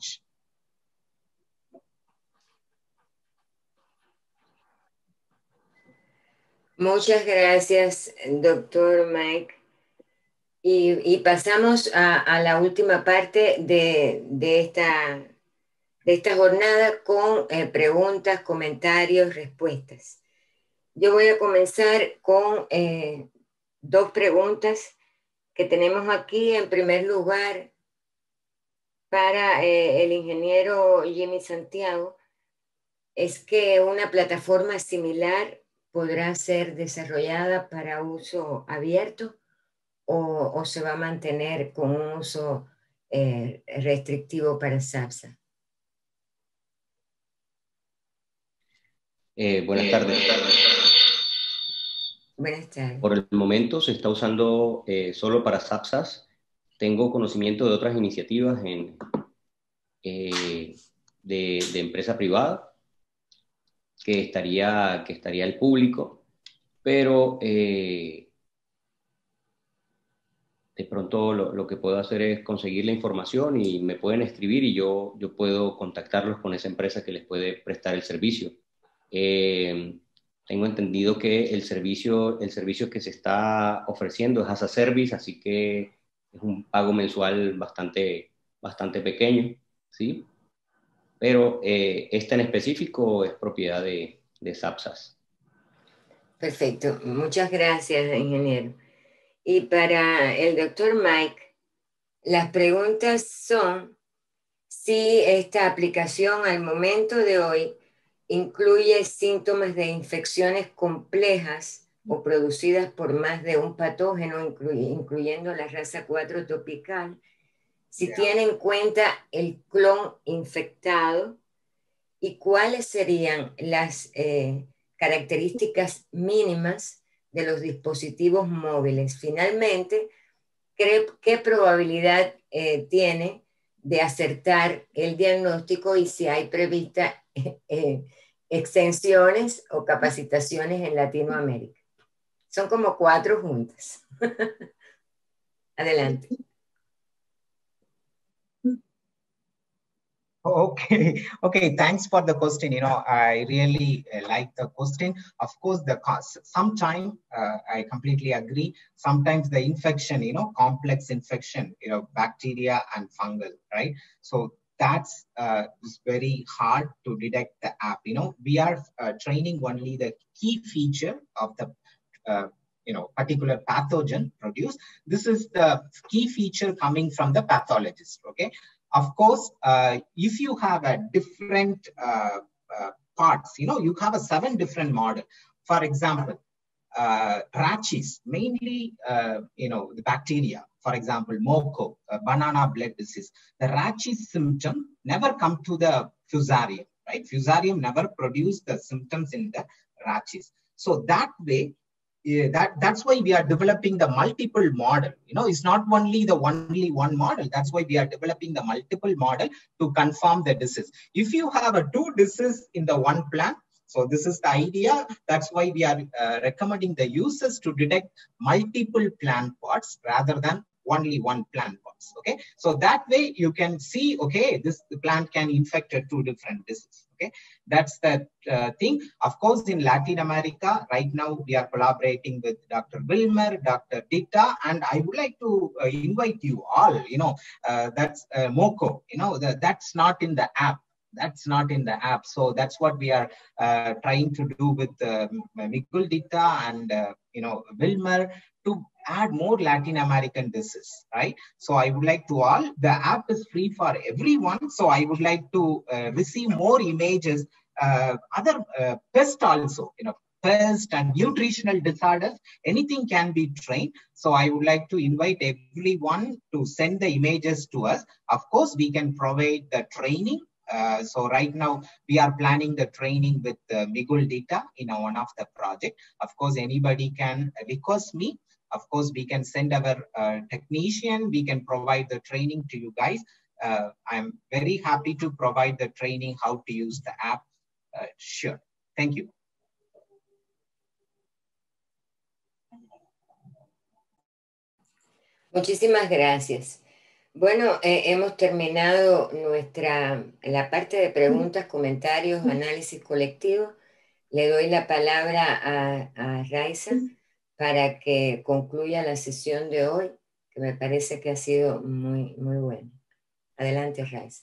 Muchas gracias, doctor Mike. Y, y pasamos a, a la última parte de, de, esta, de esta jornada con eh, preguntas, comentarios, respuestas. Yo voy a comenzar con eh, dos preguntas que tenemos aquí. En primer lugar, para eh, el ingeniero Jimmy Santiago, es que una plataforma similar podrá ser desarrollada para uso abierto o, o se va a mantener con un uso eh, restrictivo para SAPSA. Eh, buenas tardes. Buenas tardes. Por el momento se está usando eh, solo para SAPSAS. Tengo conocimiento de otras iniciativas en, eh, de, de empresa privada que estaría, que estaría al público, pero eh, de pronto lo, lo que puedo hacer es conseguir la información y me pueden escribir y yo, yo puedo contactarlos con esa empresa que les puede prestar el servicio. Eh, Tengo entendido que el servicio, el servicio que se está ofreciendo es as a service, así que es un pago mensual bastante, bastante pequeño, ¿sí? Pero eh, esta en específico es propiedad de, de SAPSAS. Perfecto, muchas gracias, ingeniero. Y para el doctor Mike, las preguntas son si esta aplicación al momento de hoy incluye síntomas de infecciones complejas o producidas por más de un patógeno, incluy- incluyendo la raza cuatro tropical, si tiene en cuenta el clon infectado y cuáles serían las eh, características mínimas de los dispositivos móviles. Finalmente, ¿qué, qué probabilidad eh, tiene de acertar el diagnóstico y si hay prevista eh, extensiones o capacitaciones en Latinoamérica? Son como cuatro juntas. Adelante. Okay, okay, thanks for the question. You know, I really uh, like the question. Of course, the cause, sometimes uh, I completely agree. Sometimes the infection, you know, complex infection, you know, bacteria and fungal, right? So that's uh, is very hard to detect the app. You know, we are uh, training only the key feature of the uh, you know, particular pathogen produced. This is the key feature coming from the pathologist, okay? Of course, uh, if you have a different uh, uh, parts, you know, you have a seven different model. For example, uh, rachis, mainly, uh, you know, the bacteria, for example, MOCO, uh, banana blood disease. The rachis symptom never come to the fusarium, right? Fusarium never produce the symptoms in the rachis. So that way, Yeah, that, that's why we are developing the multiple model. You know, it's not only the only one model. That's why we are developing the multiple model to confirm the disease. If you have a two disease in the one plant, so this is the idea. That's why we are uh, recommending the users to detect multiple plant parts rather than only one plant parts. Okay, so that way you can see, okay, this the plant can infect two different diseases. Okay, that's the uh, thing. Of course, in Latin America, right now we are collaborating with Doctor Wilmer, Doctor Dita, and I would like to uh, invite you all. You know, uh, that's uh, MOCO. You know, the, that's not in the app. that's not in the app. So that's what we are uh, trying to do with uh, Miguel Dita and uh, you know Wilmer, to add more Latin American dishes, right? So I would like to all, the app is free for everyone. So I would like to uh, receive more images, uh, other uh, pests also, you know, pest and nutritional disorders, anything can be trained. So I would like to invite everyone to send the images to us. Of course, we can provide the training. Uh, so right now we are planning the training with uh, Miguel Dita in a, one of the project. Of course, anybody can request me. Of course, we can send our uh, technician. We can provide the training to you guys. Uh, I'm very happy to provide the training how to use the app. Uh, sure. Thank you. Muchísimas gracias. Bueno, eh, hemos terminado nuestra, la parte de preguntas, comentarios, análisis colectivo. Le doy la palabra a, a Raiza para que concluya la sesión de hoy, que me parece que ha sido muy, muy buena. Adelante, Raiza.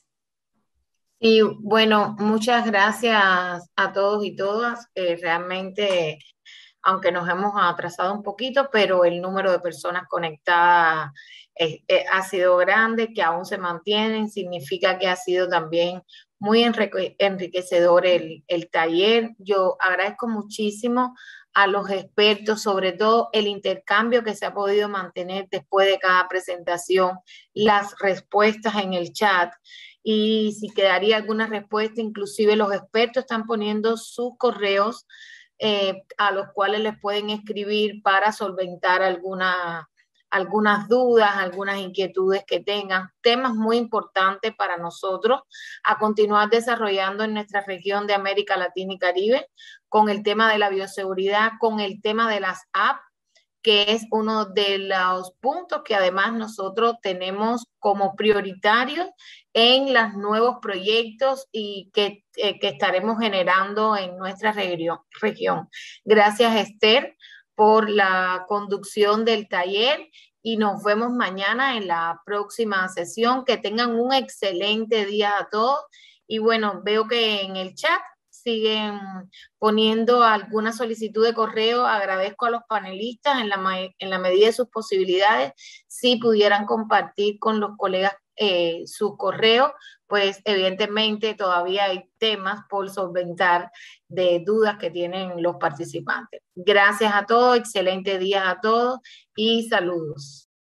Y bueno, muchas gracias a todos y todas. Eh, realmente, aunque nos hemos atrasado un poquito, pero el número de personas conectadas eh, eh, ha sido grande, que aún se mantienen, significa que ha sido también muy enrique enriquecedor el, el taller. Yo agradezco muchísimo a los expertos, sobre todo el intercambio que se ha podido mantener después de cada presentación, las respuestas en el chat. Y si quedaría alguna respuesta, inclusive los expertos están poniendo sus correos eh, a los cuales les pueden escribir para solventar alguna, algunas dudas, algunas inquietudes que tengan. Temas muy importantes para nosotros a continuar desarrollando en nuestra región de América Latina y Caribe, con el tema de la bioseguridad, con el tema de las apps, que es uno de los puntos que además nosotros tenemos como prioritarios en los nuevos proyectos y que, eh, que estaremos generando en nuestra región. Gracias, Esther, por la conducción del taller y nos vemos mañana en la próxima sesión. Que tengan un excelente día a todos. Y bueno, veo que en el chat siguen poniendo alguna solicitud de correo. Agradezco a los panelistas en la, en la medida de sus posibilidades, si pudieran compartir con los colegas eh, su correo, pues evidentemente todavía hay temas por solventar de dudas que tienen los participantes. Gracias a todos, excelente día a todos y saludos.